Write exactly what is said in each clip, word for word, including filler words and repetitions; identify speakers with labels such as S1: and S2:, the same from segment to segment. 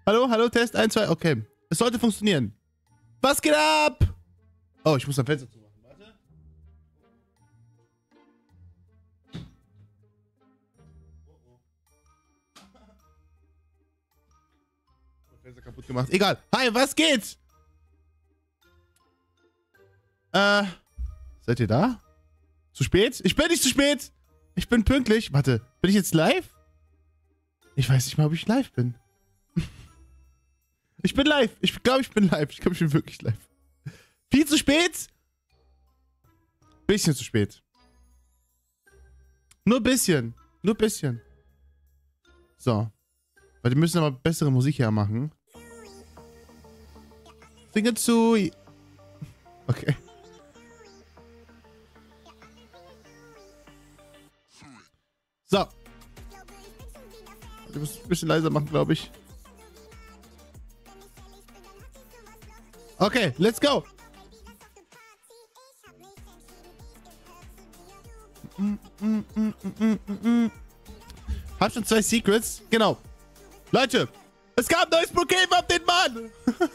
S1: Hallo, hallo, Test, eins, zwei, okay. Es sollte funktionieren. Was geht ab? Oh, ich muss am Fenster zumachen. Warte. Fenster kaputt gemacht. Egal. Hi, was geht's? Äh, seid ihr da? Zu spät? Ich bin nicht zu spät. Ich bin pünktlich. Warte, bin ich jetzt live? Ich weiß nicht mal, ob ich live bin. Ich bin live. Ich glaube, ich bin live. Ich glaube, ich bin wirklich live. Viel zu spät? Bisschen zu spät. Nur bisschen. Nur bisschen. So. Weil die müssen aber bessere Musik hermachen. Singe zu. Okay. So. Ich muss ein bisschen leiser machen, glaube ich. Okay, let's go. Mm, mm, mm, mm, mm, mm. Hab schon zwei Secrets. Genau. Leute, es gab ein neues Brookhaven-Update, Mann.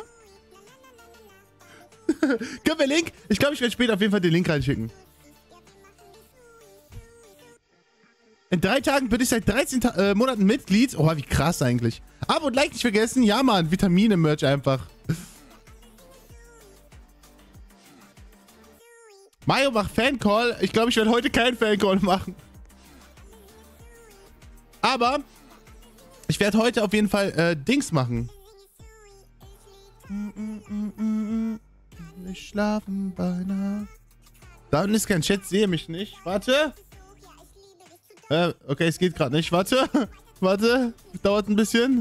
S1: Können wir Link? Ich glaube, ich werde später auf jeden Fall den Link reinschicken. In drei Tagen bin ich seit dreizehn Ta äh, Monaten Mitglied. Oh, wie krass eigentlich. Abo und Like nicht vergessen. Ja, Mann. Vitamine-Merch einfach. Mario macht Fancall. Ich glaube, ich werde heute keinen Fancall machen. Aber ich werde heute auf jeden Fall äh, Dings machen. Nicht schlafen beinahe. Da unten ist kein Chat, sehe mich nicht. Warte. Äh, okay, es geht gerade nicht. Warte. Warte. Dauert ein bisschen.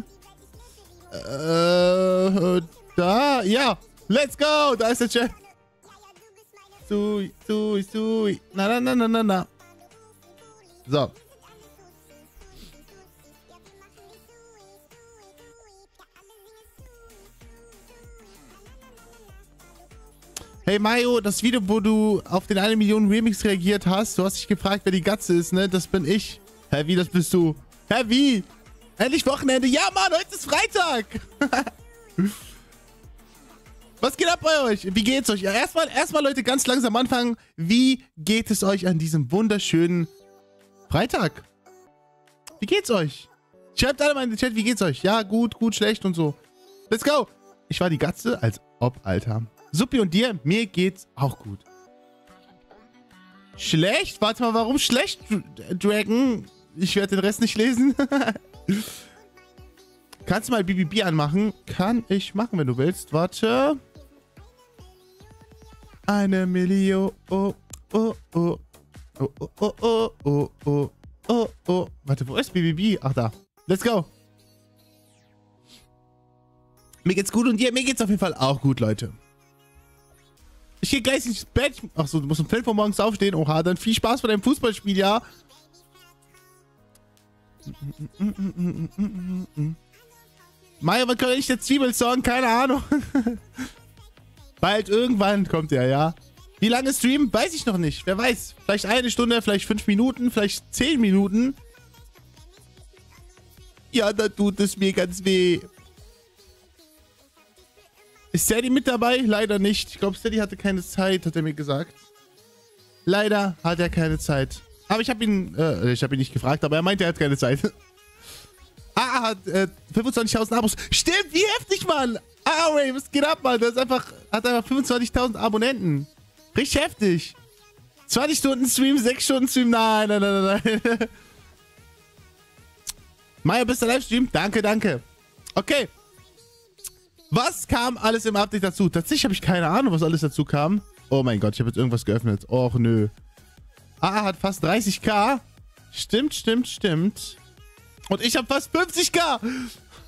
S1: Äh, da. Ja. Let's go. Da ist der Chat. Sui, sui, sui. Na, na, na, na, na, na. So. Hey Mario, das Video, wo du auf den eine Million Remix reagiert hast, du hast dich gefragt, wer die Gatze ist, ne? Das bin ich. Hä, wie, das bist du? Hä, wie? Endlich Wochenende. Ja, Mann, heute ist Freitag. Was geht ab bei euch? Wie geht's euch? Ja, erstmal, erstmal, Leute, ganz langsam anfangen. Wie geht es euch an diesem wunderschönen Freitag? Wie geht's euch? Schreibt alle mal in den Chat, wie geht's euch? Ja, gut, gut, schlecht und so. Let's go. Ich war die Gatze, als ob, Alter. Suppi und dir? Mir geht's auch gut. Schlecht? Warte mal, warum schlecht, Dragon? Ich werde den Rest nicht lesen. Kannst du mal B B B anmachen? Kann ich machen, wenn du willst. Warte. Eine Million. Oh, oh, oh. Oh, oh, oh, oh, oh, oh, oh, oh. Warte, wo ist B B B? Ach, da. Let's go. Mir geht's gut und dir? Mir geht's auf jeden Fall auch gut, Leute. Ich gehe gleich ins Bett. Achso, du musst um fünf Uhr morgens aufstehen. Oha, dann viel Spaß bei deinem Fußballspiel, ja. Mario, wann kann ich der Zwiebelsong? Keine Ahnung. Bald irgendwann kommt er, ja. Wie lange streamen? Weiß ich noch nicht. Wer weiß. Vielleicht eine Stunde, vielleicht fünf Minuten, vielleicht zehn Minuten. Ja, da tut es mir ganz weh. Ist Sadie mit dabei? Leider nicht. Ich glaube, Sadie hatte keine Zeit, hat er mir gesagt. Leider hat er keine Zeit. Aber ich habe ihn, äh, ich habe ihn nicht gefragt, aber er meinte, er hat keine Zeit. Ah, hat äh, fünfundzwanzigtausend Abos. Stimmt, wie heftig, Mann. Ah, Ray, was geht ab, Mann? Das ist einfach, hat einfach fünfundzwanzigtausend Abonnenten. Richtig heftig. zwanzig Stunden Stream, sechs Stunden Stream. Nein, nein, nein, nein, nein. Maja, bist du Livestream? Danke, danke. Okay. Was kam alles im Update dazu? Tatsächlich habe ich keine Ahnung, was alles dazu kam. Oh mein Gott, ich habe jetzt irgendwas geöffnet. Och, nö. A A hat fast dreißigtausend. Stimmt, stimmt, stimmt. Und ich habe fast fünfzigtausend.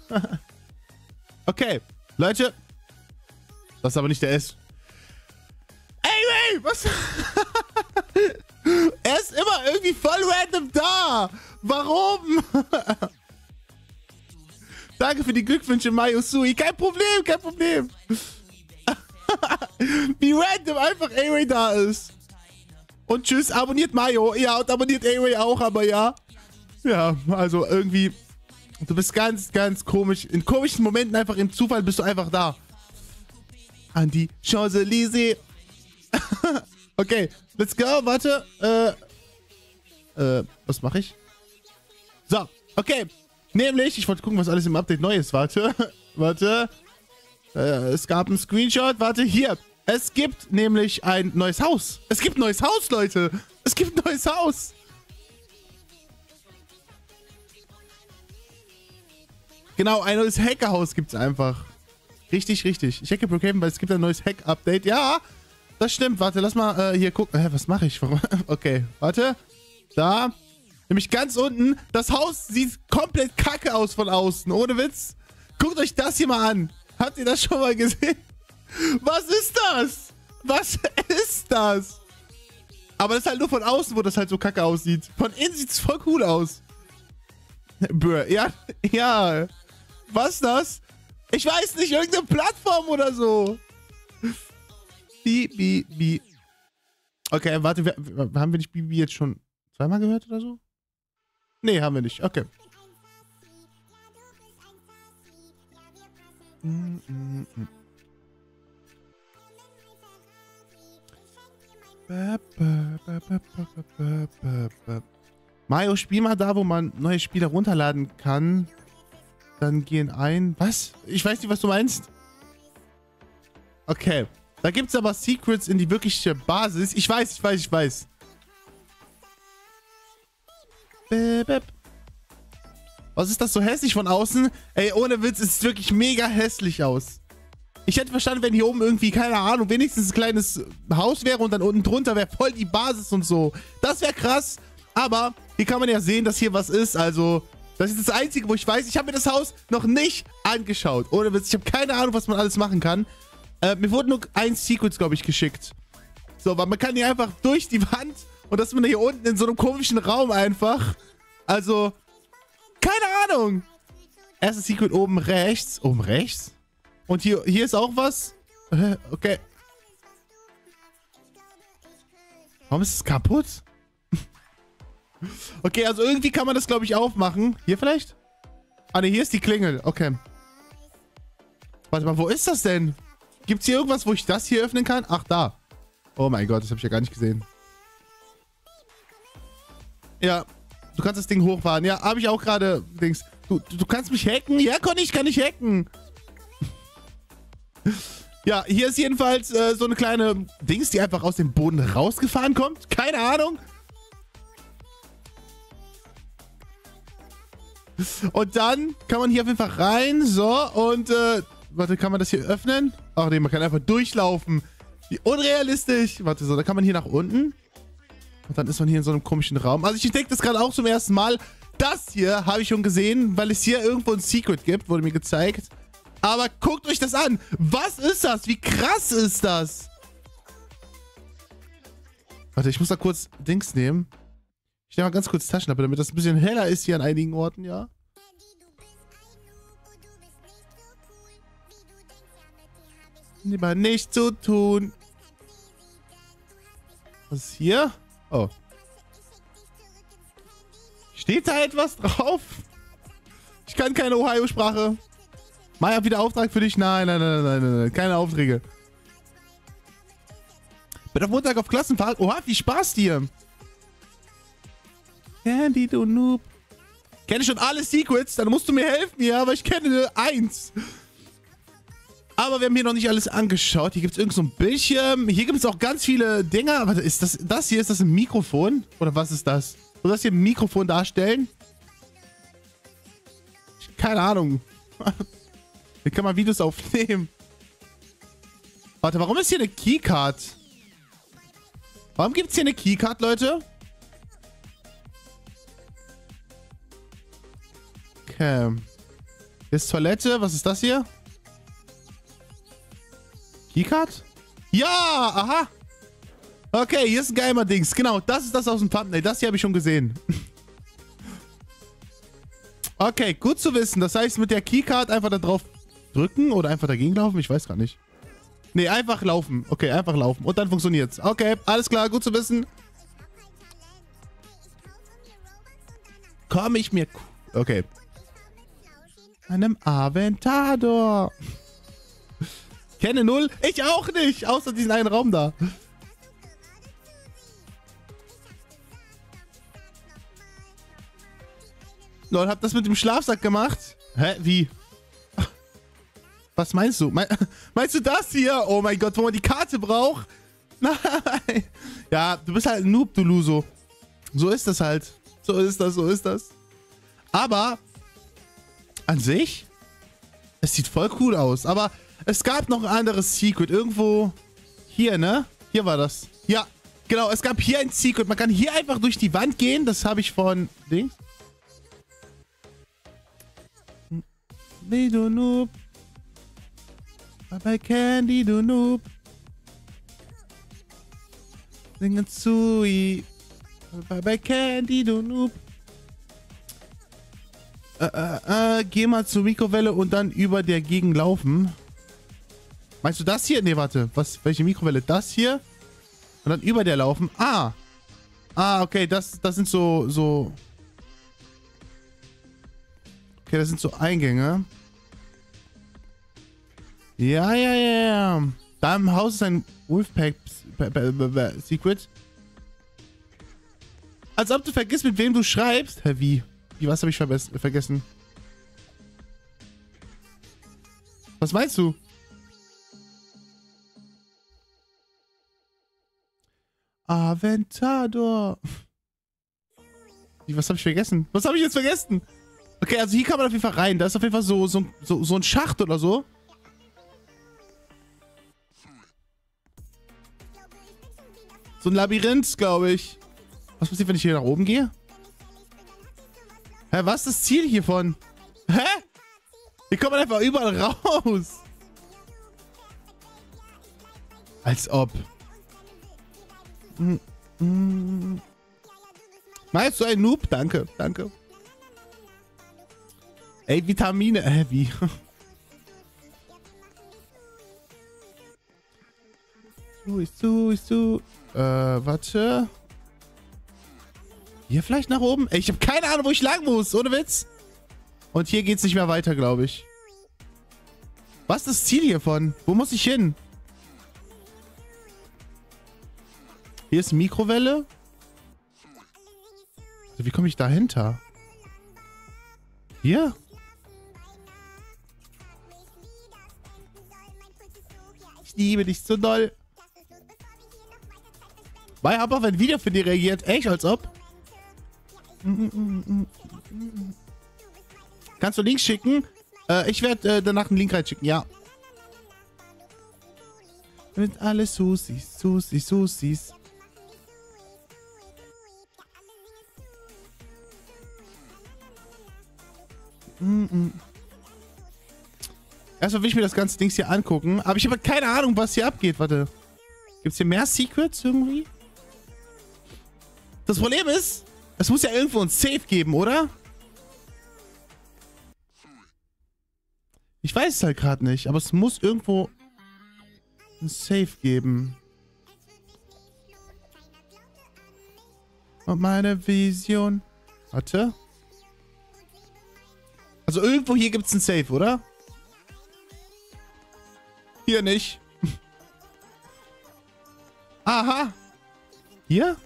S1: Okay, Leute. Das ist aber nicht der S. Ey, ey, was? Er ist immer irgendwie voll random da. Warum? Danke für die Glückwünsche, Mayo Sui. Kein Problem, kein Problem. Wie random einfach A-Ray da ist. Und tschüss, abonniert Mayo. Ja, und abonniert A-Ray auch, aber ja. Ja, also irgendwie Du bist ganz, ganz komisch. In komischen Momenten einfach im Zufall bist du einfach da. An die Champs-Élysées. Okay, let's go. Warte. Äh, äh, was mache ich? So, okay. Nämlich, ich wollte gucken, was alles im Update neu ist. Warte, warte. Äh, es gab einen Screenshot. Warte, hier. Es gibt nämlich ein neues Haus. Es gibt ein neues Haus, Leute. Es gibt ein neues Haus. Genau, ein neues Hackerhaus gibt es einfach. Richtig, richtig. Ich hacke Brookhaven, weil es gibt ein neues Hack-Update. Ja, das stimmt. Warte, lass mal äh, hier gucken. Hä, was mache ich? Okay, warte. Da. Nämlich ganz unten. Das Haus sieht komplett kacke aus von außen. Ohne Witz. Guckt euch das hier mal an. Habt ihr das schon mal gesehen? Was ist das? Was ist das? Aber das ist halt nur von außen, wo das halt so kacke aussieht. Von innen sieht es voll cool aus. Bäh, ja, ja. Was ist das? Ich weiß nicht, irgendeine Plattform oder so. Bi, bi, bi. Okay, warte, wir, haben wir nicht Bibi jetzt schon zweimal gehört oder so? Nee, haben wir nicht. Okay. Mm, mm, mm. Ba, ba, ba, ba, ba, ba, ba. Mario, spiel mal da, wo man neue Spiele runterladen kann. Dann gehen ein... Was? Ich weiß nicht, was du meinst. Okay. Da gibt es aber Secrets in die wirkliche Basis. Ich weiß, ich weiß, ich weiß. Was ist das so hässlich von außen? Ey, ohne Witz, es sieht wirklich mega hässlich aus. Ich hätte verstanden, wenn hier oben irgendwie, keine Ahnung, wenigstens ein kleines Haus wäre und dann unten drunter wäre voll die Basis und so. Das wäre krass. Aber hier kann man ja sehen, dass hier was ist. Also, das ist das Einzige, wo ich weiß. Ich habe mir das Haus noch nicht angeschaut. Ohne Witz, ich habe keine Ahnung, was man alles machen kann. Äh, mir wurde nur ein Secret, glaube ich, geschickt. So, weil man kann hier einfach durch die Wand und das ist man hier unten in so einem komischen Raum einfach. Also, keine Ahnung. Erstes Secret oben rechts. Oben rechts? Und hier, hier ist auch was. Äh, okay. Warum ist es kaputt? Okay, also irgendwie kann man das, glaube ich, aufmachen. Hier vielleicht? Ah, ne, hier ist die Klingel. Okay. Warte mal, wo ist das denn? Gibt es hier irgendwas, wo ich das hier öffnen kann? Ach, da. Oh mein Gott, das habe ich ja gar nicht gesehen. Ja, du kannst das Ding hochfahren. Ja, habe ich auch gerade. Dings. Du, du, du kannst mich hacken? Ja, Conny, ich kann dich hacken. Ja, hier ist jedenfalls äh, so eine kleine Dings, die einfach aus dem Boden rausgefahren kommt. Keine Ahnung. Und dann kann man hier auf jeden Fall rein. So, und, äh, warte, kann man das hier öffnen? Ach nee, man kann einfach durchlaufen. Wie unrealistisch. Warte, so, da kann man hier nach unten. Und dann ist man hier in so einem komischen Raum. Also ich entdecke das gerade auch zum ersten Mal. Das hier habe ich schon gesehen, weil es hier irgendwo ein Secret gibt, wurde mir gezeigt. Aber guckt euch das an. Was ist das? Wie krass ist das? Warte, ich muss da kurz Dings nehmen. Ich nehme mal ganz kurz Taschenlampe, damit das ein bisschen heller ist hier an einigen Orten, ja. Lieber nicht zu tun. Was ist hier? Oh. Steht da etwas drauf? Ich kann keine Ohio-Sprache. Maya, wieder Auftrag für dich? Nein, nein, nein, nein, nein, nein. Keine Aufträge. Bin auf Montag auf Klassenfahrt. Oha, wie Spaß dir. Candy, du Noob. Kenne schon alle Secrets? Dann musst du mir helfen, ja, aber ich kenne nur eins. Aber wir haben hier noch nicht alles angeschaut. Hier gibt es irgend so ein Bildschirm. Hier gibt es auch ganz viele Dinger. Aber ist das, das hier, ist das ein Mikrofon? Oder was ist das? Soll das hier ein Mikrofon darstellen? Keine Ahnung. Hier kann man Videos aufnehmen. Warte, warum ist hier eine Keycard? Warum gibt es hier eine Keycard, Leute? Okay. Hier ist Toilette. Was ist das hier? Keycard? Ja, aha. Okay, hier ist ein geheimer Dings. Genau, das ist das aus dem Thumbnail. Das hier habe ich schon gesehen. Okay, gut zu wissen. Das heißt, mit der Keycard einfach da drauf drücken oder einfach dagegen laufen? Ich weiß gar nicht. Nee, einfach laufen. Okay, einfach laufen. Und dann funktioniert's. Okay, alles klar, gut zu wissen. Komm ich mir... Okay. Einem Aventador. Kenne null. Ich auch nicht. Außer diesen einen Raum da. Lol, hab das mit dem Schlafsack gemacht? Hä? Wie? Was meinst du? Me meinst du das hier? Oh mein Gott, wo man die Karte braucht? Nein. Ja, du bist halt ein Noob, du Luso. So ist das halt. So ist das, so ist das. Aber an sich, es sieht voll cool aus. Aber es gab noch ein anderes Secret. Irgendwo hier, ne? Hier war das. Ja, genau. Es gab hier ein Secret. Man kann hier einfach durch die Wand gehen. Das habe ich von... Dings? Du Noob. Bei Candy, du Noob. Singen zu. Bei Candy, du Noob. Äh, äh, äh, geh mal zur Mikrowelle und dann über der Gegend laufen. Meinst du das hier? Ne, warte. Was? Welche Mikrowelle? Das hier? Und dann über der laufen? Ah. Ah, okay. Das, das sind so, so... Okay, das sind so Eingänge. Ja, ja, ja, ja. Da im Haus ist ein Wolfpack-Secret. Als ob du vergisst, mit wem du schreibst. Hä, wie? Wie, was habe ich vergessen? Was meinst du? Aventador. Wie, was habe ich vergessen? Was habe ich jetzt vergessen? Okay, also hier kann man auf jeden Fall rein. Da ist auf jeden Fall so, so, so, so ein Schacht oder so. So ein Labyrinth, glaube ich. Was passiert, wenn ich hier nach oben gehe? Hä, was ist das Ziel hiervon? Hä? Hier kommt man einfach überall raus. Als ob. Mm, mm. Meinst du ein Noob? Danke, danke. Ey, Vitamine. Hä, wie? So, ist so, ist so. Äh, warte. Hier vielleicht nach oben? Ey, ich habe keine Ahnung, wo ich lang muss. Ohne Witz. Und hier geht's nicht mehr weiter, glaube ich. Was ist das Ziel hiervon? Wo muss ich hin? Hier ist Mikrowelle. Also, wie komme ich dahinter? Hier? Ich liebe dich so doll. Weil hab auf ein Video für dich reagiert. Echt, als ob. Kannst du Links schicken? Äh, ich werde äh, danach einen Link reinschicken, ja. Mit alle Susis, Susis, Susis. Mm -mm. Erstmal will ich mir das ganze Ding hier angucken. Aber ich habe keine Ahnung, was hier abgeht. Warte. Gibt es hier mehr Secrets irgendwie? Das Problem ist, es muss ja irgendwo ein Safe geben, oder? Ich weiß es halt gerade nicht, aber es muss irgendwo ein Safe geben. Und meine Vision. Warte. Also irgendwo hier gibt es ein Safe, oder? Hier nicht. Aha. Hier?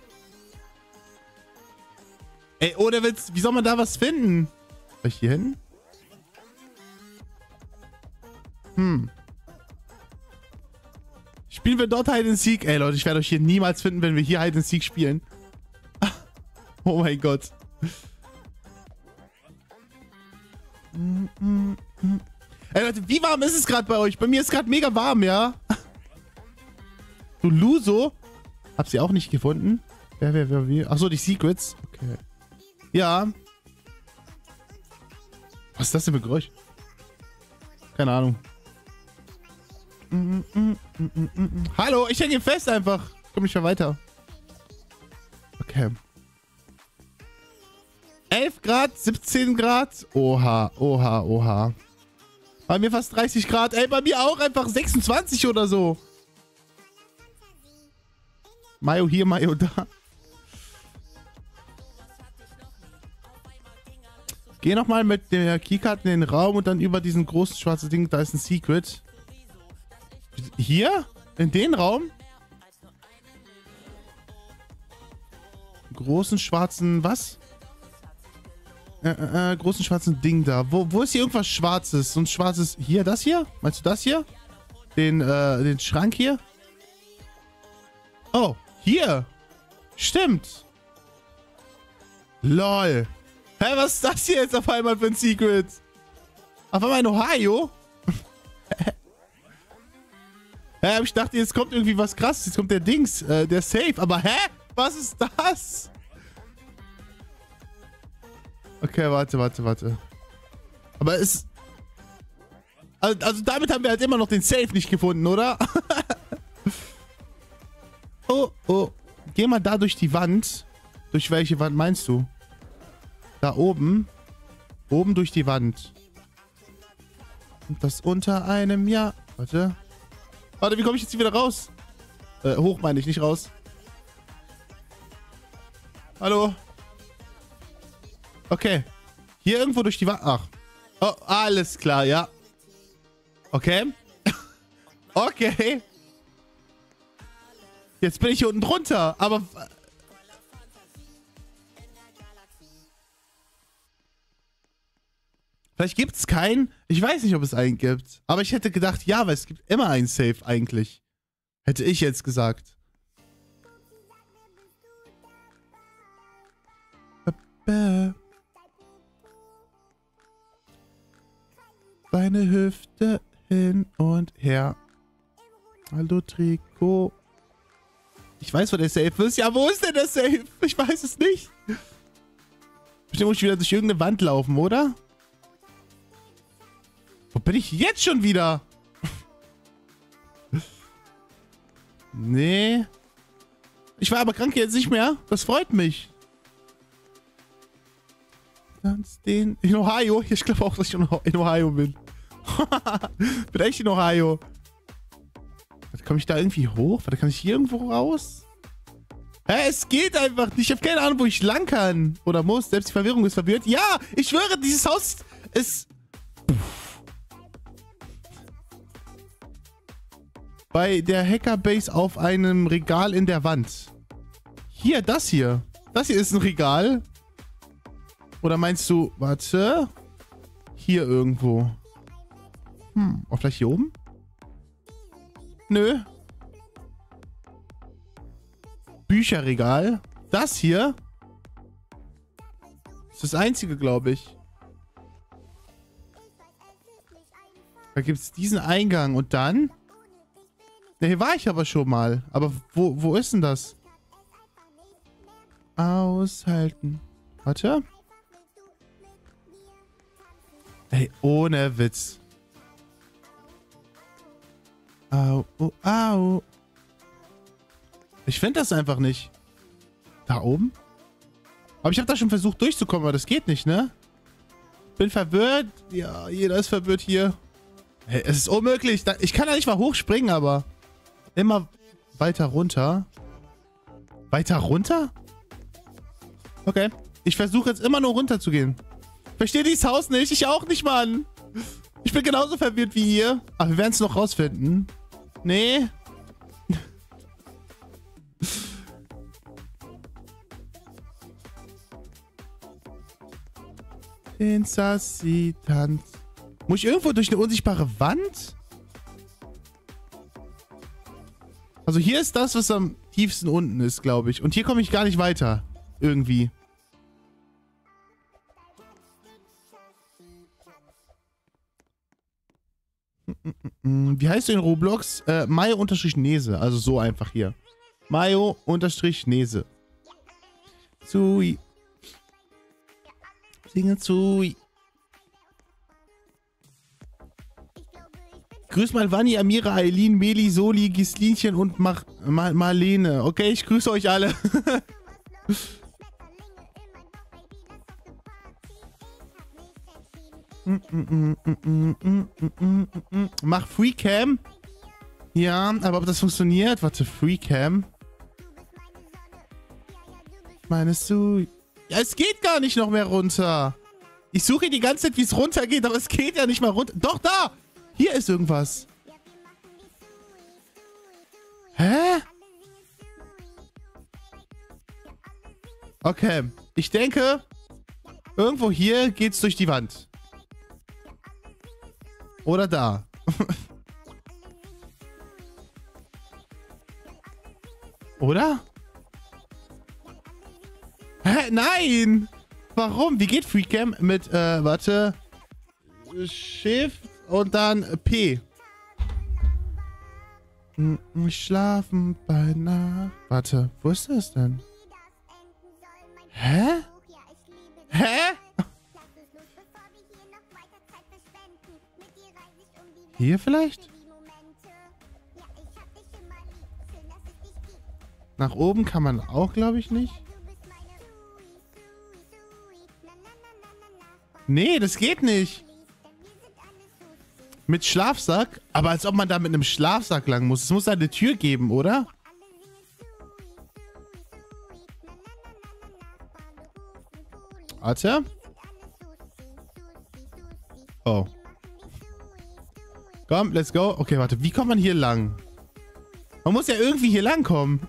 S1: Ey, ohne Witz, wie soll man da was finden? Soll ich hier hin? Hm. Spielen wir dort Hide and Seek? Ey, Leute, ich werde euch hier niemals finden, wenn wir hier Hide and Seek spielen. Oh mein Gott. Ey, Leute, wie warm ist es gerade bei euch? Bei mir ist gerade mega warm, ja? Du Luso? Hab sie auch nicht gefunden. Wer, wer, wer, wie? Achso, die Secrets. Okay. Ja. Was ist das denn für ein Geräusch? Keine Ahnung. Mm, mm, mm, mm, mm, mm. Hallo, ich hänge fest einfach. Ich komme nicht mehr weiter. Okay. elf Grad, siebzehn Grad. Oha, oha, oha. Bei mir fast dreißig Grad. Ey, bei mir auch einfach sechsundzwanzig oder so. Mayo hier, Mayo da. Geh nochmal mit der Keycard in den Raum und dann über diesen großen schwarzen Ding. Da ist ein Secret. Hier? In den Raum? Großen schwarzen... Was? Äh, äh, großen schwarzen Ding da. Wo, wo ist hier irgendwas Schwarzes? So ein schwarzes... Hier, das hier? Meinst du das hier? Den, äh, den Schrank hier? Oh, hier. Stimmt. Lol. Hä, was ist das hier jetzt auf einmal für ein Secret? Auf einmal in Ohio? Hä, ich dachte, jetzt kommt irgendwie was krasses. Jetzt kommt der Dings, äh, der Safe. Aber hä? Was ist das? Okay, warte, warte, warte. Aber es... Also, also damit haben wir halt immer noch den Safe nicht gefunden, oder? Oh, oh. Geh mal da durch die Wand. Durch welche Wand meinst du? Da oben. Oben durch die Wand. Und das unter einem Jahr. Warte. Warte, wie komme ich jetzt hier wieder raus? Äh, hoch meine ich, nicht raus. Hallo? Okay. Hier irgendwo durch die Wand. Ach. Oh, alles klar, ja. Okay. Okay. Jetzt bin ich hier unten drunter, aber... Vielleicht gibt es keinen. Ich weiß nicht, ob es einen gibt. Aber ich hätte gedacht, ja, weil es gibt immer einen Safe eigentlich. Hätte ich jetzt gesagt. Deine Hüfte hin und her. Hallo, Trikot. Ich weiß, wo der Safe ist. Ja, wo ist denn der Safe? Ich weiß es nicht. Bestimmt muss ich wieder durch irgendeine Wand laufen, oder? Wo bin ich jetzt schon wieder? Nee. Ich war aber krank jetzt nicht mehr. Das freut mich. Ganz den... In Ohio? Ich glaube auch, dass ich in Ohio bin. Bin echt in Ohio. Komme ich da irgendwie hoch? Warte, kann ich hier irgendwo raus? Hä, es geht einfach nicht. Ich habe keine Ahnung, wo ich lang kann. Oder muss. Selbst die Verwirrung ist verwirrt. Ja, ich schwöre, dieses Haus ist... Bei der Hackerbase auf einem Regal in der Wand. Hier, das hier. Das hier ist ein Regal. Oder meinst du... Warte. Hier irgendwo. Hm, auch vielleicht hier oben? Nö. Bücherregal. Das hier. Ist das einzige, glaube ich. Da gibt es diesen Eingang. Und dann... Ne, hier war ich aber schon mal. Aber wo, wo ist denn das? Aushalten. Warte. Ey, ohne Witz. Au, oh, au. Ich finde das einfach nicht. Da oben? Aber ich habe da schon versucht durchzukommen, aber das geht nicht, ne? Bin verwirrt. Ja, jeder ist verwirrt hier. Hey, es ist unmöglich. Ich kann da nicht mal hochspringen, aber... Immer weiter runter. Weiter runter? Okay. Ich versuche jetzt immer nur runter zu gehen. Verstehe dieses Haus nicht. Ich auch nicht, Mann. Ich bin genauso verwirrt wie ihr. Aber wir werden es noch rausfinden. Nee. Insassi-Tanz. Muss ich irgendwo durch eine unsichtbare Wand? Also hier ist das, was am tiefsten unten ist, glaube ich. Und hier komme ich gar nicht weiter. Irgendwie. Wie heißt du in Roblox? Äh, Mayo-Nese. Also so einfach hier. Mayo-Nese. Zui. Singe Zui. Grüß mal Vanni, Amira, Eileen, Meli, Soli, Gislinchen und Mar Mar Marlene. Okay, ich grüße euch alle. Mach Freecam. Ja, aber ob das funktioniert? Warte, Freecam. Meinst du... Ja, es geht gar nicht noch mehr runter. Ich suche die ganze Zeit, wie es runtergeht, aber es geht ja nicht mal runter. Doch, da! Hier ist irgendwas. Hä? Okay. Ich denke, irgendwo hier geht's durch die Wand. Oder da. Oder? Hä? Nein! Warum? Wie geht Freecam? Mit, äh, warte. Shift und dann P. Schlafen bei Nacht. Warte, wo ist das denn? Hä? Hä? Hier vielleicht? Nach oben kann man auch, glaube ich, nicht. Nee, das geht nicht. Mit Schlafsack? Aber als ob man da mit einem Schlafsack lang muss. Es muss da eine Tür geben, oder? Warte. Oh. Komm, let's go. Okay, warte. Wie kommt man hier lang? Man muss ja irgendwie hier lang kommen.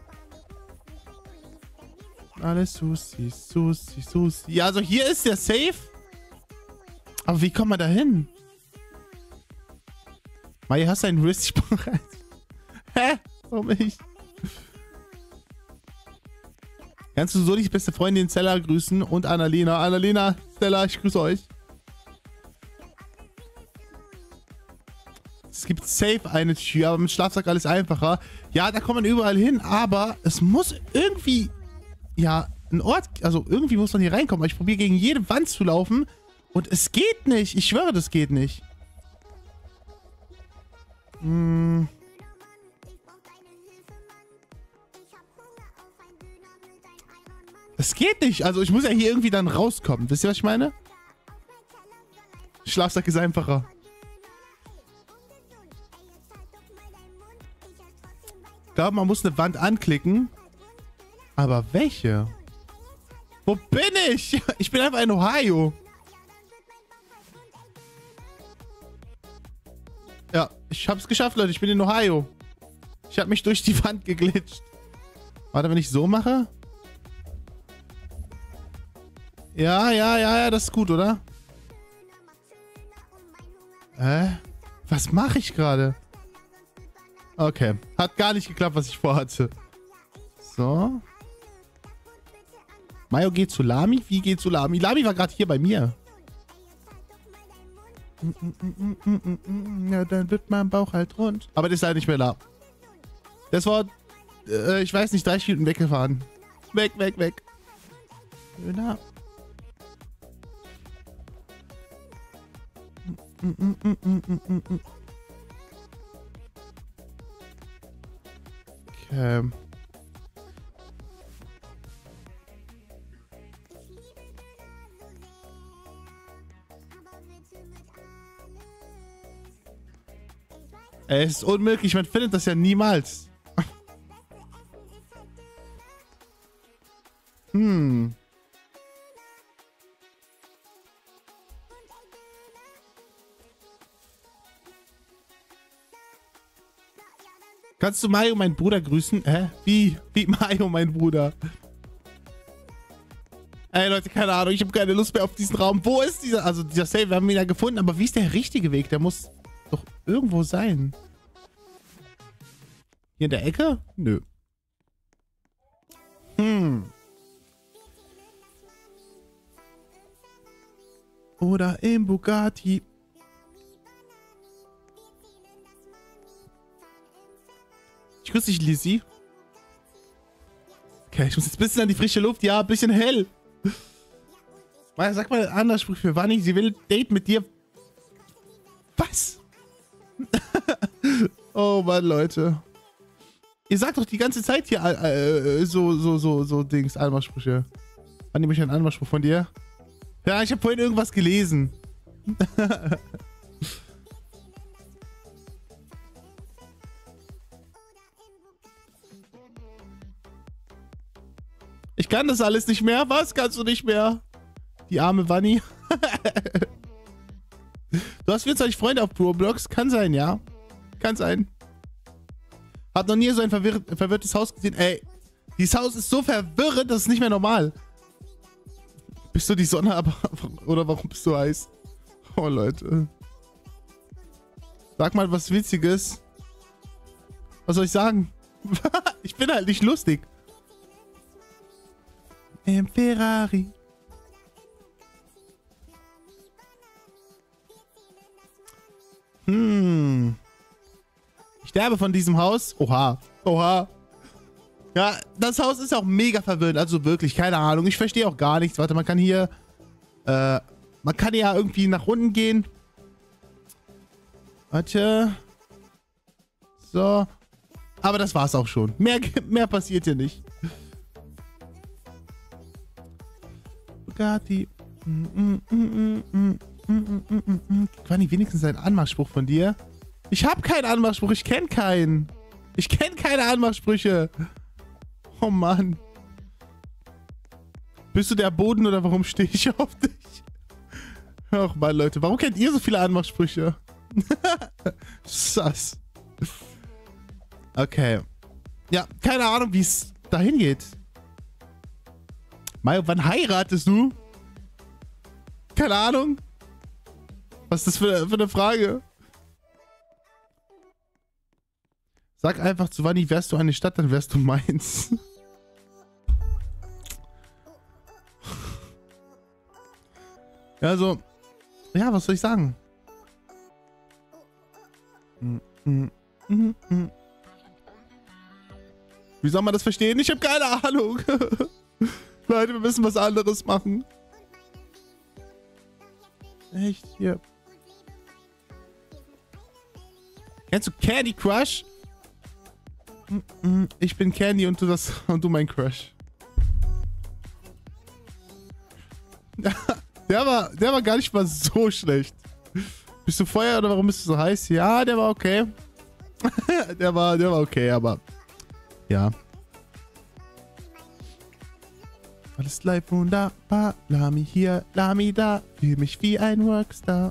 S1: Alles Susi, Susi, Susi. Ja, also hier ist der Safe. Aber wie kommt man da hin? Maya, hast du einen Wrist bereit? Hä? Warum nicht? Kannst du so die beste Freundin Stella grüßen und Annalena? Annalena, Stella, ich grüße euch. Es gibt safe eine Tür, aber mit Schlafsack alles einfacher. Ja, da kommt man überall hin, aber es muss irgendwie, ja, ein Ort, also irgendwie muss man hier reinkommen. Ich probiere gegen jede Wand zu laufen und es geht nicht. Ich schwöre, das geht nicht. Hm. Das geht nicht. Also ich muss ja hier irgendwie dann rauskommen. Wisst ihr, was ich meine? Schlafsack ist einfacher. Ich glaube, man muss eine Wand anklicken. Aber welche? Wo bin ich? Ich bin einfach in Ohio. Ja, ich hab's geschafft, Leute. Ich bin in Ohio. Ich habe mich durch die Wand geglitscht. Warte, wenn ich so mache? Ja, ja, ja, ja, das ist gut, oder? Hä? Was mache ich gerade? Okay. Hat gar nicht geklappt, was ich vorhatte. So. Mayo geht zu Lami? Wie geht zu Lami? Lami war gerade hier bei mir. Ja, dann wird mein Bauch halt rund. Aber der ist halt nicht mehr da. Das war, äh, ich weiß nicht, drei Minuten weggefahren. Weg, weg, weg. Schöner. Okay. Es ist unmöglich, man findet das ja niemals. Hm. Kannst du Mario, meinen Bruder, grüßen? Hä? Wie? Wie Mario, mein Bruder? Ey, Leute, keine Ahnung. Ich habe keine Lust mehr auf diesen Raum. Wo ist dieser... Also, dieser Save, wir haben ihn ja gefunden. Aber wie ist der richtige Weg? Der muss doch irgendwo sein. Hier in der Ecke? Nö. Hm. Oder im Bugatti. Ich grüße dich, Lizzie. Okay, ich muss jetzt ein bisschen an die frische Luft. Ja, ein bisschen hell. Sag mal einen anderen Spruch für Wanni. Sie will Date mit dir. Was? Oh Mann, Leute. Ihr sagt doch die ganze Zeit hier äh, so, so, so, so Dings, Alma-Sprüche. Wanni, möchte ich einen Alma-Spruch von dir? Ja, ich habe vorhin irgendwas gelesen. Ich kann das alles nicht mehr. Was kannst du nicht mehr? Die arme Wanni. Du hast vierundzwanzig Freunde auf Roblox? Kann sein, ja. Kann sein. Hab noch nie so ein verwirr verwirrtes Haus gesehen. Ey, dieses Haus ist so verwirrend, das ist nicht mehr normal. Bist du die Sonne, aber... Oder warum bist du heiß? Oh, Leute. Sag mal was Witziges. Was soll ich sagen? Ich bin halt nicht lustig. Im Ferrari. Hm. Ich sterbe von diesem Haus. Oha. Oha. Ja, das Haus ist auch mega verwirrend. Also wirklich, keine Ahnung. Ich verstehe auch gar nichts. Warte, man kann hier... Äh, man kann ja irgendwie nach unten gehen. Warte. So. Aber das war's auch schon. Mehr, mehr passiert hier nicht. Bugatti. Quanni, wenigstens ein Anmachspruch von dir. Ich habe keinen Anmachspruch. Ich kenne keinen. Ich kenne keine Anmachsprüche. Oh Mann. Bist du der Boden oder warum stehe ich auf dich? Ach Mann, Leute. Warum kennt ihr so viele Anmachsprüche? Sass. Okay. Ja, keine Ahnung, wie es dahin geht. Mayo, wann heiratest du? Keine Ahnung. Was ist das für, für eine Frage? Sag einfach zu Wanni, wärst du eine Stadt, dann wärst du meins. Ja, also, ja, was soll ich sagen? Wie soll man das verstehen? Ich habe keine Ahnung. Leute, wir müssen was anderes machen. Echt hier. Kennst du Candy Crush? Ich bin Candy und du das und du mein Crush. Der war, der war gar nicht mal so schlecht. Bist du Feuer oder warum bist du so heiß? Ja, der war okay. der war, der war okay, aber ja. Alles live wunderbar. Lami hier, Lami da. Fühl mich wie ein Rockstar.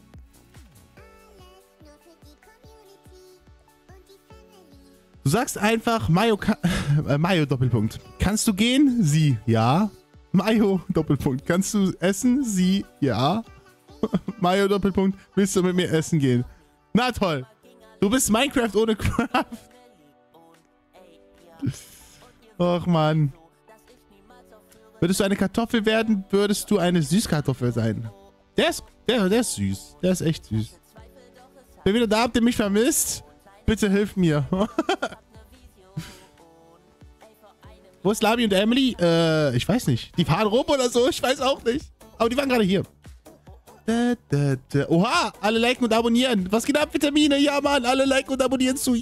S1: Du sagst einfach Mayo, äh, Mayo Doppelpunkt. Kannst du gehen? Sie, ja. Mayo Doppelpunkt. Kannst du essen? Sie, ja. Mayo Doppelpunkt. Willst du mit mir essen gehen? Na toll. Du bist Minecraft ohne Craft. Och Mann. Würdest du eine Kartoffel werden, würdest du eine Süßkartoffel sein. Der ist, der, der ist süß. Der ist echt süß. Bin wieder da, habt ihr mich vermisst? Bitte hilf mir. Wo ist Lami und Emily? Äh, ich weiß nicht. Die fahren rum oder so? Ich weiß auch nicht. Aber die waren gerade hier. Da, da, da. Oha, alle liken und abonnieren. Was geht ab, Vitamine? Ja, Mann, alle liken und abonnieren zu.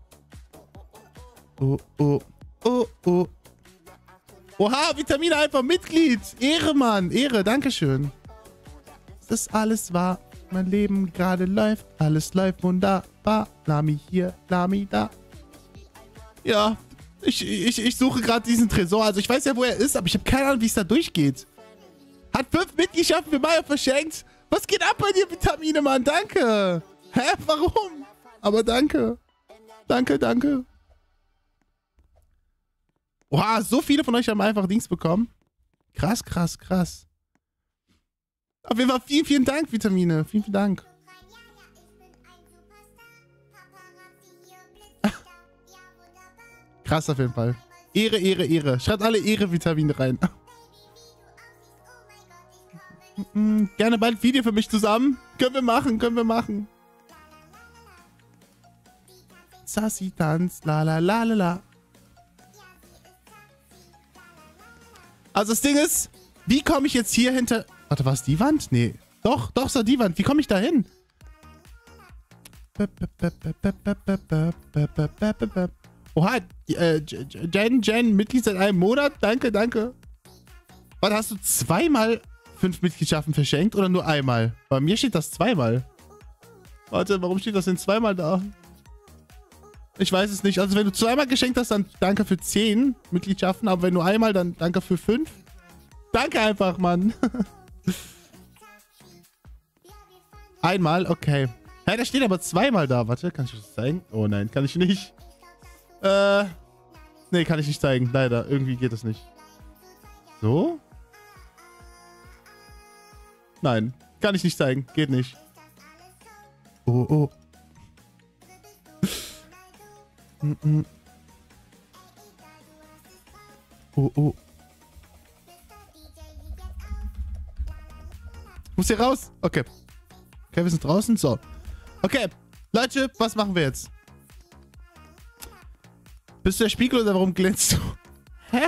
S1: Oh, oh, oh, oh. Oha, Vitamine einfach Mitglied. Ehre, Mann. Ehre, dankeschön. Das alles war mein Leben gerade läuft. Alles läuft wunderbar. Lami hier, Lami da. Ja, ich, ich, ich suche gerade diesen Tresor. Also ich weiß ja, wo er ist, aber ich habe keine Ahnung, wie es da durchgeht. Hat fünf Mitgliedschaften für Mayo verschenkt. Was geht ab bei dir, Vitamine, Mann? Danke. Hä, warum? Aber danke. Danke, danke. Oha, so viele von euch haben einfach Dings bekommen. Krass, krass, krass. Auf jeden Fall vielen, vielen Dank, Vitamine. Vielen, vielen Dank. Krass auf jeden Fall. Ehre, Ehre, Ehre. Schreibt alle Ehre, Vitamine rein. Gerne bald ein Video für mich zusammen. Können wir machen, können wir machen. Sassy tanzt, la la la la la. Also das Ding ist, wie komme ich jetzt hier hinter... Warte, war es die Wand? Nee. Doch, doch, so die Wand. Wie komme ich da hin? Oha, äh, Jen, Jen, Mitglied seit einem Monat. Danke, danke. Warte, hast du zweimal fünf Mitgliedschaften verschenkt oder nur einmal? Bei mir steht das zweimal. Warte, warum steht das denn zweimal da? Ich weiß es nicht. Also wenn du zweimal geschenkt hast, dann danke für zehn Mitgliedschaften. Aber wenn nur einmal, dann danke für fünf. Danke einfach, Mann. Einmal, okay. Hä, da steht aber zweimal da. Warte, kann ich das zeigen? Oh nein, kann ich nicht. Äh, nee, kann ich nicht zeigen. Leider, irgendwie geht das nicht. So? Nein, kann ich nicht zeigen. Geht nicht. Oh, oh. mm -mm. Oh, oh. Muss hier raus? Okay. Okay, wir sind draußen. So. Okay. Leute, was machen wir jetzt? Bist du der Spiegel oder warum glänzt du? Hä?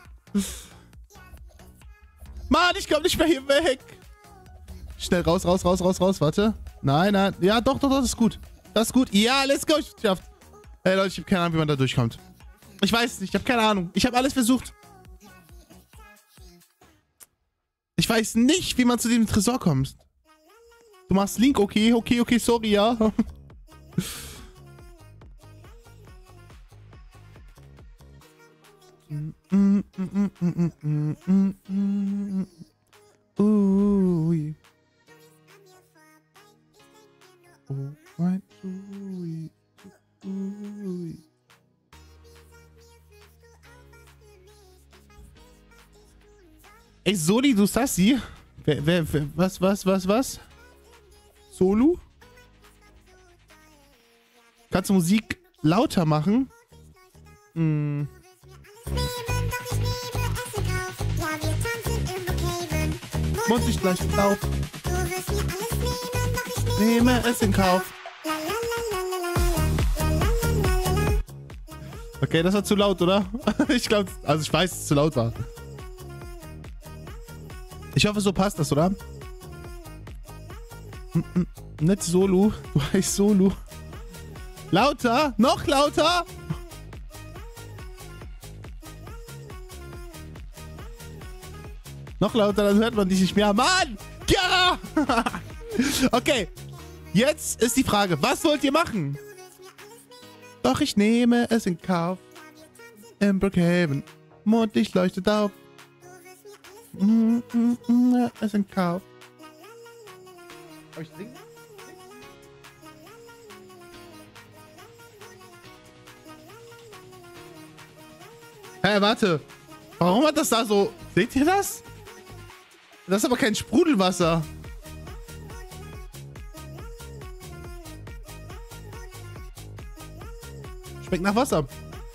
S1: Mann, ich komm nicht mehr hier weg. Schnell raus, raus, raus, raus, raus. Warte. Nein, nein. Ja, doch, doch, doch. Das ist gut. Das ist gut. Ja, let's go. Ich hab's geschafft. Ey, Leute, ich hab keine Ahnung, wie man da durchkommt. Ich weiß es nicht. Ich hab keine Ahnung. Ich hab alles versucht. Ich weiß nicht, wie man zu dem Tresor kommt. Du machst Link, okay, okay, okay, sorry, ja. Ui. Oh mein Ui. Ui. Ey, Soli, du Sassi? Wer, wer, wer, was, was, was, was? Solo? Kannst du Musik lauter machen? Hm. Muss ich gleich drauf? Nehme es in Kauf. Okay, das war zu laut, oder? Ich glaube, also ich weiß, dass es zu laut war. Ich hoffe, so passt das, oder? Mm -mm, nicht Solo. Du heißt Solo. Lauter? Noch lauter? Noch lauter, dann hört man dich nicht mehr. Mann! Ja! Okay. Jetzt ist die Frage, was wollt ihr machen? Doch ich nehme es in Kauf. In Brookhaven. Mondlicht leuchtet auf. Mm, mm, mm, es in Kauf. Soll ich singen? Hä, hey, warte. Warum hat das da so... Seht ihr das? Das ist aber kein Sprudelwasser. Schmeckt nach Wasser.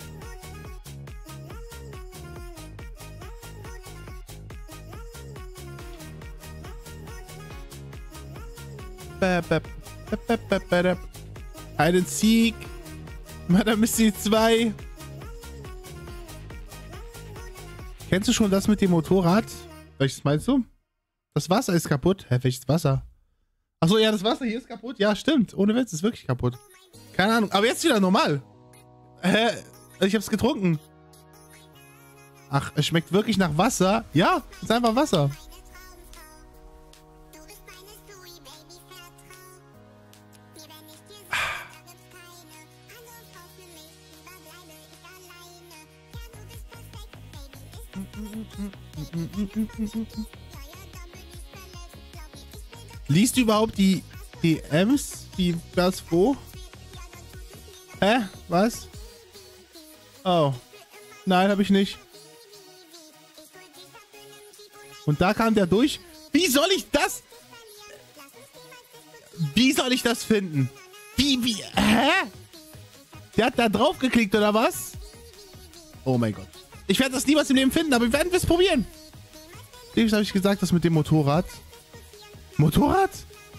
S1: Einen Sieg. Madame Missy zwei. Kennst du schon das mit dem Motorrad? Welches meinst du? Das Wasser ist kaputt. Hä, welches Wasser? Achso, ja, das Wasser hier ist kaputt. Ja, stimmt. Ohne Witz, ist wirklich kaputt. Keine Ahnung. Aber jetzt wieder normal. Hä? Ich hab's getrunken. Ach, es schmeckt wirklich nach Wasser? Ja, es ist einfach Wasser. Liest du überhaupt die D Ms? Wie, was, wo? Hä? Was? Oh. Nein, habe ich nicht. Und da kam der durch. Wie soll ich das? Wie soll ich das finden? Wie, wie, hä? Der hat da drauf geklickt, oder was? Oh mein Gott. Ich werde das niemals im Leben finden, aber wir werden es probieren. Eben habe ich gesagt, das mit dem Motorrad. Motorrad?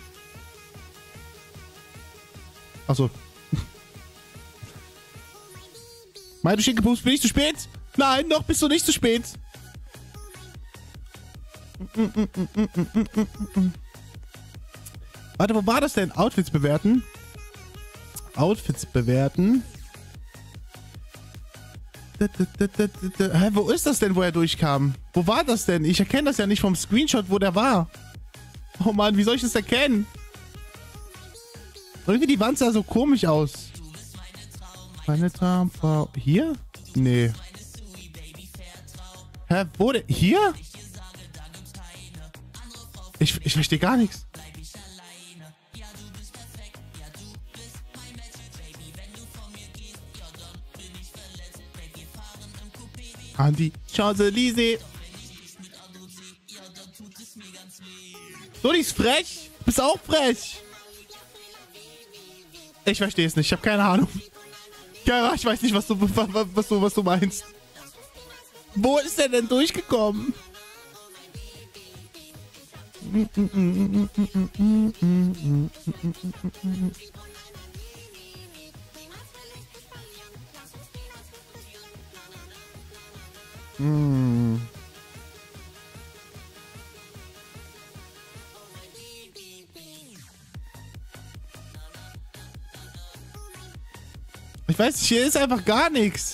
S1: Achso. Meine du Schinkenpups, bin ich zu spät? Nein, noch bist du nicht zu spät. Warte, wo war das denn? Outfits bewerten. Outfits bewerten. Hä, wo ist das denn, wo er durchkam? Wo war das denn? Ich erkenne das ja nicht vom Screenshot, wo der war. Oh Mann, wie soll ich das erkennen? Irgendwie die Wand sah so komisch aus. Meine Traumfrau. Hier? Nee. Hä, wo denn? Hier? Ich, ich verstehe gar nichts. An die Champs-Élysées. So, die ist frech. Du bist auch frech. Ich verstehe es nicht. Ich habe keine Ahnung. Chiara, ich weiß nicht, was du, was, was, du, was du meinst. Wo ist der denn durchgekommen? Hm. Ich weiß nicht, hier ist einfach gar nichts.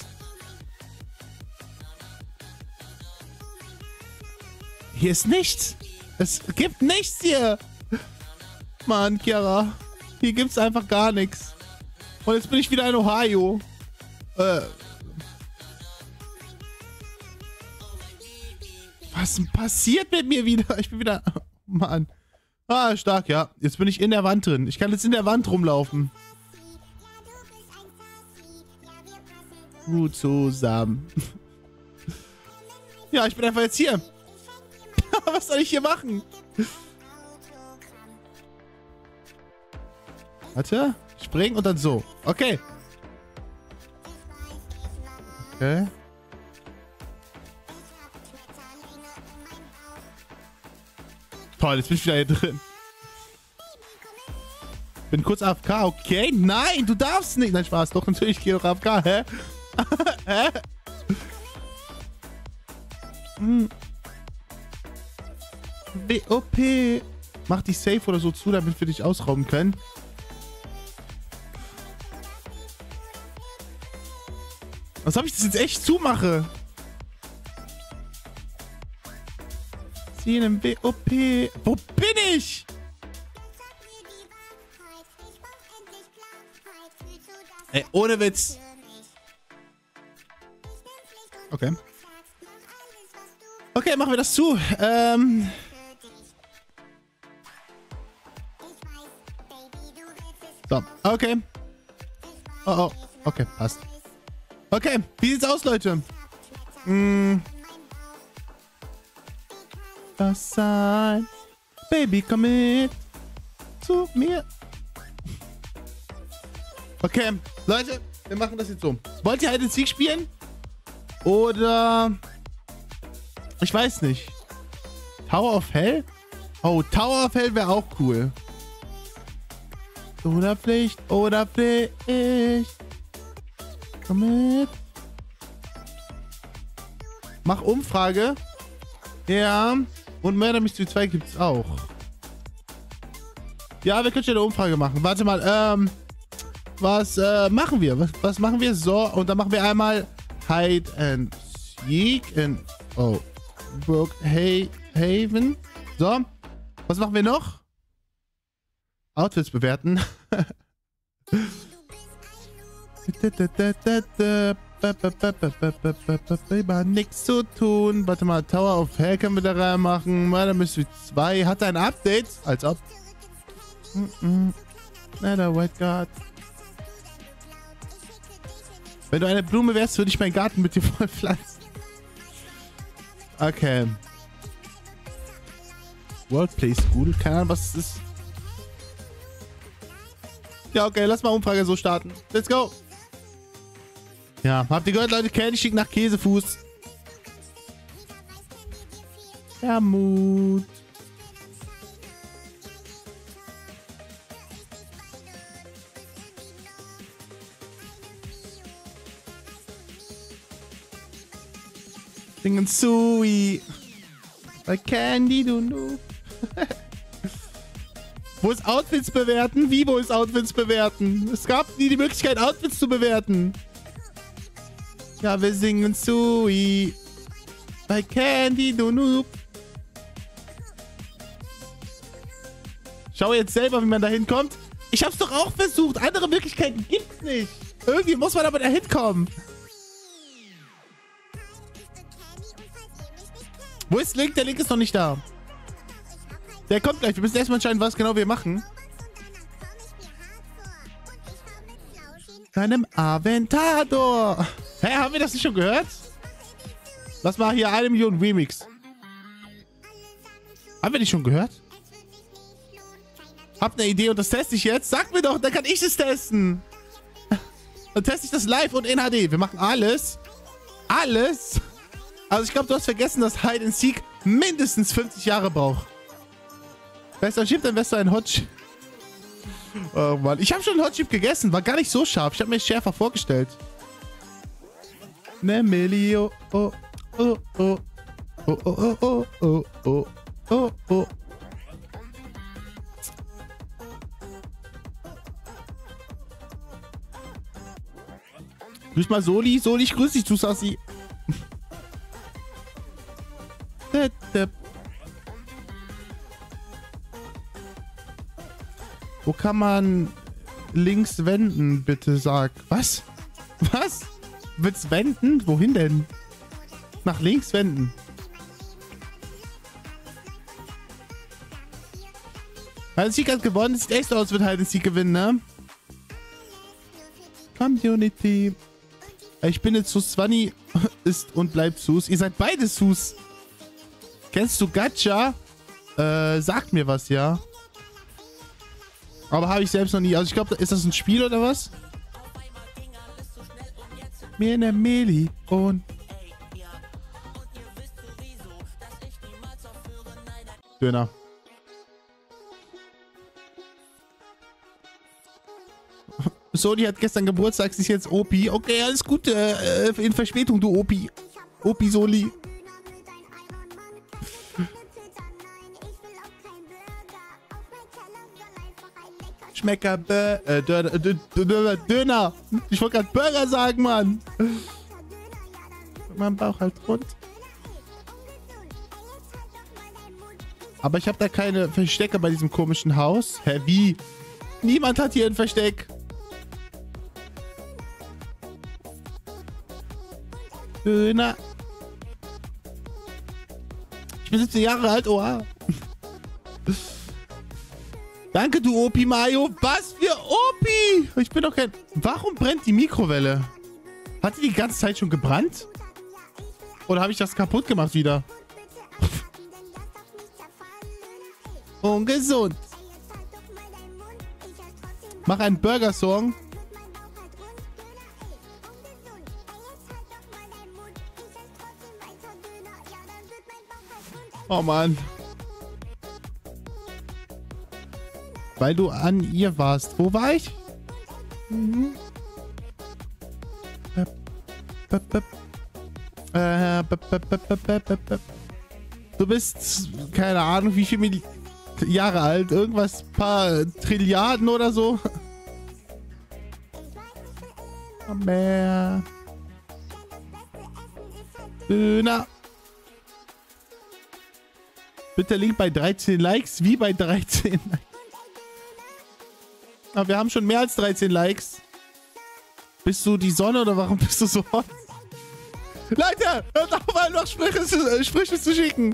S1: Hier ist nichts. Es gibt nichts hier. Mann, Chiara. Hier gibt's einfach gar nichts. Und jetzt bin ich wieder in Ohio. Äh. Was passiert mit mir wieder? Ich bin wieder... Mann. Ah, stark, ja. Jetzt bin ich in der Wand drin. Ich kann jetzt in der Wand rumlaufen. Gut zusammen. Ja, ich bin einfach jetzt hier. Was soll ich hier machen? Warte. Springen und dann so. Okay. Okay. Toll, jetzt bin ich wieder hier drin. Bin kurz A F K, okay? Nein, du darfst nicht. Nein, Spaß. Doch, natürlich gehe ich doch A F K. Hä? Hä? Hm. W O P. Mach dich safe oder so zu, damit wir dich ausrauben können. Was ob ich das jetzt echt zumache? Sie in einem W O P. Wo bin ich? Ey, ohne Witz. Okay. Okay, machen wir das zu. Ähm... So, okay. Oh, oh. Okay, passt. Okay, wie sieht's aus, Leute? Hm. Das sein. Baby, komm mit. Zu mir. Okay, Leute, wir machen das jetzt so. Wollt ihr Hide and Seek spielen? Oder... Ich weiß nicht. Tower of Hell? Oh, Tower of Hell wäre auch cool. Oder Pflicht, oder Pflicht. Komm mit. Mach Umfrage. Ja. Und Murder Mystery zwei gibt's auch. Ja, wir können schon eine Umfrage machen. Warte mal, ähm... Was äh, machen wir? Was, was machen wir? So, und dann machen wir einmal Hide and Seek in... Oh. Brookhaven. So. Was machen wir noch? Outfits bewerten. Nichts zu tun. Warte mal, Tower of Hell können wir da reinmachen. Murder Mystery zwei hat ein Update. Als ob. Mm -mm. Nether White God. Wenn du eine Blume wärst, würde ich meinen Garten mit dir voll pflanzen. Okay. Worldplay School. Keine Ahnung, was es ist. Ja, okay, lass mal Umfrage so starten. Let's go. Ja, habt ihr gehört, Leute? Candy schickt nach Käsefuß. Hermut. Singen Sui. Bei Candy, du Noob. Wo ist Outfits bewerten? Wie, wo ist Outfits bewerten? Es gab nie die Möglichkeit, Outfits zu bewerten. Ja, wir singen Sui. Bei Candy, du Noob. Schau jetzt selber, wie man da hinkommt. Ich hab's doch auch versucht. Andere Möglichkeiten gibt's nicht. Irgendwie muss man aber da hinkommen. Wo ist Link? Der Link ist noch nicht da. Der kommt gleich. Wir müssen erstmal entscheiden, was genau wir machen. Deinem Aventador. Hä, haben wir das nicht schon gehört? Was war hier? Eine Million Remix. Haben wir die schon gehört? Habt eine Idee und das teste ich jetzt? Sag mir doch, dann kann ich es testen. Dann teste ich das live und in H D. Wir machen alles. Alles. Also ich glaube, du hast vergessen, dass Hide and Seek mindestens fünfzig Jahre braucht. Wärst du ein Chip, dann wärst du ein Hot Chip. Oh Mann. Ich habe schon einen Hot Chip gegessen. War gar nicht so scharf. Ich habe mir schärfer vorgestellt. Ne Milli, oh, oh, oh, oh. Oh, oh, oh, oh, oh, oh, oh. Grüß mal Soli. Soli, ich grüß dich, du Sassi. Wo kann man links wenden, bitte sag. Was? Was? Willst wenden? Wohin denn? Nach links wenden. Hide and Seek hat gewonnen. Sieht echt aus, wird Hide and Seek gewinnen, ne? Community. Ich bin jetzt Sus. Swanny ist und bleibt Sus. Ihr seid beide Sus. Kennst du Gacha? Äh, sagt mir was, ja. Aber habe ich selbst noch nie. Also ich glaube, ist das ein Spiel oder was? Mir ne Million. Döner. Sony hat gestern Geburtstag, sie ist jetzt Opi. Okay, alles Gute äh, in Verspätung, du Opi. Opi Soli. Schmecker, Bö äh, Döner, Döner, Döner. Ich wollte gerade Burger sagen, Mann. Mein Bauch halt rund. Aber ich habe da keine Verstecke bei diesem komischen Haus. Hä, wie? Niemand hat hier ein Versteck. Döner. Ich bin siebzehn Jahre alt, oha. Danke, du Opi Mayo. Was für Opi? Ich bin doch kein... Warum brennt die Mikrowelle? Hat die die ganze Zeit schon gebrannt? Oder habe ich das kaputt gemacht wieder? Ungesund. Mach einen Burger-Song. Oh Mann. Weil du an ihr warst. Wo war ich? Mhm. Du bist, keine Ahnung, wie viele Jahre alt. Irgendwas, paar Trilliarden oder so. Mehr. Döner. Bitte Link bei dreizehn Likes. Wie bei dreizehn Likes? Aber wir haben schon mehr als dreizehn Likes. Bist du die Sonne oder warum bist du so hot? Leute, hört auf, einfach Sprüche zu, Sprüche zu schicken.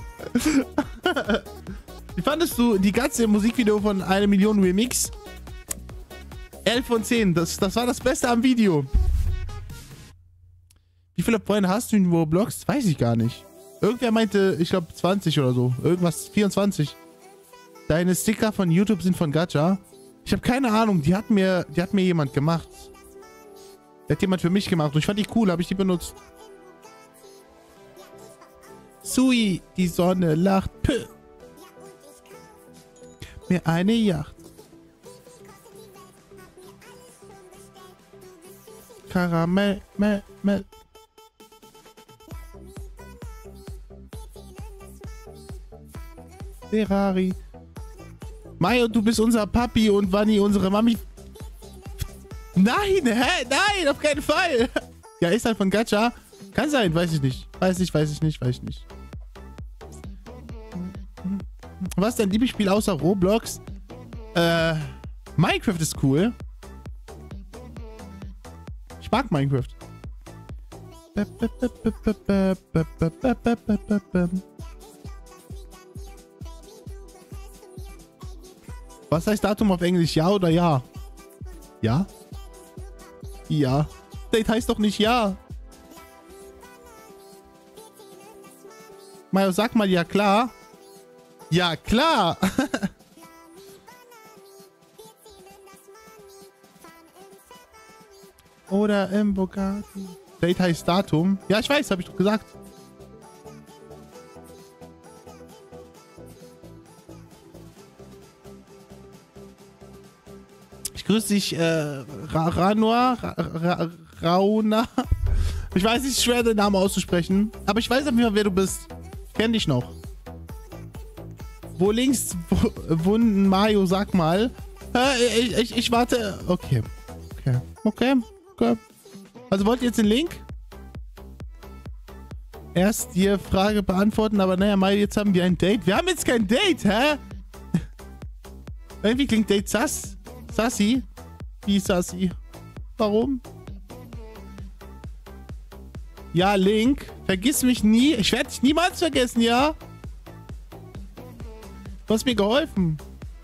S1: Wie fandest du die ganze Musikvideo von eine Million Remix? elf von zehn. Das, das war das Beste am Video. Wie viele Freunde hast du in Roblox? Weiß ich gar nicht. Irgendwer meinte, ich glaube zwanzig oder so. Irgendwas, vierundzwanzig. Deine Sticker von YouTube sind von Gacha. Ich habe keine Ahnung. Die hat mir, die hat mir jemand gemacht. Die hat jemand für mich gemacht. Und ich fand die cool, habe ich die benutzt. Sui, die Sonne lacht. Pö. Mir eine Yacht. Karamell, mel, mel. Ferrari. Mayo, du bist unser Papi und Vanni unsere Mami. Nein, hä? Nein, auf keinen Fall. Ja, ist halt von Gacha. Kann sein, weiß ich nicht. Weiß ich, weiß ich nicht, weiß ich nicht. Was ist dein Lieblingsspiel außer Roblox? Äh, Minecraft ist cool. Ich mag Minecraft. Was heißt Datum auf Englisch? Ja oder ja? Ja? Ja. Date heißt doch nicht ja. Mayo, sag mal ja klar. Ja klar. Oder im Bugatti. Date heißt Datum. Ja, ich weiß, habe ich doch gesagt. Ich grüße dich, äh, Ra Ranua, Ra Ra Rauna. Ich weiß, es ist schwer, den Namen auszusprechen. Aber ich weiß einfach, wer du bist. Ich kenn dich noch. Wo links wunden Mayo, sag mal. Äh, ich, ich, ich warte. Okay. Okay. Okay. Okay. Also wollt ihr jetzt den Link? Erst die Frage beantworten, aber naja, Mayo, jetzt haben wir ein Date. Wir haben jetzt kein Date, hä? Irgendwie klingt Date sass. Sassy? Wie Sassy? Warum? Ja, Link. Vergiss mich nie. Ich werde dich niemals vergessen, ja? Du hast mir geholfen.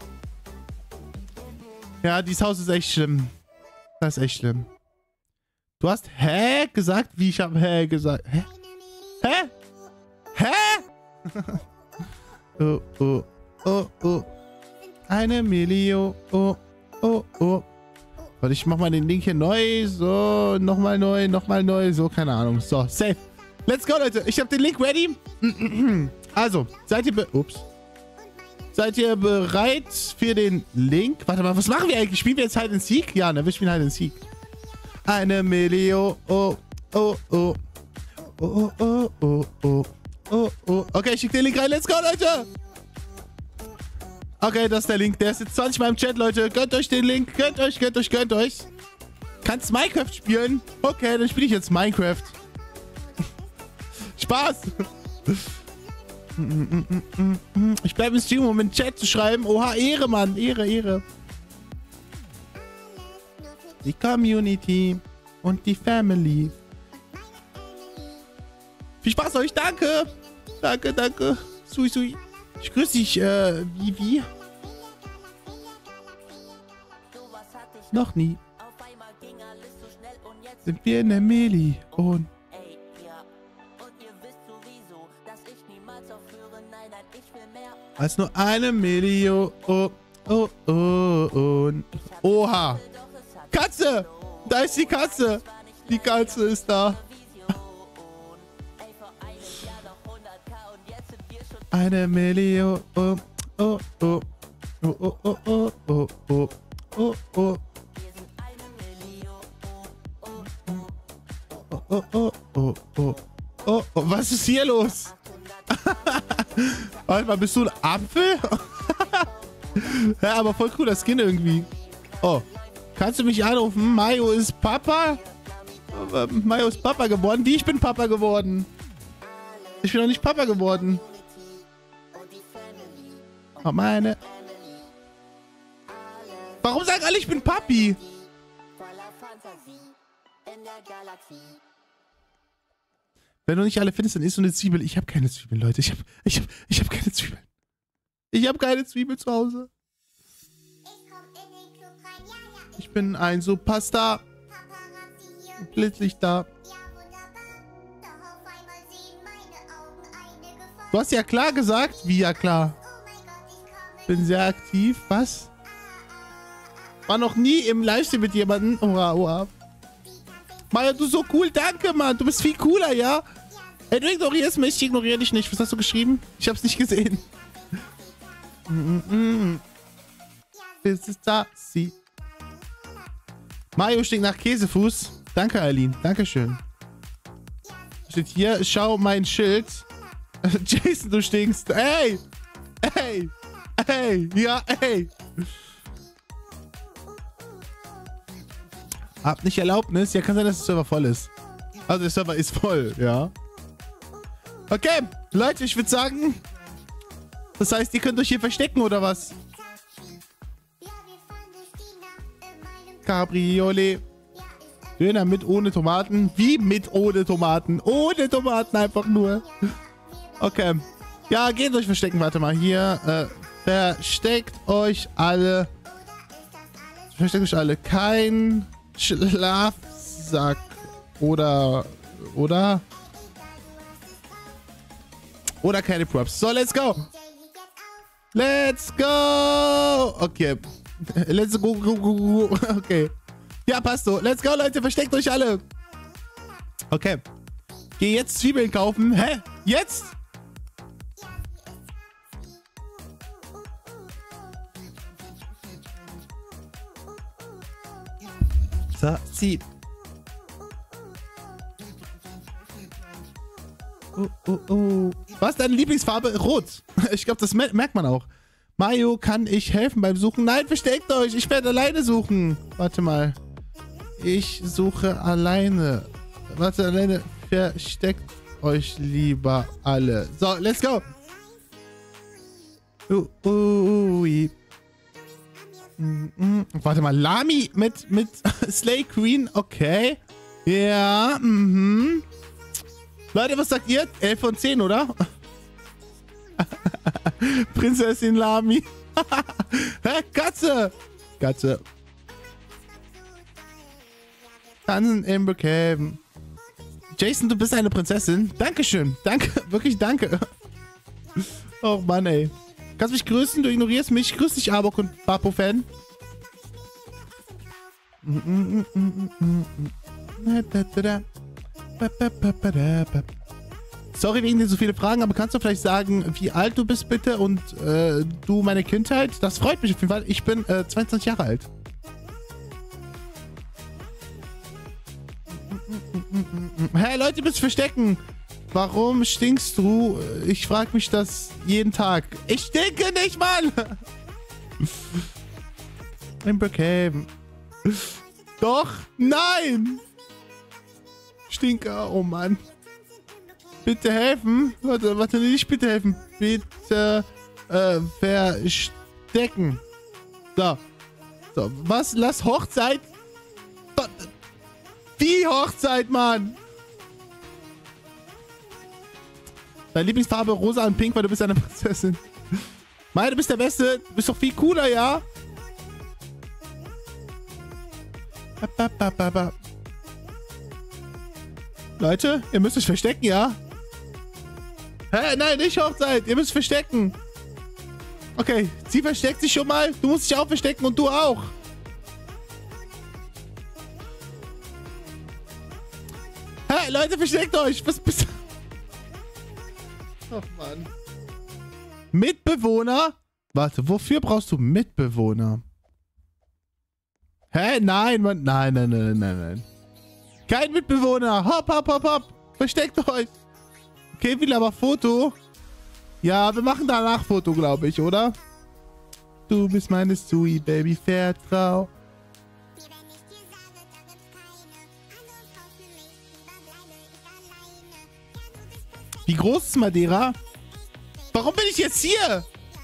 S1: Ja, dieses Haus ist echt schlimm. Das ist echt schlimm. Du hast hä gesagt? Wie ich habe hä gesagt? Hä? Hä? Hä? Oh, oh, oh, oh. Eine Million. Oh, oh, oh. Warte, ich mach mal den Link hier neu. So, nochmal neu, nochmal neu. So, keine Ahnung. So, safe. Let's go, Leute. Ich habe den Link ready. Also, seid ihr be... Ups. Seid ihr bereit für den Link? Warte mal, was machen wir eigentlich? Spielen wir jetzt Hide and Seek? Ja, ne, wir spielen Hide and Seek. Eine Million. Oh, oh, oh. Oh, oh, oh, oh. Oh, oh. Okay, ich schicke den Link rein. Let's go, Leute. Okay, das ist der Link. Der ist jetzt zwanzig Mal im Chat, Leute. Gönnt euch den Link. Gönnt euch, gönnt euch, gönnt euch. Kannst Minecraft spielen? Okay, dann spiele ich jetzt Minecraft. Spaß. Ich bleibe im Stream, um in den Chat zu schreiben. Oha, Ehre, Mann. Ehre, Ehre. Die Community und die Family. Viel Spaß euch. Danke. Danke, danke. Sui, sui. Ich grüße dich, äh, Vivi. Noch nie. Sind wir in der Million. Als nur eine Million. Oh, oh, oh, oh. Oha. Katze. Da ist die Katze. Die Katze ist da. Eine Million. Oh, oh, oh. Oh, oh, oh, oh, oh, oh, oh, oh. Oh, oh, oh, oh, oh. Oh, oh, was ist hier los? Warte mal, bist du ein Apfel? Ja, aber voll cooler Skin irgendwie. Oh, kannst du mich anrufen? Mayo ist Papa? Mayo ist Papa geworden? Wie, ich bin Papa geworden? Ich bin noch nicht Papa geworden. Oh, meine... Warum sagen alle, ich bin Papi? Wenn du nicht alle findest, dann isst du eine Zwiebel. Ich habe keine Zwiebeln, Leute. Ich habe ich hab, ich hab keine Zwiebeln. Ich habe keine Zwiebel zu Hause. Ich bin ein Superstar. Blitzlicht da. Du hast ja klar gesagt. Wie ja klar? Bin sehr aktiv. Was? War noch nie im Livestream mit jemandem. Oha, oha. Maja, du so cool. Danke, Mann. Du bist viel cooler, ja? Ey, du ignorierst mich. Ich ignoriere dich nicht. Was hast du geschrieben? Ich hab's nicht gesehen. Mm -mm. Das ist da. Sie. Mayo stinkt nach Käsefuß. Danke, Eileen. Dankeschön. Steht hier. Schau mein Schild. Jason, du stinkst. Ey. Ey. Ey. Ja, ey. Habt nicht Erlaubnis? Ja, kann sein, dass der Server voll ist. Also der Server ist voll, ja. Okay, Leute, ich würde sagen, das heißt, ihr könnt euch hier verstecken, oder was? Cabriolet. Döner mit ohne Tomaten. Wie mit ohne Tomaten? Ohne Tomaten einfach nur. Okay. Ja, geht euch verstecken. Warte mal, hier. Äh, versteckt euch alle. Versteckt euch alle. Kein Schlafsack. Oder... Oder... Oder keine Props. So, let's go. Let's go. Okay. Let's go, go, go, go. Okay. Ja, passt so. Let's go, Leute. Versteckt euch alle. Okay. Geh jetzt Zwiebeln kaufen. Hä? Jetzt? So, zieh. Oh, oh, oh. Was ist deine Lieblingsfarbe? Rot. Ich glaube, das merkt man auch. Mario, kann ich helfen beim Suchen? Nein, versteckt euch. Ich werde alleine suchen. Warte mal. Ich suche alleine. Warte, alleine. Versteckt euch lieber alle. So, let's go. Uh, uh, uh. Mm, mm. Warte mal, Lami mit, mit Slay Queen. Okay. Ja, mhm. Leute, was sagt ihr? elf von zehn, oder? Prinzessin Lami. Hä? Katze. Katze. Tanzen im Brookhaven. Jason, du bist eine Prinzessin. Dankeschön. Danke. Wirklich danke. Oh Mann, ey. Kannst mich grüßen? Du ignorierst mich. Grüß dich, Arbok und Papo-Fan. Sorry wegen dir so viele Fragen, aber kannst du vielleicht sagen, wie alt du bist bitte und äh, du meine Kindheit? Das freut mich auf jeden Fall. Ich bin äh, zweiundzwanzig Jahre alt. Hey Leute, bist verstecken. Warum stinkst du? Ich frage mich das jeden Tag. Ich stinke nicht, Mann! Im Brookhaven. Doch! Nein! Stinker, oh Mann. Bitte helfen. Warte, warte, nicht bitte helfen. Bitte äh, verstecken. So. So, was? Lass Hochzeit? Wie Hochzeit, Mann? Deine Lieblingsfarbe rosa und pink, weil du bist eine Prinzessin. Meine, du bist der Beste. Du bist doch viel cooler, ja? Leute, ihr müsst euch verstecken, ja? Hä? Nein, nicht Hochzeit. Ihr müsst verstecken. Okay, sie versteckt sich schon mal. Du musst dich auch verstecken und du auch. Hä? Leute, versteckt euch. Was bist du? Oh Mann. Mitbewohner? Warte, wofür brauchst du Mitbewohner? Hä? Nein, Mann. Nein, nein, nein, nein, nein. Kein Mitbewohner. Hopp, hopp, hopp, hopp. Versteckt euch. Okay, will aber Foto. Ja, wir machen danach Foto, glaube ich, oder? Du bist meine Sui, Baby. Vertrau. Wie groß ist Madeira? Warum bin ich jetzt hier?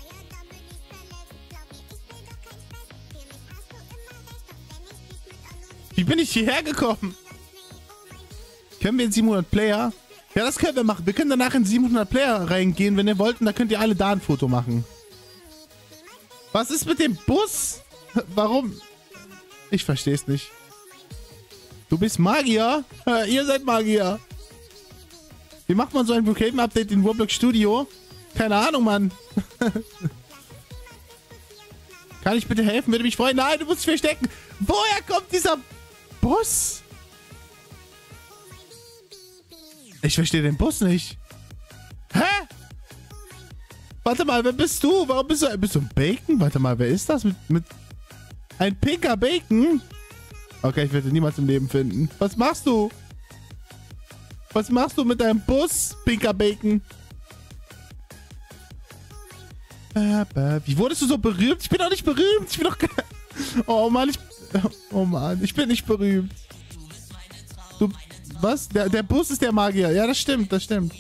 S1: Wie bin ich hierher gekommen? Können wir in siebenhundert Player? Ja, das können wir machen. Wir können danach in siebenhundert Player reingehen, wenn ihr wollt. Und da könnt ihr alle da ein Foto machen. Was ist mit dem Bus? Warum? Ich verstehe es nicht. Du bist Magier? Ja, ihr seid Magier. Wie macht man so ein Brookhaven-Update in Roblox Studio? Keine Ahnung, Mann. Kann ich bitte helfen? Würde mich freuen. Nein, du musst dich verstecken. Woher kommt dieser Bus? Ich verstehe den Bus nicht. Hä? Warte mal, wer bist du? Warum bist du... Bist du ein Bacon? Warte mal, wer ist das? Mit... mit ein pinker Bacon? Okay, ich werde ihn niemals im Leben finden. Was machst du? Was machst du mit deinem Bus, pinker Bacon? Wie wurdest du so berühmt? Ich bin doch nicht berühmt. Ich bin doch... Oh Mann, ich... Oh Mann, ich bin nicht berühmt. Du... Was? Der, der Bus ist der Magier. Ja, das stimmt, das stimmt.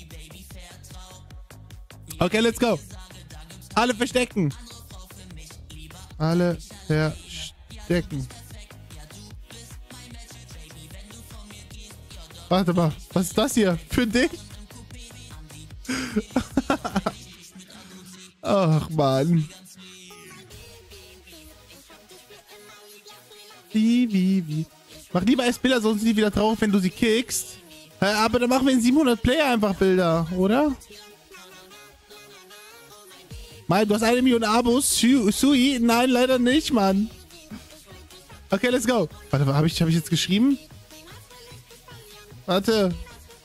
S1: Okay, let's go. Alle verstecken. Alle verstecken. Warte mal, was ist das hier? Für dich? Ach, Mann. Wie, wie, wie. Mach lieber erst Bilder, sonst sind die wieder traurig, wenn du sie kickst. Aber dann machen wir in siebenhundert Player einfach Bilder, oder? Mai, du hast eine Million Abos. Su Sui? Nein, leider nicht, Mann. Okay, let's go. Warte, habe ich, hab ich jetzt geschrieben? Warte.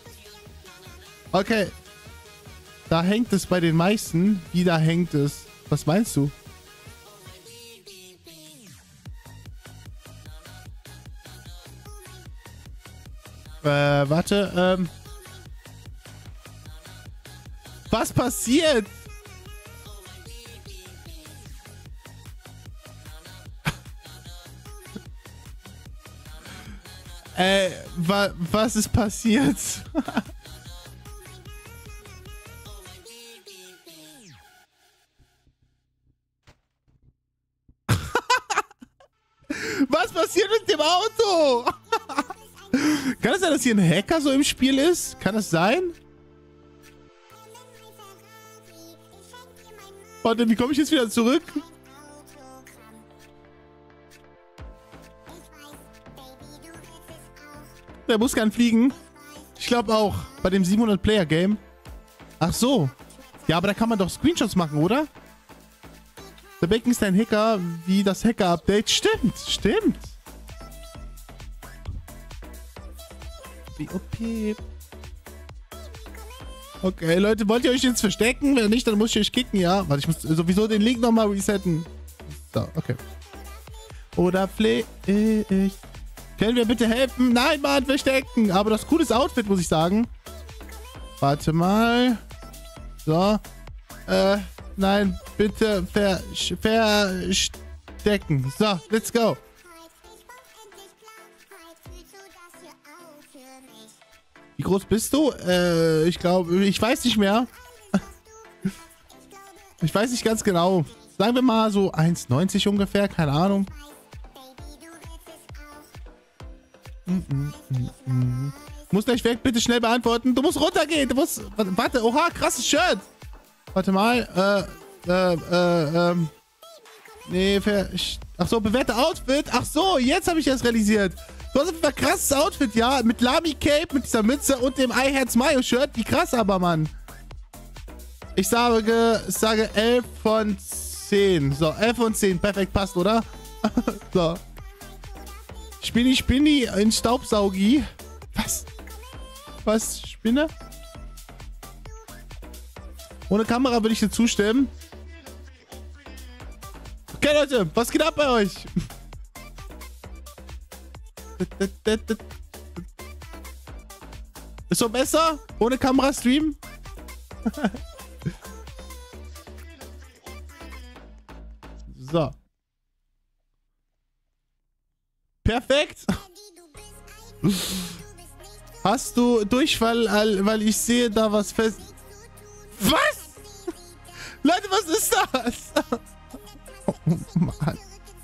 S1: Okay. Da hängt es bei den meisten. Wie da hängt es? Was meinst du? Äh, warte, ähm. Was passiert? äh, wa was ist passiert? Was passiert mit dem Auto? Kann es sein, dass hier ein Hacker so im Spiel ist? Kann das sein? Warte, wie komme ich jetzt wieder zurück? Der muss gern fliegen. Ich glaube auch. Bei dem siebenhundert Player Game. Ach so. Ja, aber da kann man doch Screenshots machen, oder? Der Bacon ist ein Hacker, wie das Hacker-Update. Stimmt, stimmt. Wie O P. Okay, Leute, wollt ihr euch jetzt verstecken? Wenn nicht, dann muss ich euch kicken, ja? Warte, ich muss sowieso den Link nochmal resetten. So, okay. Oder Play. Ich. Können wir bitte helfen? Nein, Mann, verstecken. Aber das cooles Outfit, muss ich sagen. Warte mal. So. Äh, nein, bitte ver verstecken. So, let's go. Wie groß bist du? Äh, ich glaube, ich weiß nicht mehr. Ich weiß nicht ganz genau. Sagen wir mal so eins neunzig ungefähr, keine Ahnung. Mm, mm, mm, mm. Muss gleich weg, bitte schnell beantworten. Du musst runtergehen, du musst... Warte, oha, krasses Shirt. Warte mal, äh, äh, äh, ähm... Nee, ver... Ach so, bewährte Outfit. Ach so, jetzt habe ich das realisiert. Du hast ein krasses Outfit, ja? Mit Lamy Cape, mit dieser Mütze und dem I Hearts Mayo Shirt. Wie krass aber, Mann. Ich sage, ich sage elf von zehn. So, elf von zehn. Perfekt, passt, oder? So. Spinni, Spinni in Staubsaugi. Was? Was? Spinne? Ohne Kamera würde ich dir zustimmen. Okay, Leute, was geht ab bei euch? Ist so besser? Ohne Kamera streamen? So. Perfekt. Hast du Durchfall, weil ich sehe da was fest... Was? Leute, was ist das? Oh Mann.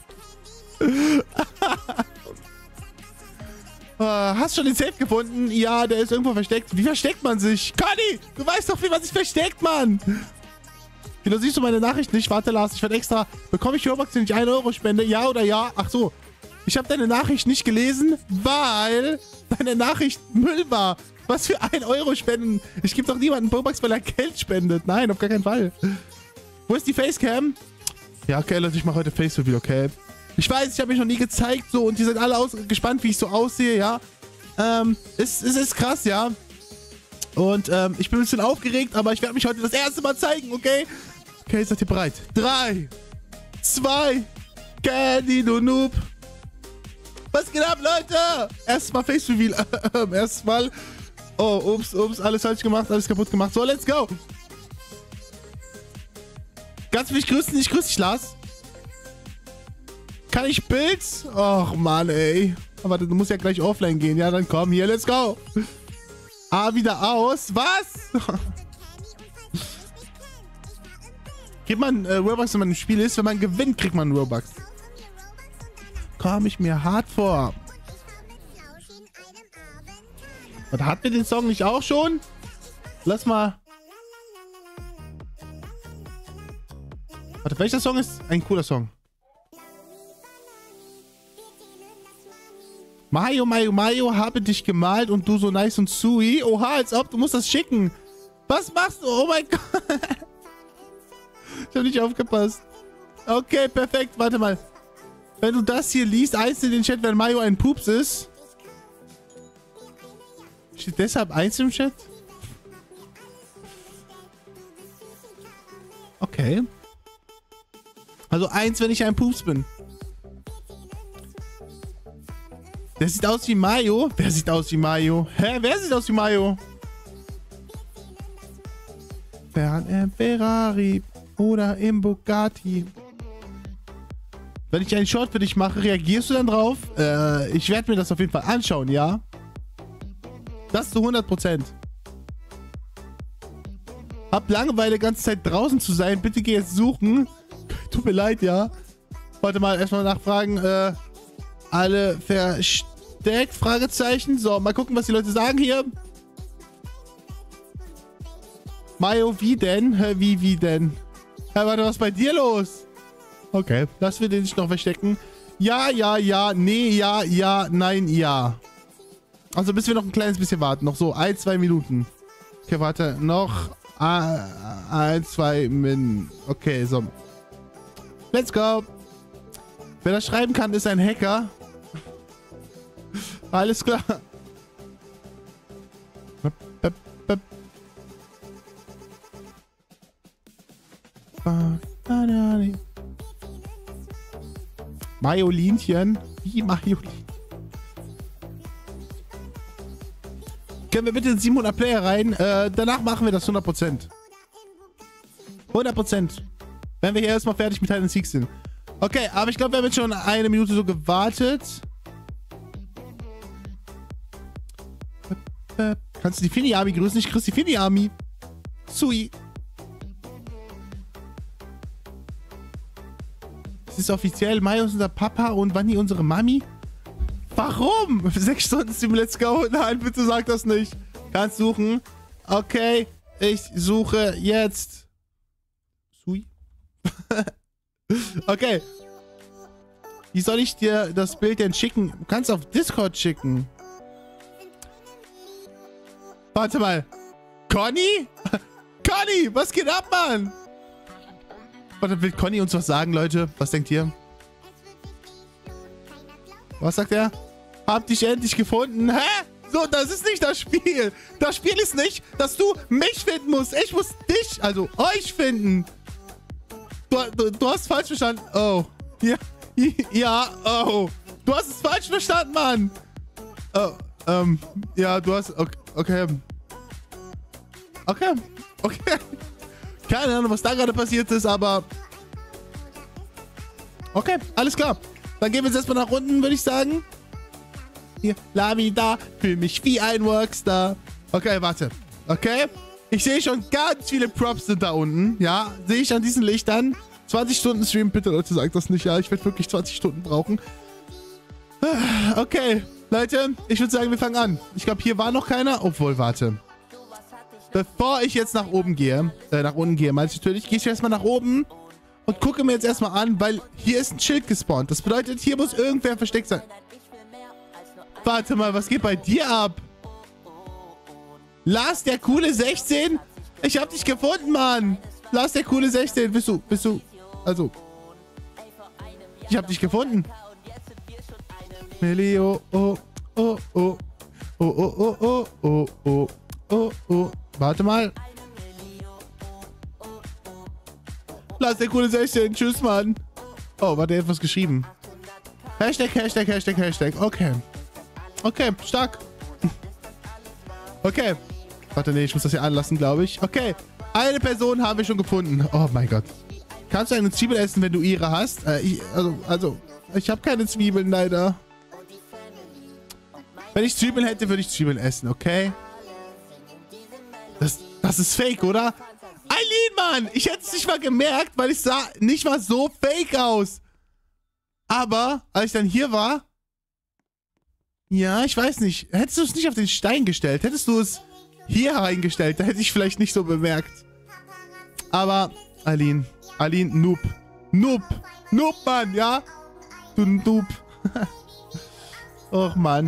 S1: Uh, hast schon den Safe gefunden? Ja, der ist irgendwo versteckt. Wie versteckt man sich? Conny, du weißt doch, wie man sich versteckt, Mann. Wieso siehst du meine Nachricht nicht? Warte, Lars, ich werde extra... Bekomme ich Robux, wenn ich einen Euro spende? Ja oder ja? Ach so. Ich habe deine Nachricht nicht gelesen, weil deine Nachricht Müll war. Was für ein Euro spenden? Ich gebe doch niemanden Robux, weil er Geld spendet. Nein, auf gar keinen Fall. Wo ist die Facecam? Ja, okay, Leute, ich mache heute Face-Reveal, okay? Ich weiß, ich habe mich noch nie gezeigt, so, und die sind alle aus gespannt, wie ich so aussehe, ja. Ähm, es, es ist krass, ja. Und, ähm, ich bin ein bisschen aufgeregt, aber ich werde mich heute das erste Mal zeigen, okay? Okay, seid ihr bereit? Drei, zwei, Candy, du Noob. Was geht ab, Leute? Erstmal Face-Reveal. Erstmal. Oh, ups, ups, alles falsch gemacht, alles kaputt gemacht. So, let's go. Kannst du mich grüßen? Ich grüße dich, Lars. Kann ich Bild? Och, Mann, ey. Aber du musst ja gleich offline gehen. Ja, dann komm, hier, let's go. Ah, wieder aus. Was? Gibt man äh, Robux, wenn man im Spiel ist? Wenn man gewinnt, kriegt man Robux. Komm ich mir hart vor. Und hatten wir den Song nicht auch schon? Lass mal... Warte, welcher Song ist ein cooler Song? Mayo, Mayo, Mayo, habe dich gemalt und du so nice und sui. Oha, als ob, du musst das schicken. Was machst du? Oh mein Gott. Ich habe nicht aufgepasst. Okay, perfekt. Warte mal. Wenn du das hier liest, eins in den Chat, wenn Mayo ein Pups ist. Steht deshalb eins im Chat? Okay. Also eins, wenn ich ein Pups bin. Der sieht aus wie Mayo. Wer sieht aus wie Mayo? Hä? Wer sieht aus wie Mayo? Fern im Ferrari oder im Bugatti. Wenn ich einen Short für dich mache, reagierst du dann drauf? Äh, ich werde mir das auf jeden Fall anschauen, ja? Das zu hundert Prozent. Hab Langeweile, ganze Zeit draußen zu sein. Bitte geh jetzt suchen. Tut mir leid, ja? Warte mal, erstmal nachfragen. Äh, alle versteckt? Fragezeichen. So, mal gucken, was die Leute sagen hier. Mayo, wie denn? Hä, wie, wie denn? Hä, warte, was ist bei dir los? Okay, lass wir den nicht noch verstecken. Ja, ja, ja, nee, ja, ja, nein, ja. Also bis wir noch ein kleines bisschen warten. Noch so ein, zwei Minuten. Okay, warte, noch äh, ein, zwei Minuten. Okay, so. Let's go. Wer das schreiben kann, ist ein Hacker. Alles klar. Majolinchen? Wie Majolin? Können wir bitte siebenhundert Player rein? Äh, danach machen wir das hundert Prozent. hundert Prozent. Wenn wir hier erstmal fertig mit Hide and Seek sind. Okay, aber ich glaube, wir haben jetzt schon eine Minute so gewartet. Kannst du die Fini-Army grüßen? Ich grüße die Fini-Army. Sui. Es ist offiziell, Mayo ist unser Papa und Wanni unsere Mami. Warum? Sechs Stunden Stream, let's go. Nein, bitte sag das nicht. Kannst suchen. Okay, ich suche jetzt. Sui. Okay. Wie soll ich dir das Bild denn schicken? Du kannst auf Discord schicken. Warte mal. Conny? Conny, was geht ab, Mann? Warte, will Conny uns was sagen, Leute? Was denkt ihr? Was sagt er? Hab dich endlich gefunden. Hä? So, das ist nicht das Spiel. Das Spiel ist nicht, dass du mich finden musst. Ich muss dich, also euch finden. Du, du, du hast falsch verstanden. Oh. Ja. Ja, oh. Du hast es falsch verstanden, Mann. Oh, ähm, ja, du hast, okay. Okay. Okay. Okay. Keine Ahnung, was da gerade passiert ist, aber... Okay, alles klar. Dann gehen wir jetzt erstmal nach unten, würde ich sagen. Hier, Lamida, fühle mich wie ein Workstar. Okay, warte. Okay. Ich sehe schon ganz viele Props sind da unten. Ja, sehe ich an diesen Lichtern. zwanzig Stunden Stream, bitte Leute, sagt das nicht. Ja, ich werde wirklich zwanzig Stunden brauchen. Okay, Leute, ich würde sagen, wir fangen an. Ich glaube, hier war noch keiner. Obwohl, warte. Bevor ich jetzt nach oben gehe, äh, nach unten gehe, meinst du natürlich, gehe ich erstmal nach oben und gucke mir jetzt erstmal an, weil hier ist ein Schild gespawnt. Das bedeutet, hier muss irgendwer versteckt sein. Warte mal, was geht bei dir ab? Lars, der coole sechzehn? Ich hab dich gefunden, Mann. Lars, der coole sechzehn. Bist du, bist du, also. Ich hab dich gefunden. Melio, oh, oh, oh. Oh, oh, oh, oh, oh, oh, oh, oh. Warte mal. Lars, der coole sechzehn. Tschüss, Mann. Oh, warte, er hat was geschrieben. Hashtag, Hashtag, Hashtag, Hashtag. Okay. Okay, stark. Okay. Warte, nee, ich muss das hier anlassen, glaube ich. Okay. Eine Person haben wir schon gefunden. Oh mein Gott. Kannst du eine Zwiebel essen, wenn du ihre hast? Äh, ich, also, also, ich habe keine Zwiebeln, leider. Wenn ich Zwiebeln hätte, würde ich Zwiebeln essen, okay? Das, das ist fake, oder? Eileen, Mann! Ich hätte es nicht mal gemerkt, weil ich sah nicht mal so fake aus. Aber, als ich dann hier war... Ja, ich weiß nicht. Hättest du es nicht auf den Stein gestellt? Hättest du es hier reingestellt? Da hätte ich vielleicht nicht so bemerkt. Aber, Eileen. Eileen, Noob. Noob. Noob, Mann, ja? Du Noob. Och, Mann.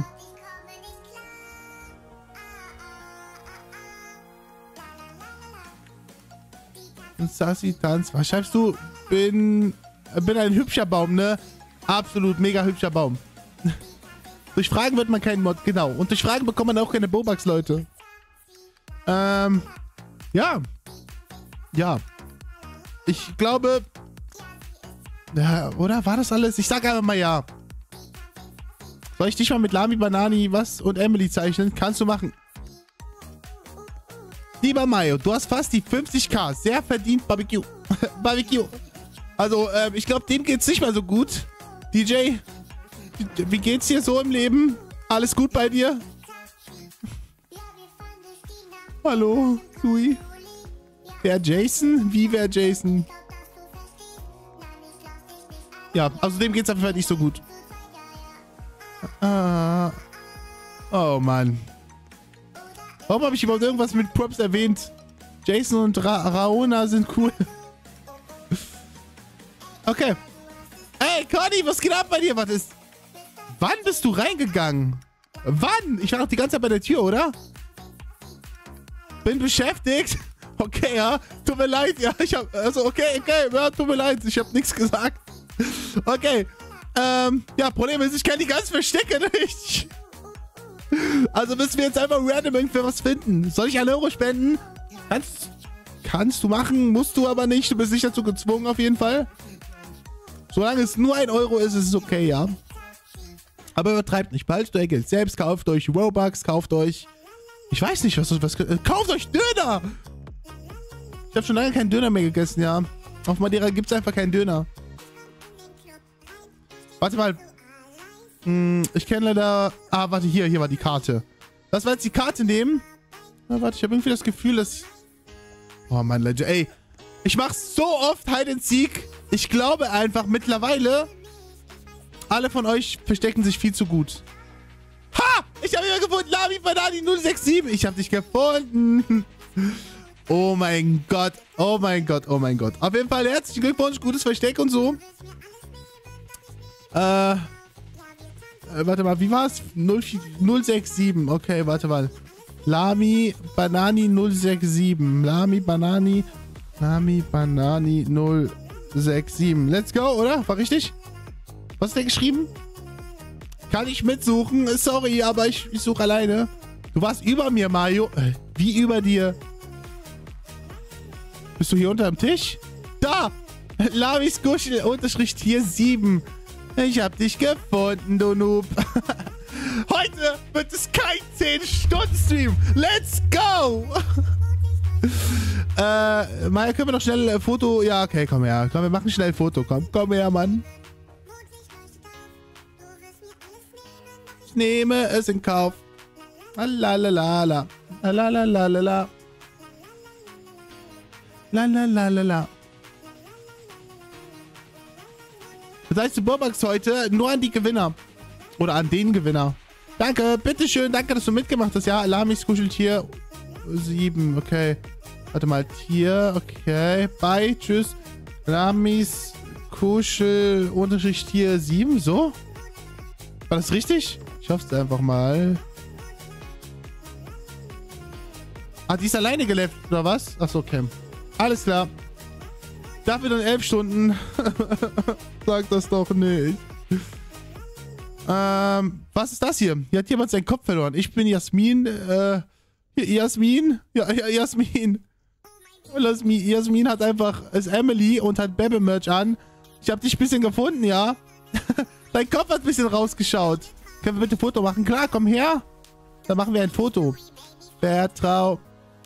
S1: Und Sassy Tanz. Was schreibst du? Bin, bin ein hübscher Baum, ne? Absolut mega hübscher Baum. Durch Fragen wird man keinen Mod, genau. Und durch Fragen bekommt man auch keine Bobax, Leute. Ähm, ja. Ja. Ich glaube... Ja, oder? War das alles? Ich sag einfach mal ja. Soll ich dich mal mit Lami, Banani, was und Emily zeichnen? Kannst du machen. Lieber Mayo, du hast fast die fünfzig K. Sehr verdient, Barbecue. Barbecue. Also, ähm, ich glaube, dem geht's nicht mal so gut. D J, wie geht's dir so im Leben? Alles gut bei dir? Hallo, Sui. Wer Jason? Wie wer Jason? Ja, also dem geht's auf jeden Fall nicht so gut. Ah. Oh, Mann. Warum habe ich überhaupt irgendwas mit Props erwähnt? Jason und Ra Raona sind cool. Okay. Ey, Conny, was geht ab bei dir? Was ist... Wann bist du reingegangen? Wann? Ich war doch die ganze Zeit bei der Tür, oder? Bin beschäftigt. Okay, ja. Tut mir leid, ja. Ich hab... Also, okay, okay. Ja, tut mir leid. Ich habe nichts gesagt. Okay. Ähm, ja, Problem ist, ich kann die ganzen Verstecke nicht. Also müssen wir jetzt einfach random irgendwie was finden. Soll ich einen Euro spenden? Kannst, kannst du machen, musst du aber nicht. Du bist nicht dazu gezwungen auf jeden Fall. Solange es nur ein Euro ist, ist es okay, ja. Aber übertreibt nicht. Behaltet euer Geld selbst, kauft euch Robux, kauft euch... Ich weiß nicht, was... was äh, kauft euch Döner! Ich habe schon lange keinen Döner mehr gegessen, ja. Auf Madeira gibt es einfach keinen Döner. Warte mal. Hm, ich kenne leider... Ah, warte, hier, hier war die Karte. Lass mal jetzt die Karte nehmen. Na, warte, ich habe irgendwie das Gefühl, dass... Oh, mein Legend. Ey, ich mache so oft Hide and Seek. Ich glaube einfach mittlerweile... Alle von euch verstecken sich viel zu gut. Ha! Ich habe ihn gefunden. Lami Banani null sechs sieben. Ich habe dich gefunden. Oh mein Gott. Oh mein Gott. Oh mein Gott. Auf jeden Fall herzlichen Glückwunsch. Gutes Versteck und so. Äh, äh, warte mal, wie war's? null sechs sieben. Okay, warte mal. Lami Banani null sechs sieben. Lami Banani. Lami Banani null sechs sieben. Let's go, oder? War richtig? Was ist denn geschrieben? Kann ich mitsuchen? Sorry, aber ich, ich suche alleine. Du warst über mir, Mario. Äh, wie über dir? Bist du hier unter dem Tisch? Da! Lamis Kuschel, Unterschrift hier sieben. Ich hab dich gefunden, du Noob. Heute wird es kein zehn Stunden Stream. Let's go! äh, Maya, können wir noch schnell ein Foto... Ja, okay, komm her. Komm, wir machen schnell ein Foto. Komm, komm her, Mann. Ich nehme es in Kauf. Lalalala. Lalalala. Lalalala. Das heißt, du Bobax heute nur an die Gewinner. Oder an den Gewinner. Danke, bitteschön. Danke, dass du mitgemacht hast. Ja, Lamis Kuscheltier sieben. Okay. Warte mal. Tier. Okay. Bye. Tschüss. Lamis Kuschel Unterstrich Tier sieben. So? War das richtig? Ich hoffe es einfach mal. Ah, die ist alleine gelevelt, oder was? Achso, okay. Alles klar. Dafür dann elf Stunden. Sag das doch nicht. Ähm, was ist das hier? Hier hat jemand seinen Kopf verloren. Ich bin Jasmin. Äh, Jasmin? Ja, ja, Jasmin. Jasmin. Jasmin hat einfach, ist Emily und hat Bebe-Merch an. Ich habe dich ein bisschen gefunden, ja. Dein Kopf hat ein bisschen rausgeschaut. Können wir bitte ein Foto machen? Klar, komm her. Dann machen wir ein Foto. Vertrau.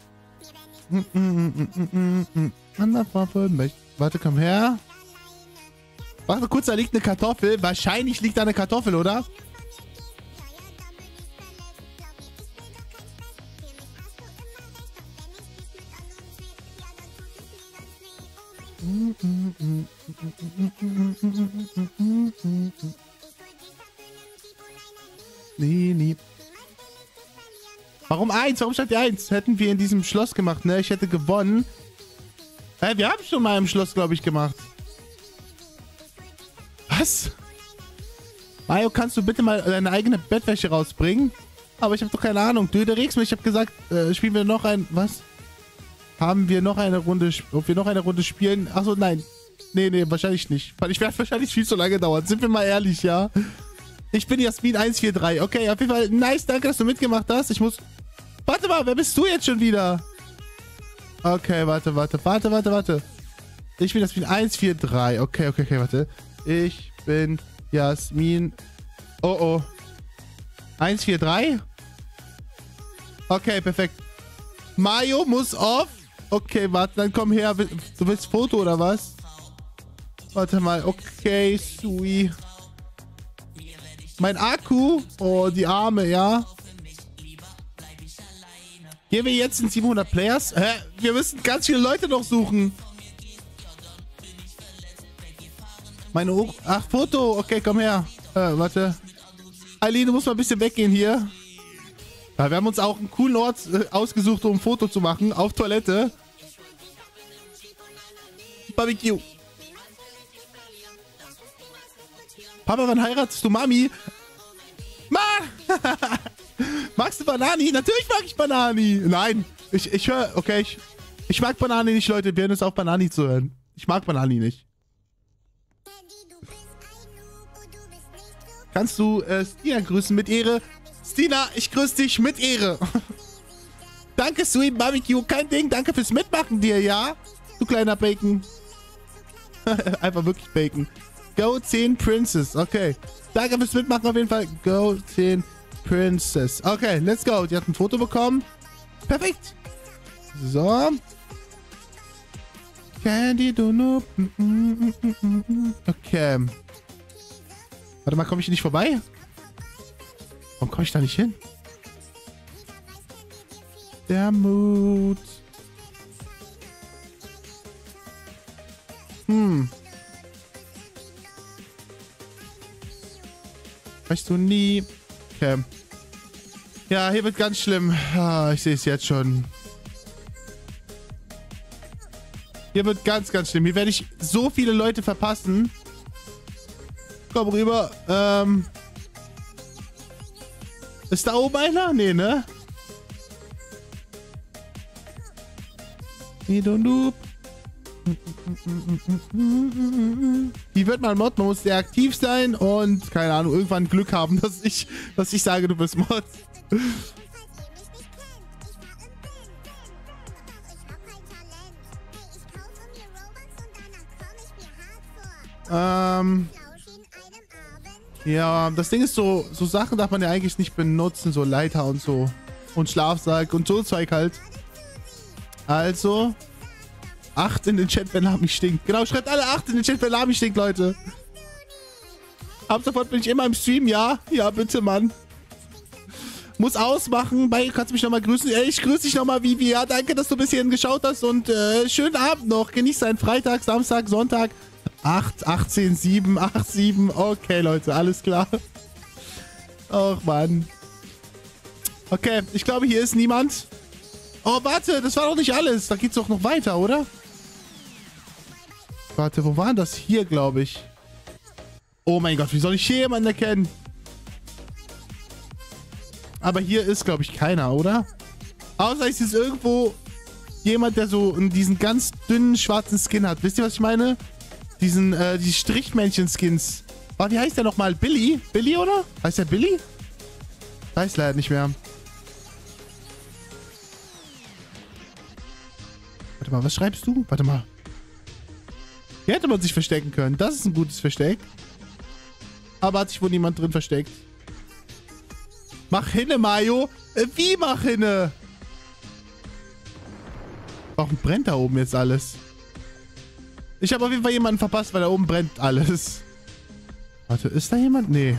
S1: Warte, komm her. Warte kurz, da liegt eine Kartoffel. Wahrscheinlich liegt da eine Kartoffel, oder? Nee, nee. Warum eins? Warum statt die eins? Hätten wir in diesem Schloss gemacht, ne? Ich hätte gewonnen. Hä, wir haben schon mal im Schloss, glaube ich, gemacht. Was? Mario, kannst du bitte mal deine eigene Bettwäsche rausbringen? Aber ich habe doch keine Ahnung. Du widerlegst mich. Ich habe gesagt, äh, spielen wir noch ein... Was? Haben wir noch eine Runde, ob wir noch eine Runde spielen? Achso, nein. Nee, nee, wahrscheinlich nicht. Weil ich werde wahrscheinlich viel zu lange dauern. Sind wir mal ehrlich, ja? Ich bin Jasmin eins vier drei. Okay, auf jeden Fall nice, danke, dass du mitgemacht hast. Ich muss... Warte mal, wer bist du jetzt schon wieder? Okay, warte, warte, warte, warte, warte. Ich bin Jasmin eins vier drei. Okay, okay, okay, warte. Ich bin Jasmin... Oh, oh. eins vier drei? Okay, perfekt. Mario muss off. Okay, warte, dann komm her. Du willst Foto oder was? Warte mal. Okay, sweet. Mein Akku. Oh, die Arme, ja. Gehen wir jetzt in siebenhundert Players? Hä? Wir müssen ganz viele Leute noch suchen. Meine Uhr. Ach, Foto. Okay, komm her. Äh, warte. Eileen, du musst mal ein bisschen weggehen hier. Ja, wir haben uns auch einen coolen Ort äh, ausgesucht, um ein Foto zu machen. Auf Toilette. Barbecue. Papa, wann heiratest du Mami? Mann! Magst du Banani? Natürlich mag ich Banani. Nein, ich, ich höre, okay, ich, ich mag Banani nicht, Leute. Wir hören es auf Banani zu hören. Ich mag Banani nicht. Kannst du äh, Stina grüßen mit Ehre? Stina, ich grüße dich mit Ehre. Danke, Sweet Barbecue. Kein Ding. Danke fürs Mitmachen dir, ja? Du kleiner Bacon. Einfach wirklich Bacon. Go zehn Princess. Okay. Danke fürs Mitmachen auf jeden Fall. Go zehn Princess. Okay, let's go. Die hat ein Foto bekommen. Perfekt. So. Candy Donup. Okay. Warte mal, komme ich nicht vorbei? Warum komme ich da nicht hin? Der Mut. Hm. Weißt du nie. Okay. Ja, hier wird ganz schlimm. Ah, ich sehe es jetzt schon. Hier wird ganz, ganz schlimm. Hier werde ich so viele Leute verpassen. Komm rüber. Ähm. Ist da oben einer? Nee, ne? Noob. Die wird mal Mod, man muss sehr aktiv sein und, keine Ahnung, irgendwann Glück haben, dass ich, dass ich sage, du bist Mod. ähm... Ja, das Ding ist so, so Sachen darf man ja eigentlich nicht benutzen, so Leiter und so. Und Schlafsack und so Zeug halt. Also, acht in den Chat, wenn Lami stinkt. Genau, schreibt alle acht in den Chat, wenn Lami stinkt, Leute. Ab sofort bin ich immer im Stream, ja? Ja, bitte, Mann. Muss ausmachen. Bei, kannst du mich nochmal grüßen? Ey, ich grüße dich nochmal, Vivi. Ja, danke, dass du bis hierhin geschaut hast und äh, schönen Abend noch. Genieß deinen Freitag, Samstag, Sonntag. acht, achtzehn, sieben, acht, sieben. Okay, Leute, alles klar. Och, Mann. Okay, ich glaube, hier ist niemand. Oh, warte, das war doch nicht alles. Da geht's doch noch weiter, oder? Warte, wo war das? Hier, glaube ich. Oh mein Gott, wie soll ich hier jemanden erkennen? Aber hier ist, glaube ich, keiner, oder? Außer es ist irgendwo jemand, der so diesen ganz dünnen schwarzen Skin hat. Wisst ihr, was ich meine? Diesen, äh, die Strichmännchen-Skins. Oh, wie heißt der nochmal? Billy? Billy, oder? Heißt der Billy? Weiß leider nicht mehr. Warte mal, was schreibst du? Warte mal. Hier hätte man sich verstecken können. Das ist ein gutes Versteck. Aber hat sich wohl niemand drin versteckt. Mach hinne, Mario. Äh, wie mach hinne? Warum brennt da oben jetzt alles? Ich habe auf jeden Fall jemanden verpasst, weil da oben brennt alles. Warte, ist da jemand? Nee.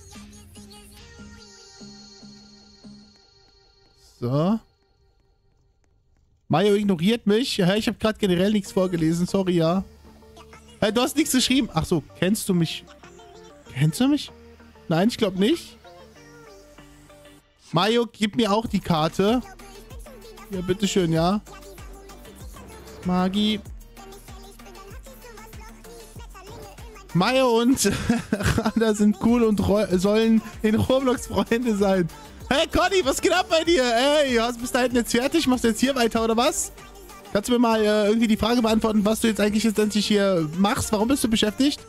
S1: So. Mario ignoriert mich. Ja, ich habe gerade generell nichts vorgelesen. Sorry, ja. Hey, du hast nichts geschrieben. Ach so, kennst du mich? Kennst du mich? Nein, ich glaube nicht. Mario, gib mir auch die Karte. Ja, bitteschön, ja. Magi. Mario und Randa sind cool und sollen in Roblox Freunde sein. Hey, Conny, was geht ab bei dir? Ey, hast, bist du da hinten jetzt fertig? Machst du jetzt hier weiter, oder was? Kannst du mir mal äh, irgendwie die Frage beantworten, was du jetzt eigentlich jetzt endlich hier machst? Warum bist du beschäftigt?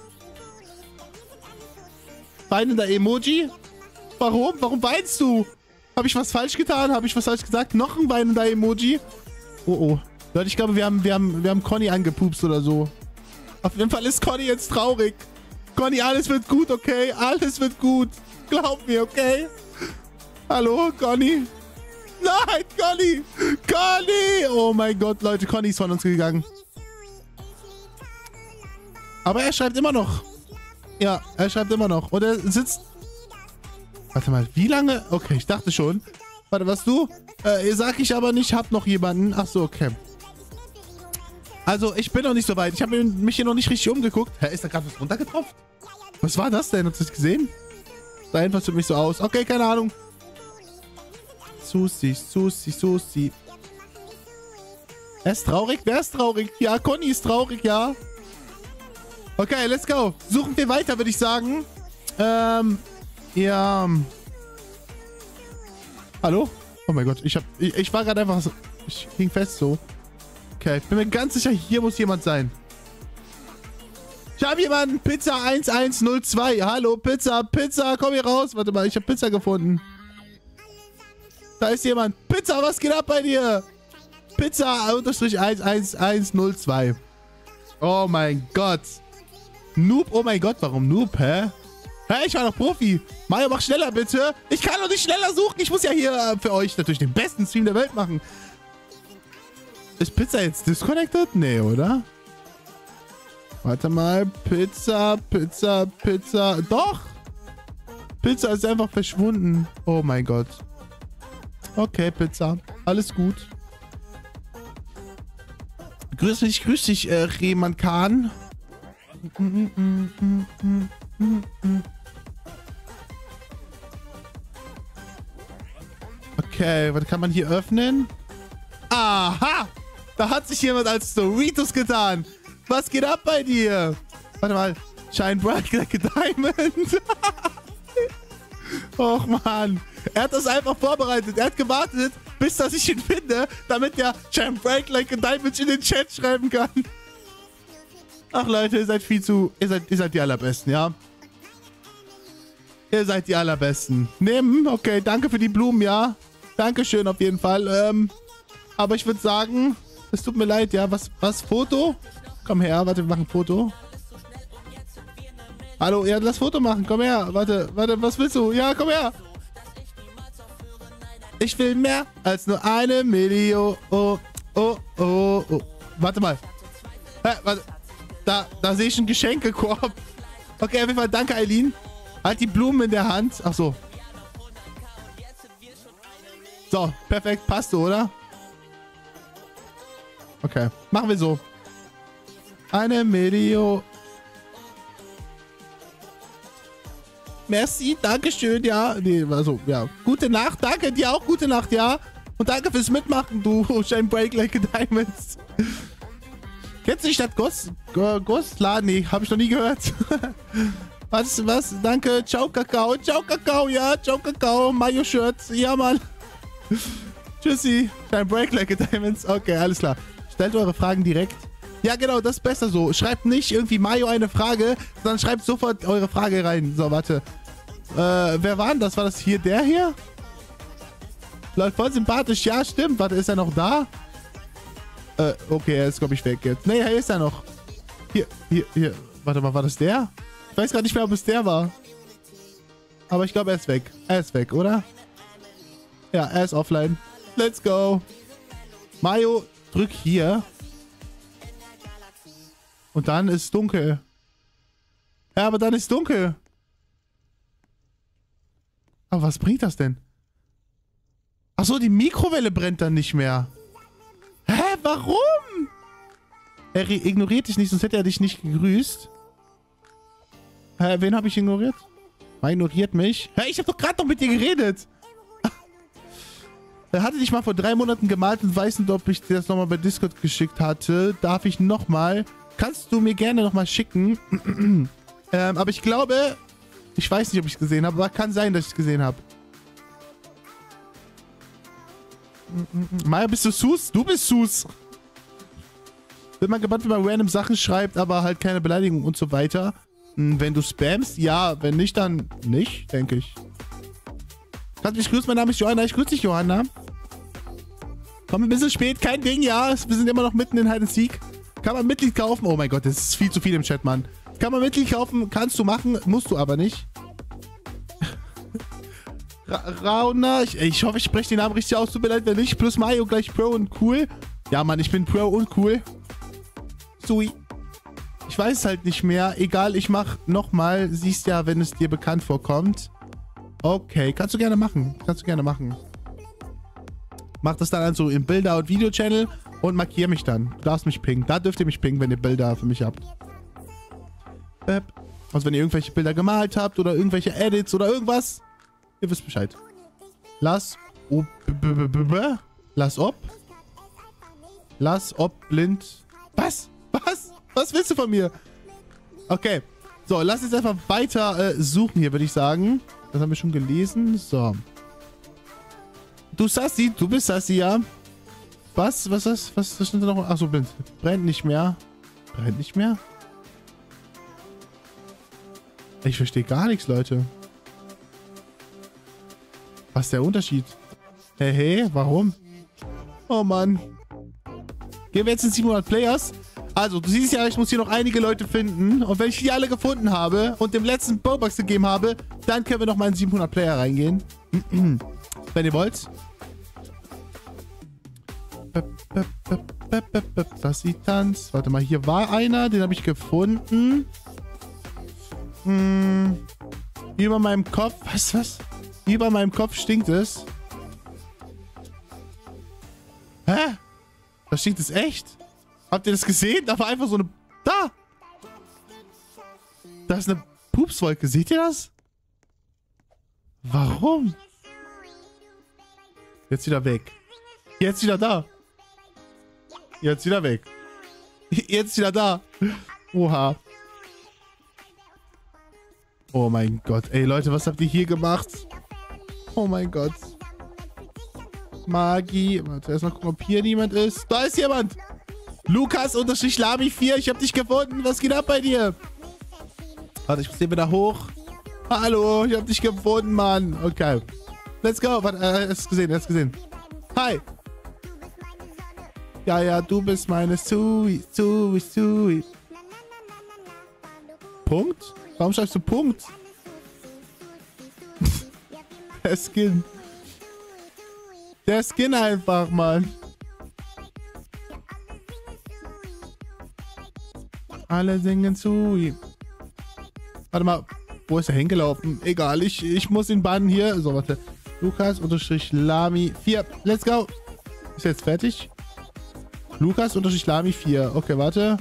S1: Weinender Emoji? Warum? Warum weinst du? Habe ich was falsch getan? Habe ich was falsch gesagt? Noch ein weinender Emoji? Oh, oh. Leute, ich glaube, wir haben, wir haben, wir haben Conny angepupst oder so. Auf jeden Fall ist Conny jetzt traurig. Conny, alles wird gut, okay? Alles wird gut. Glaub mir, okay? Hallo, Conny? Nein, Conny! Conny! Oh mein Gott, Leute, Conny ist von uns gegangen. Aber er schreibt immer noch. Ja, er schreibt immer noch. Und er sitzt... Warte mal, wie lange? Okay, ich dachte schon. Warte, was du? Äh, sag ich aber nicht, hab noch jemanden. Ach so, okay. Also, ich bin noch nicht so weit. Ich habe mich hier noch nicht richtig umgeguckt. Hä, ist da gerade was runtergetropft? Was war das denn? Habt ihr das gesehen? Da hinten sieht mich so aus. Okay, keine Ahnung. Susi, Susi, Susi. Er ist traurig? Wer ist traurig? Ja, Conny ist traurig, ja. Okay, let's go. Suchen wir weiter, würde ich sagen. Ähm, ja. Hallo? Oh mein Gott, ich hab, ich, ich war gerade einfach so, ich hing fest so. Okay, bin mir ganz sicher, hier muss jemand sein. Ich habe jemanden, Pizza eins eins null zwei. Hallo, Pizza, Pizza, komm hier raus. Warte mal, ich habe Pizza gefunden. Da ist jemand. Pizza, was geht ab bei dir? Pizza unterstrich eins eins eins null zwei. Oh mein Gott. Noob, oh mein Gott, warum Noob, hä? Hä, ich war doch Profi. Mario, mach schneller bitte. Ich kann doch nicht schneller suchen. Ich muss ja hier äh, für euch natürlich den besten Stream der Welt machen. Ist Pizza jetzt disconnected? Nee, oder? Warte mal. Pizza, Pizza, Pizza. Doch! Pizza ist einfach verschwunden. Oh mein Gott. Okay, Pizza. Alles gut. Grüß dich, grüß dich, äh, Rehmann Kahn. Okay, was kann man hier öffnen? Aha! Da hat sich jemand als Doritos getan. Was geht ab bei dir? Warte mal. Shine bright like a diamond. Och, Mann. Er hat das einfach vorbereitet. Er hat gewartet, bis dass ich ihn finde, damit der Shine bright like a diamond in den Chat schreiben kann. Ach, Leute, ihr seid viel zu... Ihr seid, ihr seid die Allerbesten, ja? Ihr seid die Allerbesten. Nehmen? Okay, danke für die Blumen, ja? Dankeschön auf jeden Fall. Ähm, aber ich würde sagen, es tut mir leid, ja? Was, was, Foto? Komm her, warte, wir machen ein Foto. Hallo, ja, lass Foto machen, komm her. Warte, warte, was willst du? Ja, komm her. Ich will mehr als nur eine Million. Oh, oh, oh, oh. Warte mal. Hä, warte. Da, da sehe ich einen Geschenkekorb. Okay, auf jeden Fall, danke, Eileen. Halt die Blumen in der Hand. Ach so. So, perfekt, passt so, oder? Okay, machen wir so. Eine Million. Merci, dankeschön, ja. Nee, also, ja. Gute Nacht, danke dir auch, gute Nacht, ja. Und danke fürs Mitmachen, du Shine Break Like a Diamonds. Kennst du die Stadt Gos... Goslar? Nee, hab ich noch nie gehört. Was, was? Danke, ciao Kakao, ciao Kakao, ja, ciao Kakao, Mayo Shirts, ja, Mann. Tschüssi, Shine Break Like a Diamonds. Okay, alles klar. Stellt eure Fragen direkt. Ja, genau, das ist besser so. Schreibt nicht irgendwie Mayo eine Frage, sondern schreibt sofort eure Frage rein. So, warte. Äh, wer war denn das? War das hier der hier? Läuft voll sympathisch. Ja, stimmt. Warte, ist er noch da? Äh, okay, er ist, glaube ich, weg jetzt. Nee, hier ist er noch. Hier, hier, hier. Warte mal, war das der? Ich weiß gar nicht mehr, ob es der war. Aber ich glaube, er ist weg. Er ist weg, oder? Ja, er ist offline. Let's go. Mayo, drück hier. Und dann ist dunkel. Ja, aber dann ist dunkel. Aber was bringt das denn? Achso, die Mikrowelle brennt dann nicht mehr. Hä, warum? Er ignoriert dich nicht, sonst hätte er dich nicht gegrüßt. Hä, wen habe ich ignoriert? Er ignoriert mich. Hä, ich habe doch gerade noch mit dir geredet. Er hatte dich mal vor drei Monaten gemalt und weiß nicht, ob ich dir das nochmal bei Discord geschickt hatte. Darf ich nochmal... Kannst du mir gerne nochmal schicken. ähm, aber ich glaube, ich weiß nicht, ob ich es gesehen habe, aber kann sein, dass ich es gesehen habe. Maya, bist du Sus? Du bist Sus. Bin mal gebannt, wenn man random Sachen schreibt, aber halt keine Beleidigung und so weiter. Wenn du spammst, ja. Wenn nicht, dann nicht, denke ich. Kannst mich grüßen, mein Name ist Johanna. Ich grüße dich, Johanna. Komm ein bisschen spät, kein Ding, ja. Wir sind immer noch mitten in Hide and Seek. Kann man Mitglied kaufen? Oh mein Gott, das ist viel zu viel im Chat, Mann. Kann man Mitglied kaufen? Kannst du machen, musst du aber nicht. Ra Rauna, ich, ich hoffe, ich spreche den Namen richtig aus. Tut mir leid, wenn nicht. Plus Mario gleich Pro und cool. Ja, Mann, ich bin Pro und cool. Sui. Ich weiß halt nicht mehr. Egal, ich mach nochmal. Siehst ja, wenn es dir bekannt vorkommt. Okay, kannst du gerne machen. Kannst du gerne machen. Mach das dann also im Bilder- und Video-Channel und markier mich dann. Du darfst mich pingen. Da dürft ihr mich pingen, wenn ihr Bilder für mich habt. Also wenn ihr irgendwelche Bilder gemalt habt oder irgendwelche Edits oder irgendwas. Ihr wisst Bescheid. Lass ob... Lass ob... Lass ob blind... Was? Was? Was willst du von mir? Okay. So, lass jetzt einfach weiter äh, suchen hier, würde ich sagen. Das haben wir schon gelesen. So. Du Sassi, du bist Sassi, ja. Was? Was ist? Was, was stand da noch? Achso, blind. Brennt nicht mehr. Brennt nicht mehr? Ich verstehe gar nichts, Leute. Was ist der Unterschied? Hey, hey, warum? Oh Mann. Gehen wir jetzt in siebenhundert Players? Also, du siehst ja, ich muss hier noch einige Leute finden. Und wenn ich die alle gefunden habe und dem letzten Bowbox gegeben habe, dann können wir noch mal in siebenhundert Player reingehen. Wenn ihr wollt. Das sieht Tanz. Warte mal, hier war einer, den habe ich gefunden. Hm. Über meinem Kopf. Was, was? Über meinem Kopf stinkt es. Hä? Da stinkt es echt? Habt ihr das gesehen? Da war einfach so eine... Da! Da ist eine Pupswolke. Seht ihr das? Warum? Jetzt wieder weg. Jetzt wieder da. Jetzt wieder weg. Jetzt wieder da. Oha. Oh mein Gott. Ey, Leute, was habt ihr hier gemacht? Oh mein Gott. Magie. Warte, erstmal gucken, ob hier niemand ist. Da ist jemand. Lukas unterstrich Lami vier. Ich hab dich gefunden. Was geht ab bei dir? Warte, ich muss hier wieder hoch. Hallo, ich hab dich gefunden, Mann. Okay. Let's go. Warte, er hat es gesehen, er hat es gesehen. Hi. Ja, ja, du bist meine Sui, Sui, Sui. Punkt? Warum schreibst du Punkt? Der Skin. Der Skin einfach, Mann. Alle singen Sui. Warte mal. Wo ist er hingelaufen? Egal, ich, ich muss ihn bannen hier. So, warte. Lukas unterstrich Lami vier. Let's go. Ist jetzt fertig? Lukas unterstrich Lami vier. Okay, warte.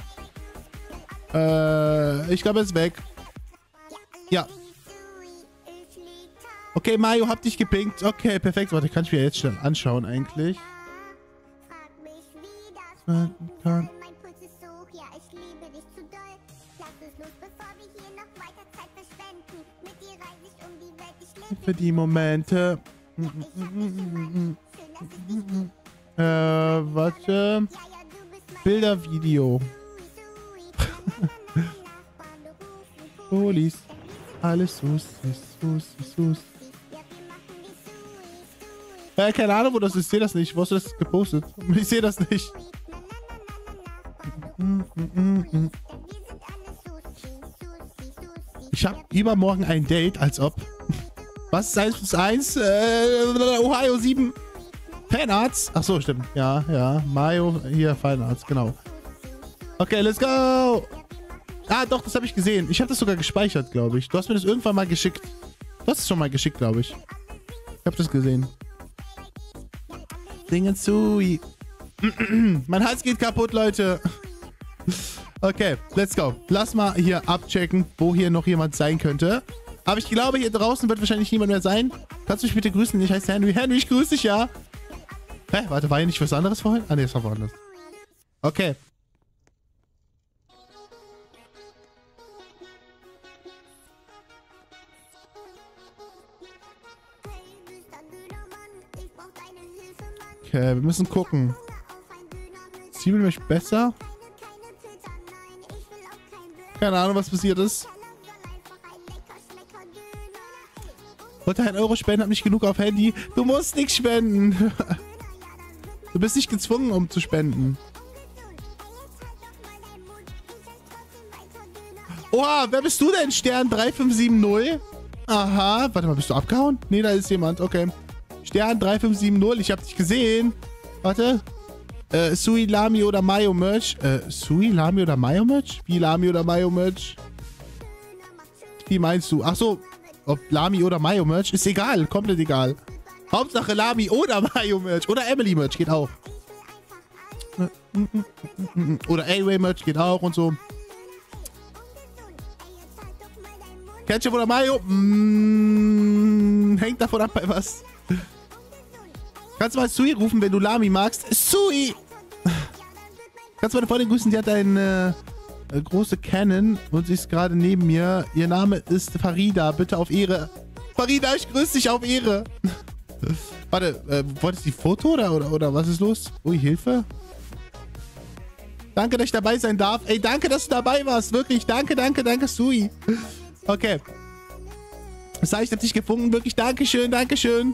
S1: Äh, ich glaube, er ist weg. Ja. Okay, Mario, hab dich gepinkt. Okay, perfekt. Warte, kann ich mir jetzt schon anschauen eigentlich. Für die Momente. Äh, warte. Bilder, Video. Polis. Alles sus, sus, sus. Äh, keine Ahnung, wo das ist. Ich sehe das nicht. Wo hast du das gepostet? Ich sehe das nicht. Ich habe übermorgen ein Date, als ob. Was ist eins plus eins? Äh, Ohio sieben. Fanarts. Achso, stimmt. Ja, ja. Mario, hier, Fanarts, genau. Okay, let's go. Ah, doch, das habe ich gesehen. Ich habe das sogar gespeichert, glaube ich. Du hast mir das irgendwann mal geschickt. Du hast es schon mal geschickt, glaube ich. Ich habe das gesehen. Singen zu. Mein Hals geht kaputt, Leute. Okay, let's go. Lass mal hier abchecken, wo hier noch jemand sein könnte. Aber ich glaube, hier draußen wird wahrscheinlich niemand mehr sein. Kannst du mich bitte grüßen? Ich heiße Henry. Henry, ich grüße dich, ja. Hä? Warte, war hier nicht was anderes vorhin? Ah, ne, das war woanders. Okay. Okay, wir müssen gucken. Sieben möchte besser. Keine Ahnung, was passiert ist. Wollte ein Euro spenden, hab nicht genug auf Handy. Du musst nichts spenden. Du bist nicht gezwungen, um zu spenden. Oha, wer bist du denn? Stern drei fünf sieben null? Aha, warte mal, bist du abgehauen? Nee, da ist jemand, okay. Stern drei fünf sieben null, ich hab dich gesehen. Warte. Äh, Sui, Lami oder Mayo Merch. Äh, Sui, Lami oder Mayo Merch? Wie Lami oder Mayo Merch? Wie meinst du? Ach so, ob Lami oder Mayo Merch? Ist egal, komplett egal. Hauptsache Lami oder Mayo Merch. Oder Emily Merch geht auch. Oder A-Way Merch geht auch und so. Ketchup oder Mayo? Mm, hängt davon ab bei was. Kannst du mal Sui rufen, wenn du Lami magst? Sui! Kannst du meine Freundin grüßen? Die hat eine äh, große Canon und sie ist gerade neben mir. Ihr Name ist Farida. Bitte auf Ehre. Farida, ich grüße dich auf Ehre. Warte, äh, wolltest du die Foto oder, oder, oder was ist los? Ui, Hilfe. Danke, dass ich dabei sein darf. Ey, danke, dass du dabei warst. Wirklich, danke, danke, danke, Sui. Okay. Das heißt, ich hab dich gefunden. Wirklich, Dankeschön, Dankeschön.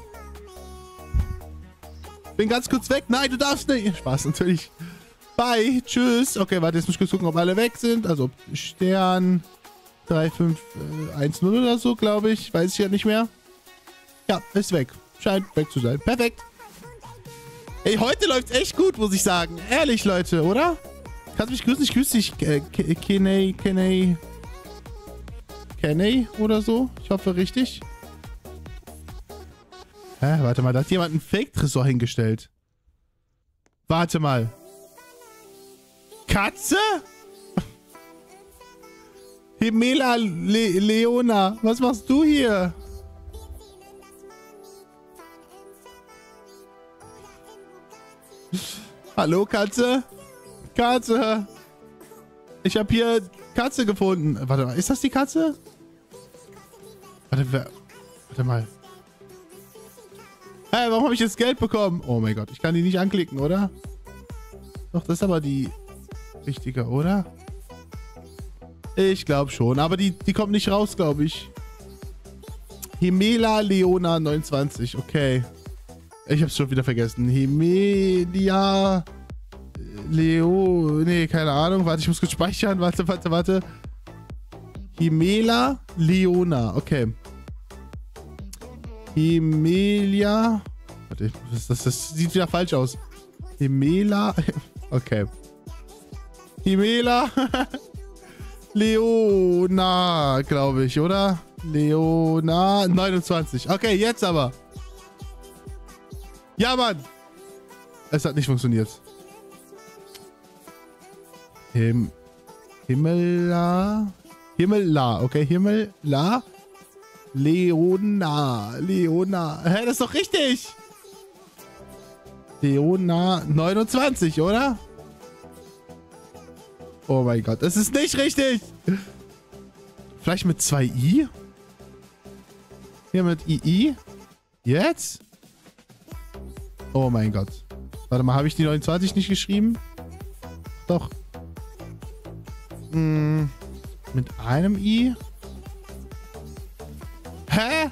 S1: Bin ganz kurz weg. Nein, du darfst nicht. Spaß, natürlich. Bye. Tschüss. Okay, warte, jetzt muss ich kurz gucken, ob alle weg sind. Also Stern drei fünf eins null oder so, glaube ich. Weiß ich ja nicht mehr. Ja, ist weg. Scheint weg zu sein. Perfekt. Ey, heute läuft's echt gut, muss ich sagen. Ehrlich, Leute, oder? Kannst du mich grüßen? Ich grüße dich. Äh, Kenny, Kenny. Kenny oder so. Ich hoffe, richtig. Hä? Warte mal, da hat jemand einen Fake-Tresor hingestellt. Warte mal. Katze? Himela Le Leona, was machst du hier? Hallo, Katze? Katze? Ich habe hier Katze gefunden. Warte mal, ist das die Katze? Warte, wer... Warte mal. Hey, warum habe ich jetzt Geld bekommen? Oh mein Gott, ich kann die nicht anklicken, oder? Doch, das ist aber die richtige, oder? Ich glaube schon, aber die, die kommt nicht raus, glaube ich. Himela Leona neunundzwanzig, okay. Ich habe es schon wieder vergessen. Himelia Leo... Nee, keine Ahnung. Warte, ich muss kurz speichern. Warte, warte, warte. Himela Leona, okay. Himelia... Warte, das, das, das sieht wieder falsch aus. Himela... Okay. Himela... Leona, glaube ich, oder? Leona neunundzwanzig. Okay, jetzt aber. Ja, Mann. Es hat nicht funktioniert. Him... Himmela... Himmela, okay, Himmela... Leona, Leona. Hä, das ist doch richtig. Leona neunundzwanzig, oder? Oh mein Gott, das ist nicht richtig. Vielleicht mit zwei i? Hier mit I I? Jetzt? Oh mein Gott. Warte mal, habe ich die neunundzwanzig nicht geschrieben? Doch. Hm, mit einem I? Hä?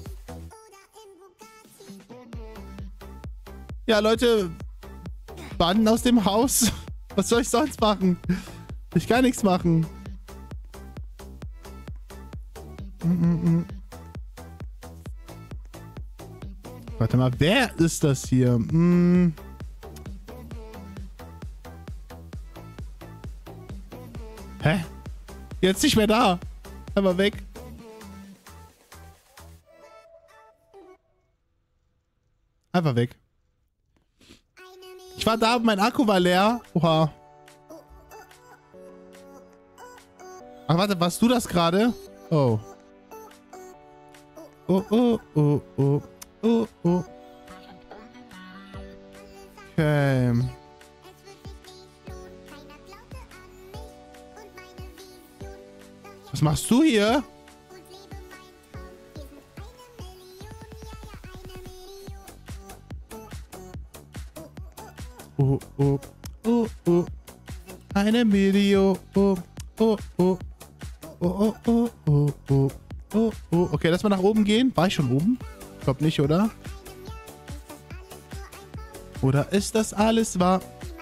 S1: Ja, Leute. Bannen aus dem Haus. Was soll ich sonst machen? Ich kann nichts machen. Mm -mm -mm. Warte mal, wer ist das hier? Mm. Hä? Jetzt nicht mehr da. Einmal weg. Einfach weg. Ich war da, mein Akku war leer. Oha. Ach, warte, warst du das gerade? Oh. Oh, oh, oh, oh. Oh, oh. Okay. Was machst du hier? Oh, oh, oh, oh. Eine Video. Oh, oh, oh. Oh, oh, oh, oh, oh, oh, oh. Okay, lass mal nach oben gehen. War ich schon oben? Ich glaube nicht, oder? Oder ist das alles wahr?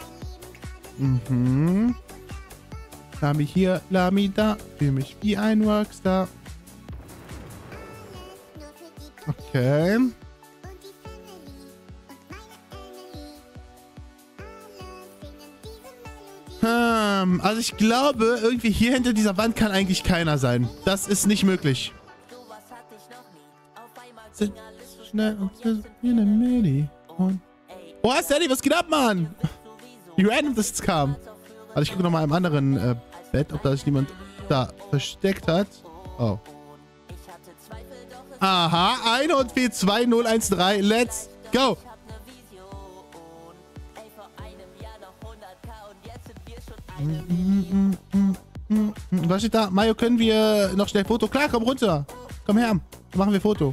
S1: Mhm. Lami hier, Lami da. Fühl mich wie ein Rockstar. Okay. Hm, also ich glaube, irgendwie hier hinter dieser Wand kann eigentlich keiner sein. Das ist nicht möglich. Schnell und wie eine Medi. Oh, Sadie, was geht ab, Mann? Wie random das jetzt kam. Also ich gucke nochmal im anderen äh, Bett, ob da sich niemand da versteckt hat. Oh. Aha, ein und vier zwei null eins drei. Let's go. Was steht da? Mayo, können wir noch schnell Foto? Klar, komm runter. Komm her. Dann machen wir Foto.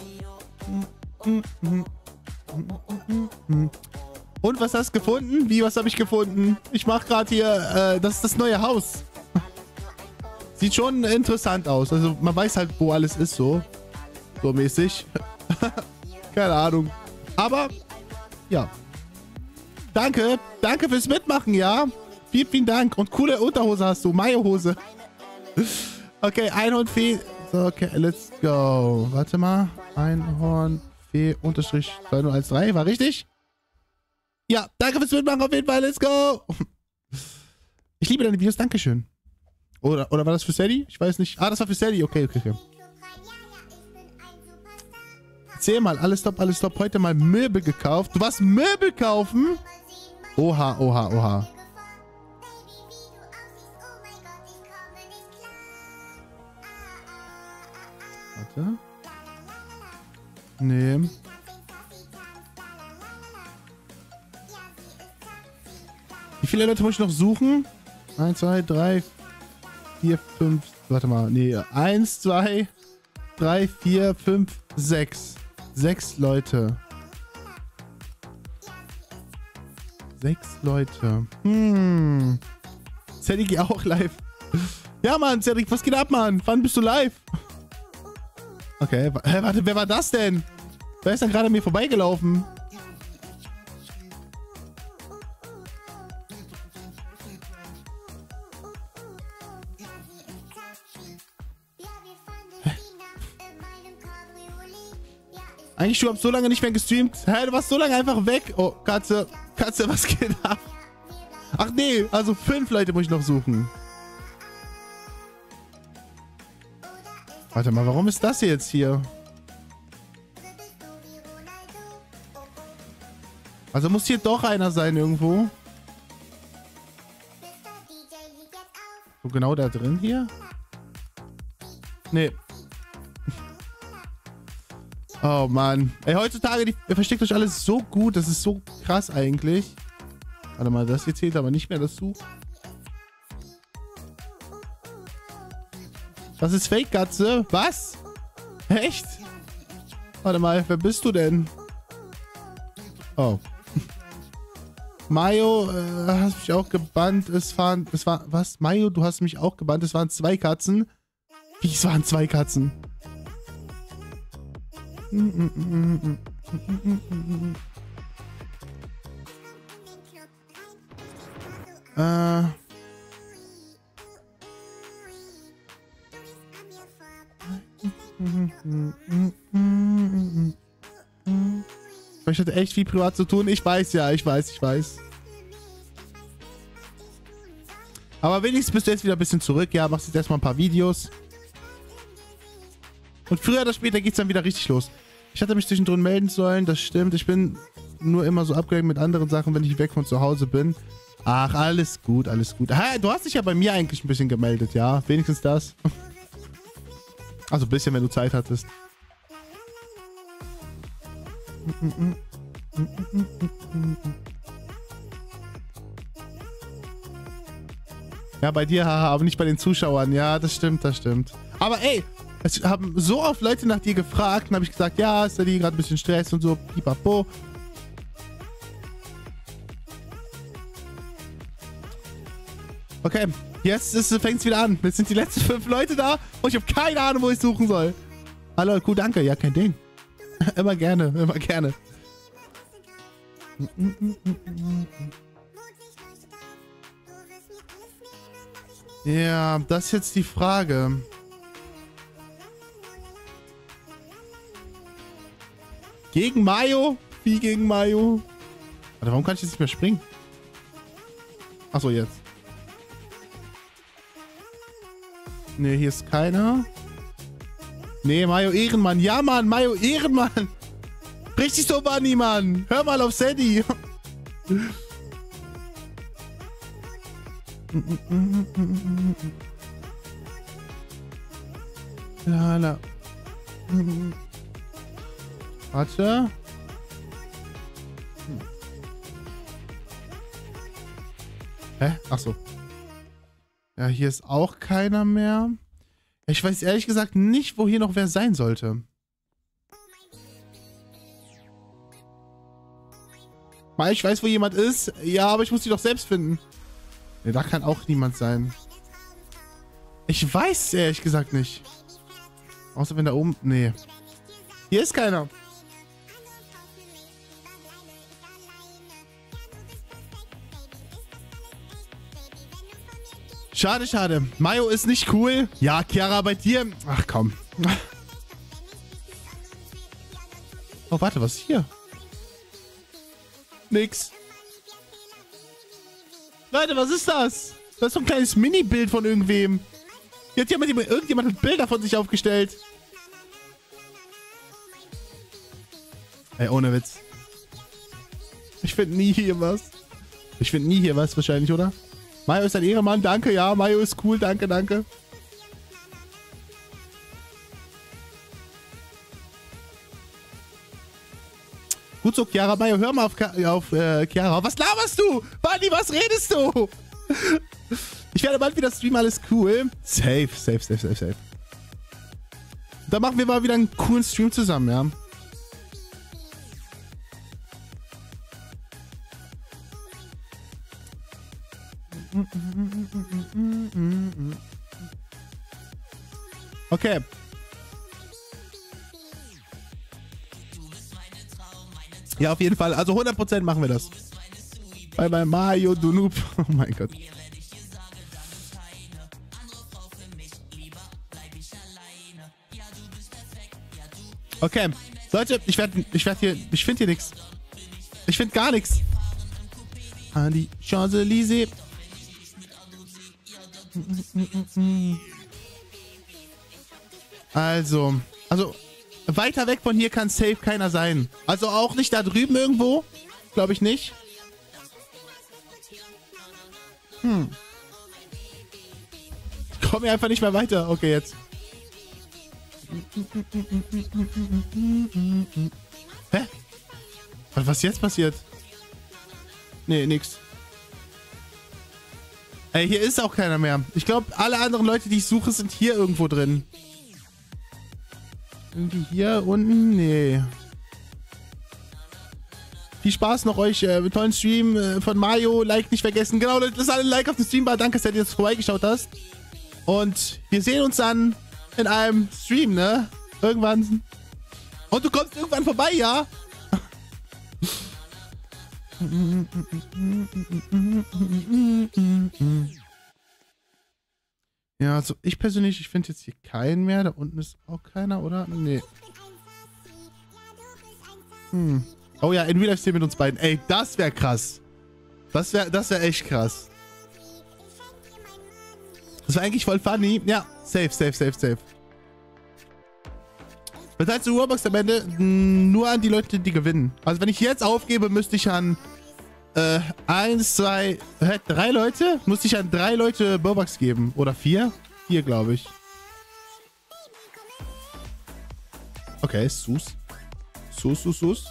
S1: Und was hast du gefunden? Wie, was habe ich gefunden? Ich mache gerade hier, äh, das ist das neue Haus. Sieht schon interessant aus. Also man weiß halt, wo alles ist, so. So mäßig. Keine Ahnung. Aber, ja. Danke. Danke fürs Mitmachen, ja. Vielen, vielen Dank. Und coole Unterhose hast du. Mayo-Hose. Okay, Einhornfee. So, okay, let's go. Warte mal. Einhornfee unterstrich zwei null eins drei. War richtig? Ja, danke fürs Mitmachen auf jeden Fall. Let's go. Ich liebe deine Videos. Dankeschön. Oder, oder war das für Sadie? Ich weiß nicht. Ah, das war für Sadie. Okay, okay, okay. Erzähl mal. Alles top, alles top. Heute mal Möbel gekauft. Du warst Möbel kaufen? Oha, oha, oha. Warte. Nee. Wie viele Leute muss ich noch suchen? eins, zwei, drei, vier, fünf. Warte mal. Nee. eins, zwei, drei, vier, fünf, sechs. sechs Leute. sechs Leute. Hm. Sadie, geh auch live. Ja, Mann, Cedric, was geht ab, Mann? Wann bist du live? Okay, hä, warte, wer war das denn? Wer ist denn gerade an mir vorbeigelaufen? Hä? Eigentlich, du hast so lange nicht mehr gestreamt. Hä, du warst so lange einfach weg. Oh, Katze, Katze, was geht ab? Ach nee, also fünf Leute muss ich noch suchen. Warte mal, warum ist das jetzt hier? Also muss hier doch einer sein irgendwo. So genau da drin hier? Nee. Oh Mann. Ey, heutzutage, die, ihr versteckt euch alles so gut. Das ist so krass eigentlich. Warte mal, das hier zählt aber nicht mehr dazu. Das ist Fake, Katze. Was? Echt? Warte mal, wer bist du denn? Oh. Mayo, äh, hast mich auch gebannt. Es waren, es war, was? Mayo, du hast mich auch gebannt. Es waren zwei Katzen. Wie, es waren zwei Katzen? Äh... Ich hatte echt viel privat zu tun. Ich weiß, ja, ich weiß, ich weiß. Aber wenigstens bist du jetzt wieder ein bisschen zurück. Ja, machst jetzt erstmal ein paar Videos. Und früher oder später geht es dann wieder richtig los. Ich hatte mich zwischendrin melden sollen, das stimmt. Ich bin nur immer so abgelenkt mit anderen Sachen, wenn ich weg von zu Hause bin. Ach, alles gut, alles gut. Ha, du hast dich ja bei mir eigentlich ein bisschen gemeldet, ja? Wenigstens das. Also ein bisschen, wenn du Zeit hattest. Ja, bei dir, haha, aber nicht bei den Zuschauern. Ja, das stimmt, das stimmt. Aber ey, es haben so oft Leute nach dir gefragt. Dann habe ich gesagt, ja, ist da die gerade ein bisschen Stress und so. Pipapo. Okay, Jetzt fängt es wieder an. Jetzt sind die letzten fünf Leute da und ich habe keine Ahnung, wo ich suchen soll. Hallo, cool, danke. Ja, kein Ding. Immer gerne, immer gerne. Ja, das ist jetzt die Frage. Gegen Mayo? Wie gegen Mayo? Warte, warum kann ich jetzt nicht mehr springen? Achso, jetzt. Ne, hier ist keiner. Nee, Mayo Ehrenmann. Ja, Mann, Mayo Ehrenmann. Richtig so, Bunny, Mann. Hör mal auf Sadie. Lala. Warte. Hä? Ach so. Ja, hier ist auch keiner mehr. Ich weiß ehrlich gesagt nicht, wo hier noch wer sein sollte. Weil ich weiß, wo jemand ist. Ja, aber ich muss die doch selbst finden. Ne, da kann auch niemand sein. Ich weiß ehrlich gesagt nicht. Außer wenn da oben... Nee. Hier ist keiner. Schade, schade. Mayo ist nicht cool. Ja, Chiara, bei dir... Ach, komm. Oh, warte, was ist hier? Nix. Leute, was ist das? Das ist so ein kleines Mini-Bild von irgendwem. Hier hat jemand, irgendjemand hat Bilder von sich aufgestellt. Ey, ohne Witz. Ich finde nie hier was. Ich finde nie hier was wahrscheinlich, oder? Mayo ist ein Ehrenmann, danke, ja. Mayo ist cool, danke, danke. Gut so, Chiara, Mayo, hör mal auf, auf äh, Chiara. Was laberst du? Bunny, was redest du? Ich werde bald wieder streamen, alles cool. Safe, safe, safe, safe, safe. Dann machen wir mal wieder einen coolen Stream zusammen, ja. Okay. Ja, auf jeden Fall. Also hundert Prozent machen wir das. Bye bye Mayo, du Noob. Oh mein Gott. Okay. Leute, ich werde ich werd hier... Ich finde hier nichts. Ich finde gar nichts. An die Champs-Élysées. Also, also weiter weg von hier kann safe keiner sein. Also auch nicht da drüben irgendwo. Glaube ich nicht. Hm. Ich komme hier einfach nicht mehr weiter. Okay, jetzt. Hä? Was ist jetzt passiert? Nee, nix. Ey, hier ist auch keiner mehr. Ich glaube, alle anderen Leute, die ich suche, sind hier irgendwo drin. Irgendwie hier unten? Nee. Viel Spaß noch euch äh, mit tollen Stream äh, von Mayo. Like nicht vergessen. Genau, lasst alle ein Like auf den Stream war. Danke, dass du jetzt vorbeigeschaut hast. Und wir sehen uns dann in einem Stream, ne? Irgendwann. Und du kommst irgendwann vorbei, ja? Ja, also ich persönlich, ich finde jetzt hier keinen mehr. Da unten ist auch keiner, oder? Nee. Hm. Oh ja, in Real Life stehen mit uns beiden. Ey, das wäre krass. Das wäre das wär echt krass. Das war eigentlich voll funny. Ja, safe, safe, safe, safe. Bezahlst du Robux am Ende nur an die Leute, die gewinnen. Also wenn ich jetzt aufgebe, müsste ich an äh, eins, zwei, hä, drei Leute? Müsste ich an drei Leute Robux geben. Oder vier? Vier, glaube ich. Okay, Sus. Sus, Sus, Sus.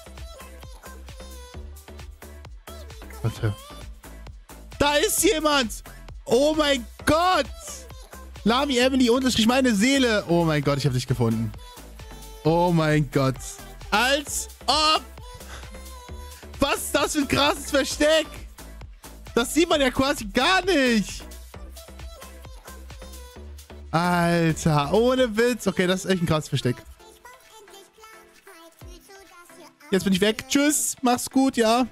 S1: Warte. Da ist jemand! Oh mein Gott! Lami Emily unterstrich meine Seele. Oh mein Gott, ich habe dich gefunden. Oh mein Gott. Als ob. Was ist das für ein krasses Versteck? Das sieht man ja quasi gar nicht. Alter, ohne Witz. Okay, das ist echt ein krasses Versteck. Jetzt bin ich weg. Tschüss, mach's gut, ja.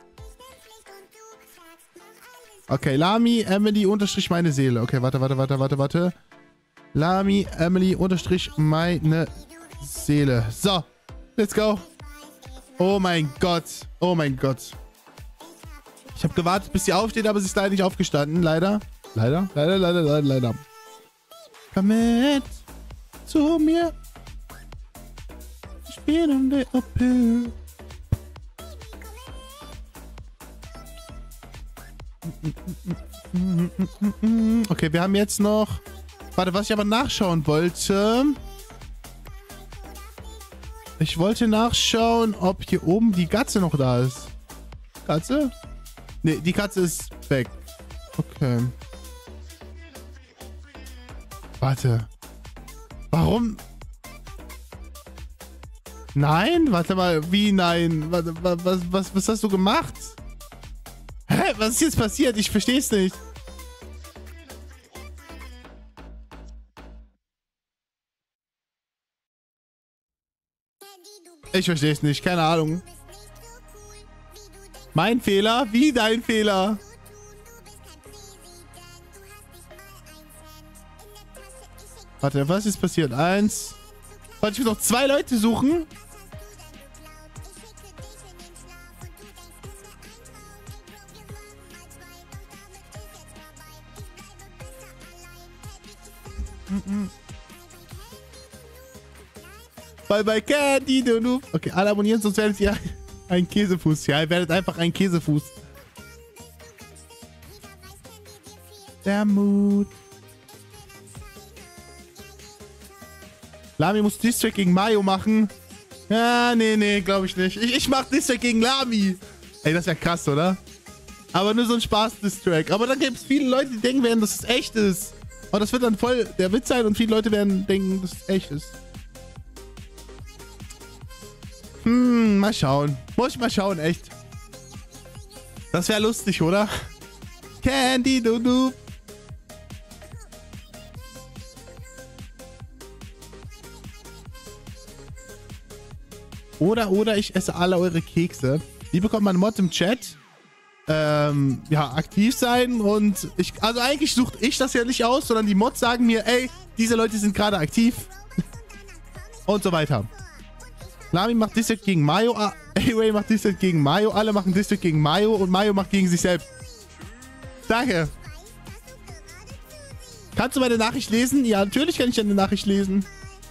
S1: Okay, Lami, Emily, unterstrich meine Seele. Okay, warte, warte, warte, warte, warte. Lami, Emily, unterstrich meine Seele. So, let's go. Oh mein Gott. Oh mein Gott. Ich habe gewartet, bis sie aufsteht, aber sie ist leider nicht aufgestanden. Leider. Leider, leider, leider, leider, leider. Komm mit zu mir. Ich bin um der O P. Okay, wir haben jetzt noch... Warte, was ich aber nachschauen wollte... Ich wollte nachschauen, ob hier oben die Katze noch da ist. Katze? Ne, die Katze ist weg. Okay. Warte. Warum? Nein? Warte mal, wie nein? Warte, was, was, was hast du gemacht? Hä? Was ist jetzt passiert? Ich verstehe es nicht. Ich verstehe es nicht. Keine Ahnung. Mein Fehler? Wie dein Fehler? Warte, was ist passiert? Eins. Warte, ich muss noch zwei Leute suchen. Bye bye Candy, du Noob. Okay, alle abonnieren, sonst werdet ihr ein Käsefuß. Ja, ihr werdet einfach ein Käsefuß. Der Mut. Lami muss Distrack gegen Mayo machen. Ja, nee, nee, glaube ich nicht. Ich, ich mach Distrack gegen Lami. Ey, das wäre krass, oder? Aber nur so ein Spaß-Distrack. Aber dann gibt es viele Leute, die denken werden, dass es echt ist. Und das wird dann voll der Witz sein und viele Leute werden denken, dass es echt ist. Hm, mal schauen. Muss ich mal schauen, echt. Das wäre lustig, oder? Candy, du, du. Oder, oder ich esse alle eure Kekse. Wie bekommt man Mod im Chat? Ähm, ja, aktiv sein und ich, also eigentlich suche ich das ja nicht aus, sondern die Mods sagen mir, ey, diese Leute sind gerade aktiv. Und so weiter. Lami macht District gegen Mayo, A-Way macht District gegen Mayo, alle machen District gegen Mayo und Mayo macht gegen sich selbst. Danke. Kannst du meine Nachricht lesen? Ja, natürlich kann ich deine Nachricht lesen.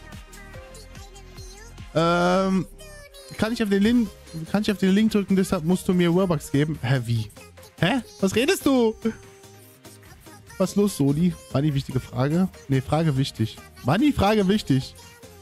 S1: Ähm, kann ich auf den Link, kann ich auf den Link drücken, deshalb musst du mir Robux geben. Hä, wie? Hä? Was redest du? Was ist los, Soli? War die wichtige Frage? Ne, Frage wichtig. War die Frage wichtig?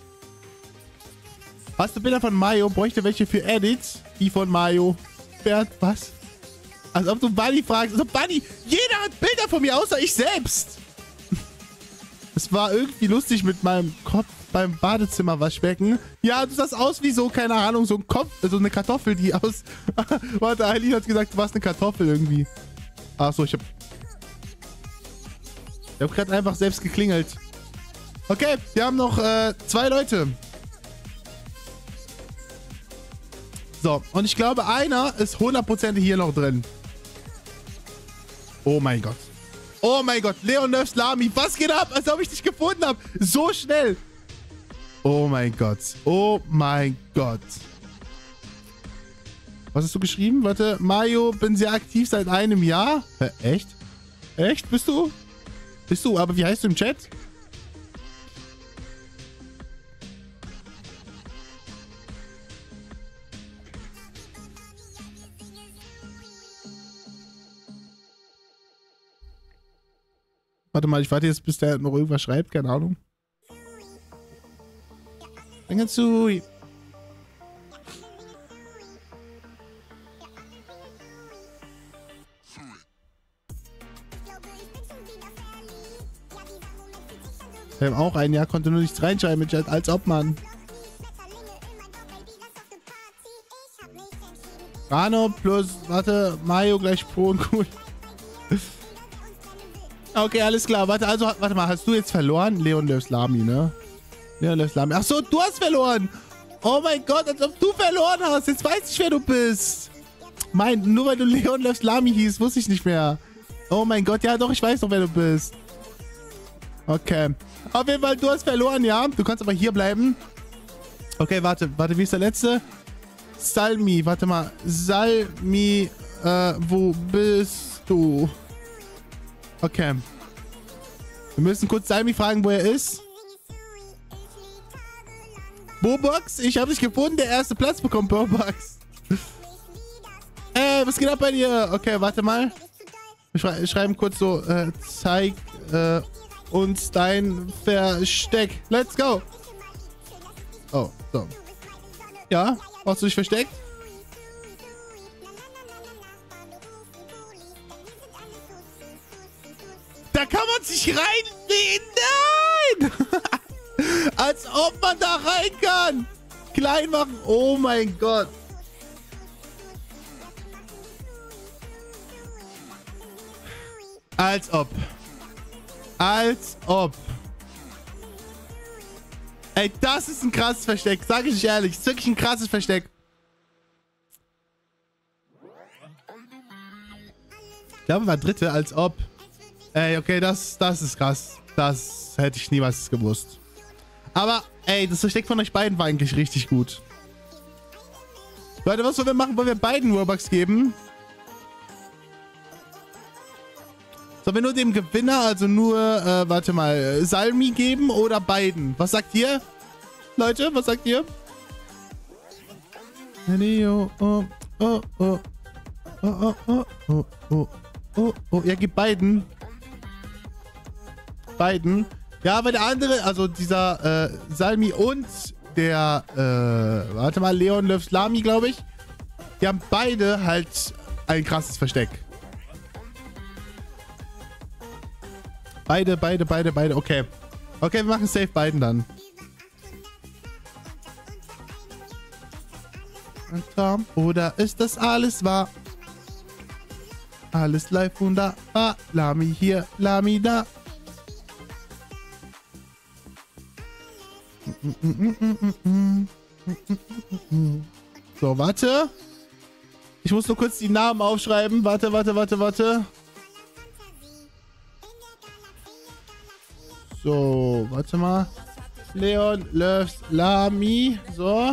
S1: Hast du Bilder von Mayo? Bräuchte welche für Edits? Die von Mayo. Bert, was? Als ob du Bunny fragst. Also Bunny, jeder hat Bilder von mir, außer ich selbst. Es war irgendwie lustig mit meinem Kopf beim Badezimmerwaschbecken. Ja, du sahst aus wie so, keine Ahnung, so ein Kopf, so eine Kartoffel, die aus... Warte, Eileen hat gesagt, du warst eine Kartoffel irgendwie. Achso, ich hab... Ich hab gerade einfach selbst geklingelt. Okay, wir haben noch äh, zwei Leute. So, und ich glaube, einer ist hundertprozentig hier noch drin. Oh mein Gott. Oh mein Gott, Leon Nerfs Lami. Was geht ab? Als ob ich dich gefunden habe. So schnell. Oh mein Gott. Oh mein Gott. Was hast du geschrieben? Warte. Mayo, bin sehr aktiv seit einem Jahr. Hä, echt? Echt? Bist du? Bist du? Aber wie heißt du im Chat? Warte mal, ich warte jetzt, bis der noch irgendwas schreibt. Keine Ahnung. Danke zu. Wir haben auch ein Jahr, konnte nur nichts reinschreiben mit Chat, als ob man. Rano plus, warte, Mayo gleich Pro und cool. Okay, alles klar. Warte, also, warte mal. Hast du jetzt verloren? Leon Löws Lamy, ne? Leon Löws Lamy. Ach so, du hast verloren. Oh mein Gott, als ob du verloren hast. Jetzt weiß ich, wer du bist. Mein, nur weil du Leon Löws Lamy hieß, wusste ich nicht mehr. Oh mein Gott, ja doch, ich weiß doch, wer du bist. Okay. Auf jeden Fall, du hast verloren, ja. Du kannst aber hier bleiben. Okay, warte, warte, wie ist der letzte? Salmi, warte mal. Salmi, äh, wo bist du? Okay. Wir müssen kurz Salmi fragen, wo er ist. Bobox, ich habe dich gefunden. Der erste Platz bekommt Bobox. Äh, was geht ab bei dir? Okay, warte mal. Wir schrei schreiben kurz so, äh, zeig äh, uns dein Versteck. Let's go. Oh, so. Ja, hast du dich versteckt? Da kann man sich reinlegen. Nein! Als ob man da rein kann. Klein machen. Oh mein Gott. Als ob. Als ob. Ey, das ist ein krasses Versteck. Sag ich ehrlich. Das ist wirklich ein krasses Versteck. Ich glaube, war dritte, als ob. Ey, okay, das, das ist krass. Das hätte ich niemals gewusst. Aber, ey, das Versteck von euch beiden war eigentlich richtig gut. Leute, was wollen wir machen? Wollen wir beiden Robux geben? Sollen wir nur dem Gewinner, also nur, äh, warte mal, Salmi geben oder beiden? Was sagt ihr? Leute, was sagt ihr? Oh, oh, oh, oh, oh, oh, oh, oh, oh, oh, ja, gib beiden. Beiden. Ja, aber der andere, also dieser, äh, Salmi und der, äh, warte mal, Leon Löws Lamy, glaube ich. Die haben beide halt ein krasses Versteck. Beide, beide, beide, beide. Okay. Okay, wir machen safe beiden dann. Tom, oder ist das alles wahr? Alles live wunderbar. Lamy hier, Lamy da. So, warte. Ich muss nur kurz die Namen aufschreiben. Warte, warte, warte, warte. So, warte mal. Leon Löws Lamy. So.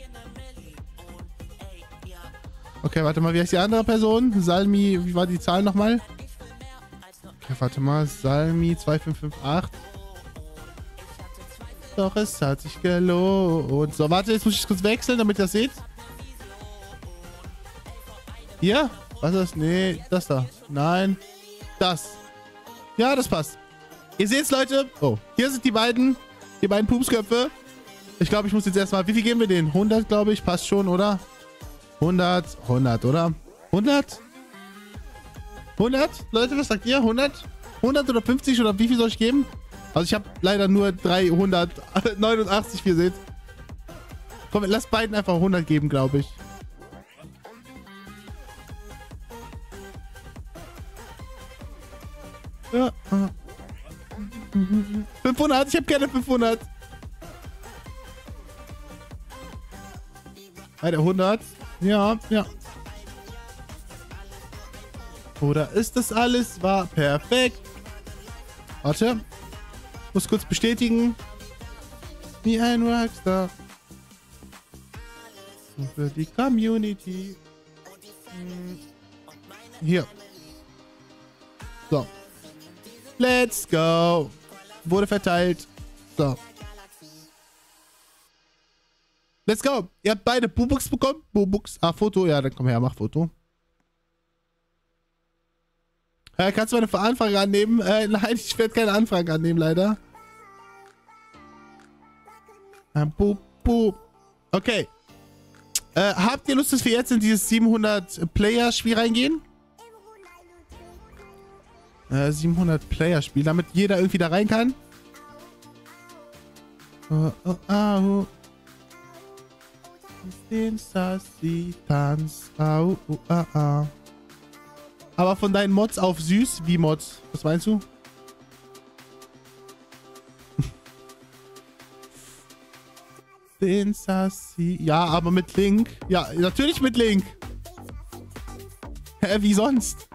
S1: Okay, warte mal. Wie heißt die andere Person? Salmi, wie war die Zahl nochmal? Okay, warte mal. Salmi zwei fünf fünf acht. Doch, es hat sich gelohnt. So, warte, jetzt muss ich kurz wechseln, damit ihr das seht. Hier? Was ist das? Nee, das da. Nein. Das. Ja, das passt. Ihr seht's, Leute. Oh, hier sind die beiden. Die beiden Pupsköpfe. Ich glaube, ich muss jetzt erstmal... Wie viel geben wir denen? hundert, glaube ich. Passt schon, oder? hundert. hundert, oder? hundert? hundert? Leute, was sagt ihr? hundert? hundert oder fünfzig oder wie viel soll ich geben? Also ich habe leider nur dreihundertneunundachtzig, wie ihr seht. Komm, lass beiden einfach hundert geben, glaube ich. Ja. fünfhundert, ich habe gerne fünfhundert. Bei hundert. Ja, ja. Oder ist das alles wahr? Perfekt. Warte. Ich muss kurz bestätigen. Wie ein Rockstar. Für die Community. Hier. So. Let's go. Wurde verteilt. So. Let's go. Ihr habt beide Bubux bekommen. Bubux. Ah, Foto. Ja, dann komm her, mach Foto. Äh, kannst du meine Anfrage annehmen? Äh, nein, ich werde keine Anfrage annehmen, leider. Äh, bu, bu. Okay. Äh, habt ihr Lust, dass wir jetzt in dieses siebenhundert-Player-Spiel reingehen? Äh, siebenhundert-Player-Spiel, damit jeder irgendwie da rein kann. Oh, oh, oh. Den Sassy Tanz. Au, uh, uh, uh. Aber von deinen Mods auf süß? Wie Mods? Was meinst du? bin Sassy. Ja, aber mit Link. Ja, natürlich mit Link. Hä, wie sonst?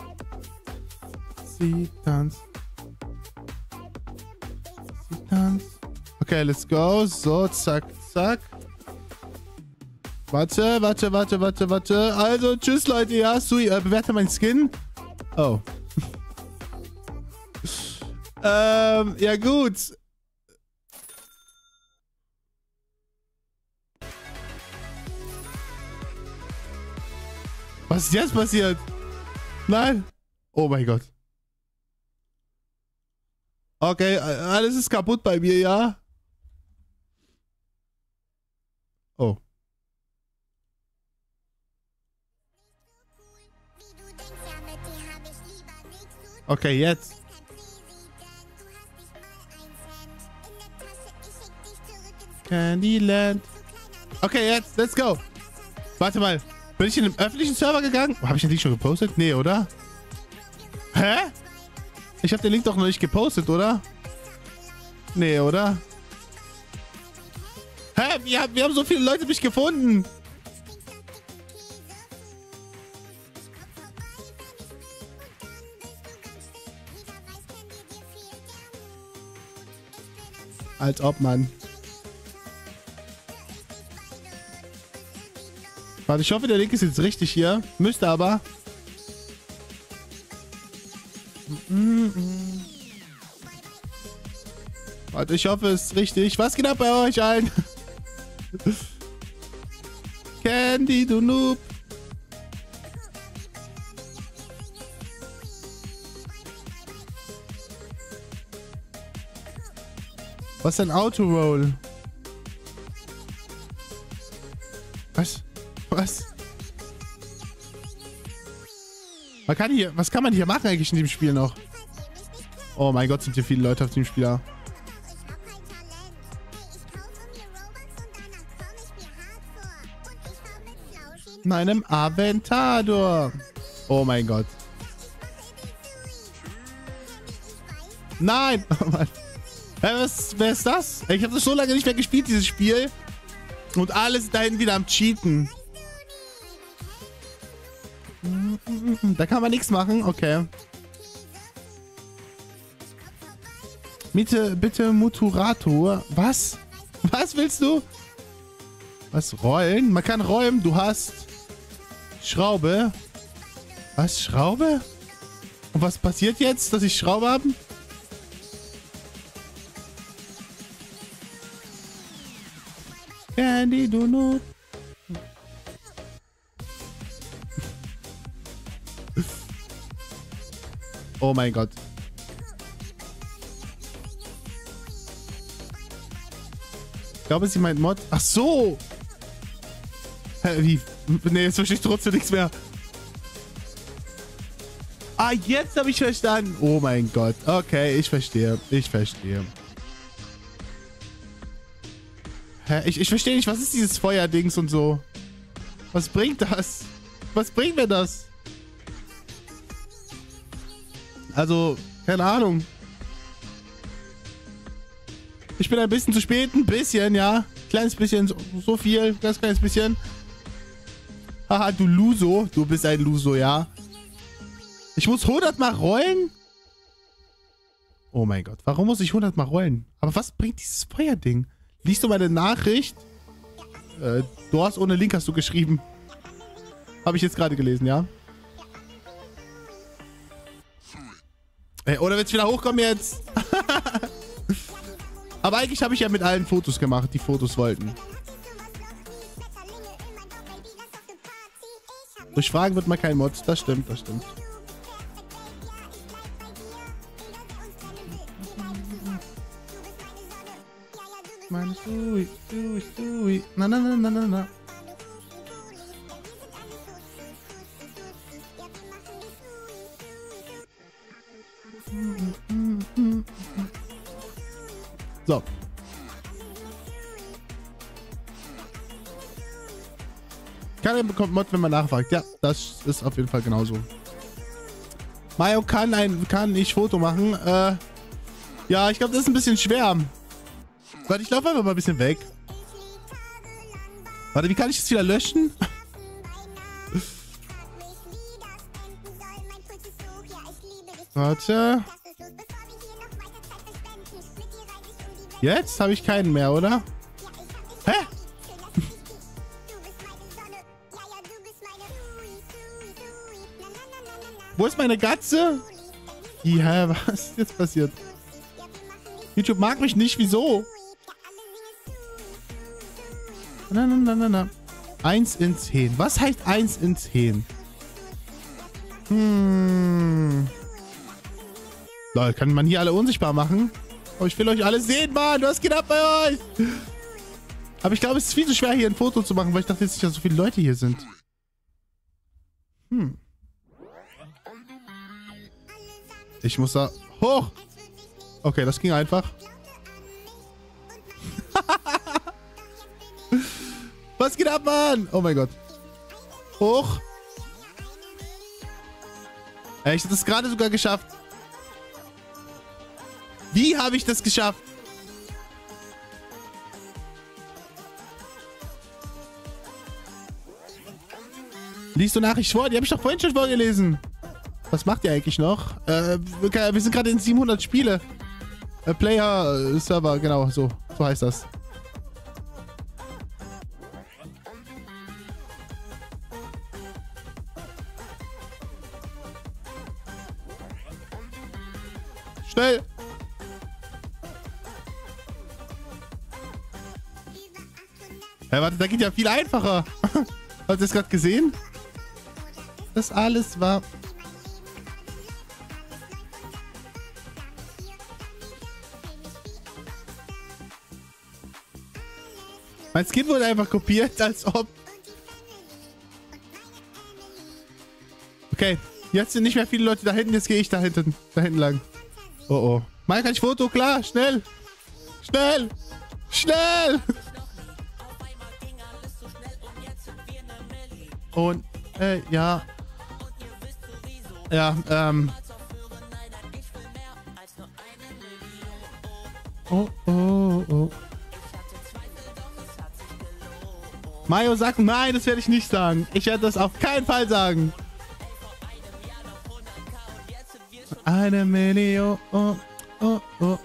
S1: Sie tanzt. Sie tanzt. Okay, let's go. So, zack, zack. Warte, warte, warte, warte, warte. Also, tschüss, Leute. Ja, Sui, äh, bewerte meinen Skin. Oh. ähm, ja gut. Was ist jetzt passiert? Nein. Oh mein Gott. Okay, alles ist kaputt bei mir, ja? Oh. Okay, jetzt. Candyland. Okay, jetzt, let's go. Warte mal. Bin ich in den öffentlichen Server gegangen? Habe ich den Link schon gepostet? Nee, oder? Hä? Ich habe den Link doch noch nicht gepostet, oder? Nee, oder? Hä? Wir haben, wir haben so viele Leute mich gefunden. Als ob, Mann. Warte, ich hoffe, der Link ist jetzt richtig hier. Müsste aber. Warte, ich hoffe, es ist richtig. Was geht ab bei euch allen? Candy, du Noob. Was ist ein Autoroll? Was? Was? Man kann hier, was kann man hier machen eigentlich in dem Spiel noch? Oh mein Gott, sind hier viele Leute auf dem Spieler. Meinem Aventador. Oh mein Gott. Nein! Oh Mann. Hey, was, wer ist das? Ich habe das so lange nicht mehr gespielt, dieses Spiel. Und alles da hinten wieder am Cheaten. Da kann man nichts machen. Okay. Bitte, bitte Muturator. Was? Was willst du? Was? Rollen? Man kann räumen. Du hast Schraube. Was? Schraube? Und was passiert jetzt, dass ich Schraube habe? Candy, du Noob. Oh mein Gott. Ich glaube, sie meint Mod. Ach so. Hä, wie? Nee, jetzt verstehe ich trotzdem nichts mehr. Ah, jetzt habe ich verstanden. Oh mein Gott. Okay, ich verstehe. Ich verstehe. Hä? Ich, ich verstehe nicht, was ist dieses Feuerdings und so? Was bringt das? Was bringt mir das? Also, keine Ahnung. Ich bin ein bisschen zu spät. Ein bisschen, ja. Kleines bisschen, so, so viel. Ganz kleines bisschen. Haha, du Luso. Du bist ein Luso, ja. Ich muss hundert Mal rollen? Oh mein Gott. Warum muss ich hundert Mal rollen? Aber was bringt dieses Feuerding? Liest du meine Nachricht? Äh, du hast ohne Link hast du geschrieben. Habe ich jetzt gerade gelesen, ja? Ey, oder willst du wieder hochkommen jetzt? Aber eigentlich habe ich ja mit allen Fotos gemacht, die Fotos wollten. Durch Fragen wird man kein Mod. Das stimmt, das stimmt. Meine Sui, Sui, Sui. Na, na, na, na, na, na. So. Keiner bekommt Mod, wenn man nachfragt. Ja, das ist auf jeden Fall genauso. Mayo kann ein, kann ich Foto machen. Äh, ja, ich glaube, das ist ein bisschen schwer. Warte, ich laufe einfach mal ein bisschen weg. Warte, wie kann ich das wieder löschen? Warte. Jetzt habe ich keinen mehr, oder? Hä? Wo ist meine Katze? Ja, was ist jetzt passiert? YouTube mag mich nicht, wieso? Na, na, na, na, na. eins in zehn. Was heißt eins in zehn? Hm. Lol, kann man hier alle unsichtbar machen? Oh, ich will euch alle sehen, Mann. Was geht ab bei euch? Aber ich glaube, es ist viel zu schwer, hier ein Foto zu machen, weil ich dachte jetzt nicht, dass so viele Leute hier sind. Hm. Ich muss da hoch. Okay, das ging einfach. Was geht ab, Mann? Oh mein Gott. Hoch. Ey, ich habe das gerade sogar geschafft. Wie habe ich das geschafft? Liest du Nachricht vor? Die habe ich doch vorhin schon vorgelesen. Was macht ihr eigentlich noch? Äh, wir sind gerade in siebenhundert Spiele. Äh, Player äh, Server, genau, so. So heißt das. Schnell! Ja, warte, da geht ja viel einfacher. Habt ihr das gerade gesehen? Das alles war... Mein Skin wurde einfach kopiert, als ob... Okay, jetzt sind nicht mehr viele Leute da hinten, jetzt gehe ich da hinten, da hinten lang. Oh oh. Mike, kann ich Foto? Klar, schnell! Schnell! Schnell! Und, äh, ja. Ja, ähm. Oh, oh, oh. Mayo sagt, nein, das werde ich nicht sagen. Ich werde das auf keinen Fall sagen. Eine Million. Oh, oh, oh.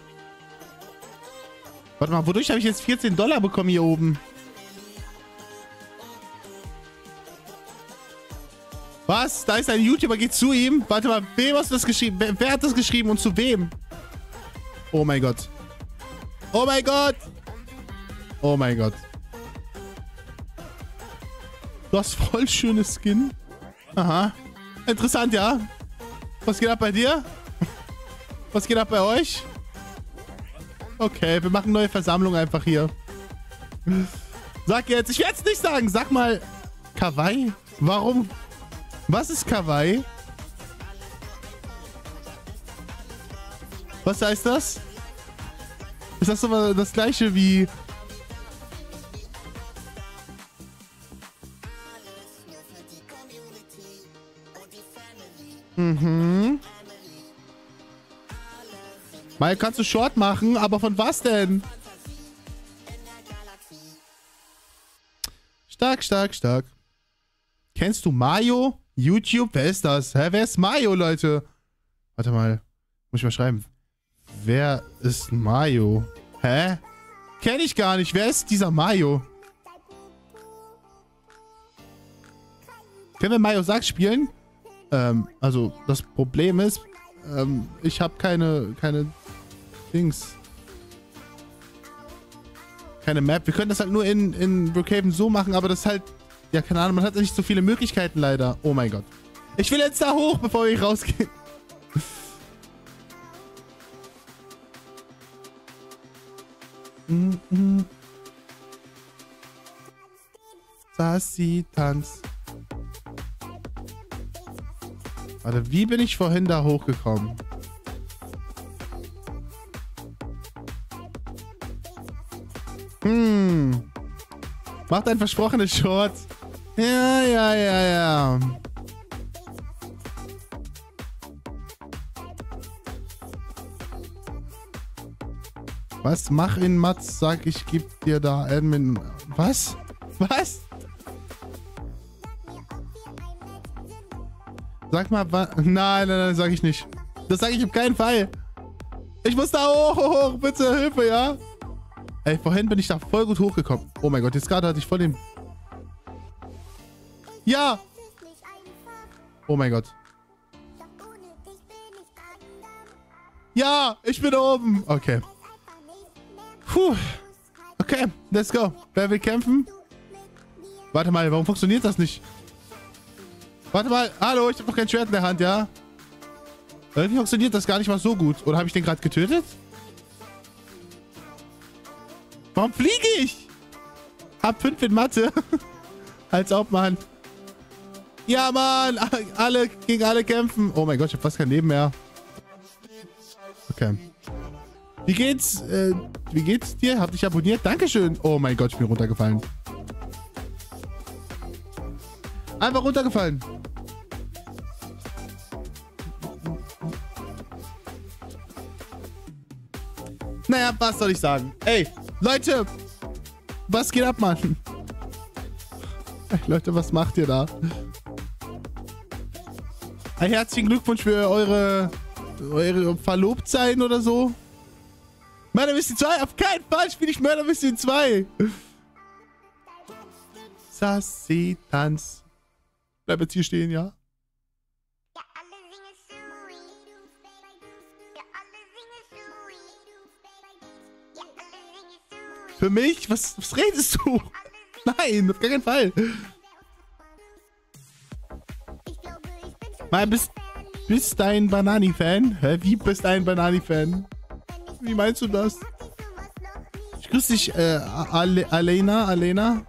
S1: Warte mal, wodurch habe ich jetzt vierzehn Dollar bekommen hier oben? Was? Da ist ein YouTuber, geht zu ihm. Warte mal, wem hast du das geschrieben? Wer, wer hat das geschrieben und zu wem? Oh mein Gott. Oh mein Gott. Oh mein Gott. Du hast voll schönes Skin. Aha. Interessant, ja. Was geht ab bei dir? Was geht ab bei euch? Okay, wir machen neue Versammlung einfach hier. Sag jetzt, ich werde es nicht sagen. Sag mal, Kawaii? Warum? Was ist Kawaii? Was heißt das? Ist das aber das gleiche wie... Mhm. Mal kannst du Short machen, aber von was denn? Stark, stark, stark. Kennst du Mayo? YouTube? Wer ist das? Hä, wer ist Mayo, Leute? Warte mal. Muss ich mal schreiben. Wer ist Mayo? Hä? Kenn ich gar nicht. Wer ist dieser Mayo? Können wir Mayo Sagt spielen? Ähm, also, das Problem ist, ähm, ich habe keine, keine Dings. Keine Map. Wir können das halt nur in, in Brookhaven so machen, aber das ist halt, ja, keine Ahnung, man hat nicht so viele Möglichkeiten leider. Oh mein Gott. Ich will jetzt da hoch, bevor ich rausgehe. mm -mm. Sassy Tanz. Warte, wie bin ich vorhin da hochgekommen? Hm. Macht ein versprochenes Short. Ja, ja, ja, ja. Was? Mach in Mats, sag ich, geb dir da Admin. Was? Was? Sag mal, was? Nein, nein, nein, sag ich nicht. Das sage ich auf keinen Fall. Ich muss da hoch, hoch, hoch, bitte, Hilfe, ja? Ey, vorhin bin ich da voll gut hochgekommen. Oh mein Gott, jetzt gerade hatte ich voll den... Ja! Oh mein Gott. Ja, ich bin oben. Okay. Puh. Okay, let's go. Wer will kämpfen? Warte mal, warum funktioniert das nicht? Warte mal, hallo, ich habe noch kein Schwert in der Hand, ja? Irgendwie funktioniert das gar nicht mal so gut. Oder habe ich den gerade getötet? Warum fliege ich? Hab fünf in Mathe. Als ob, Mann. Ja, Mann. Alle gegen alle kämpfen. Oh mein Gott, ich habe fast kein Leben mehr. Okay. Wie geht's? Äh, wie geht's dir? Hab dich abonniert? Dankeschön. Oh mein Gott, ich bin runtergefallen. Einfach runtergefallen. Naja, was soll ich sagen? Ey, Leute. Was geht ab, Mann? Ey, Leute, was macht ihr da? Ein herzlichen Glückwunsch für eure, eure Verlobtsein oder so. Murder Mystery zwei? Auf keinen Fall spiele ich Murder Mystery zwei. Sassy, Tanz. Bleib jetzt hier stehen, ja? Für mich? Was, was redest du? Nein, auf gar keinen Fall. Mal, bist, bist ein Banani-Fan? Hä? Wie bist ein Banani-Fan? Wie meinst du das? Ich grüße dich, äh, Ale Alena, Alena.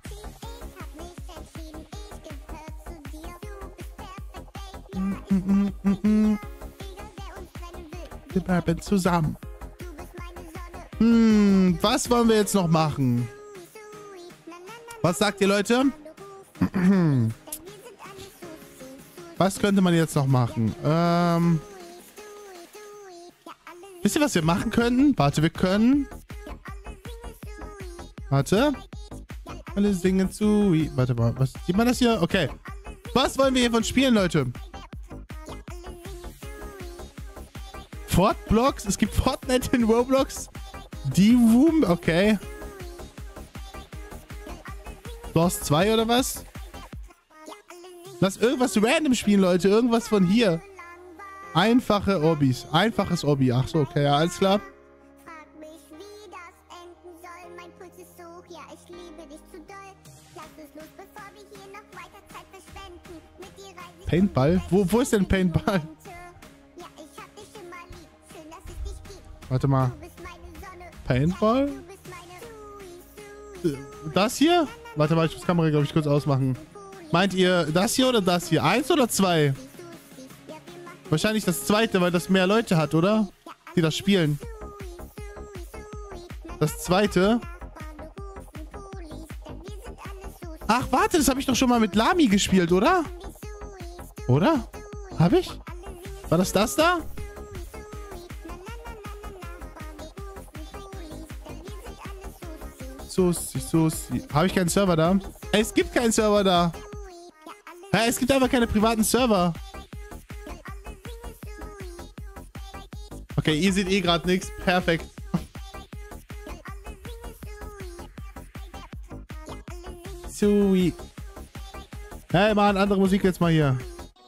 S1: Mm, mm, mm, mm. Wir bleiben zusammen. Hm, was wollen wir jetzt noch machen? Was sagt ihr, Leute? Was könnte man jetzt noch machen? Ähm... Wisst ihr, was wir machen könnten? Warte, wir können... Warte. Alle singen zu... Warte mal, was... Sieht man das hier? Okay. Was wollen wir hiervon spielen, Leute? Fortblocks? Es gibt Fortnite in Roblox? Die Room? Okay. Boss zwei oder was? Lass irgendwas random spielen, Leute. Irgendwas von hier. Einfache Obbys. Einfaches Obby. Ach so, okay, ja, alles klar. Paintball? Wo, wo ist denn Paintball? Warte mal. Paintball? Das hier? Warte mal, ich muss die Kamera, glaube ich, kurz ausmachen. Meint ihr das hier oder das hier? Eins oder zwei? Wahrscheinlich das zweite, weil das mehr Leute hat, oder? Die das spielen. Das zweite. Ach, warte, das habe ich doch schon mal mit Lami gespielt, oder? Oder? Habe ich? War das das da? Susi, Susi. Habe ich keinen Server da? Ey, es gibt keinen Server da. Ja, es gibt einfach keine privaten Server. Okay, ihr seht eh gerade nichts. Perfekt. Sui. Hey, Mann, andere Musik jetzt mal hier.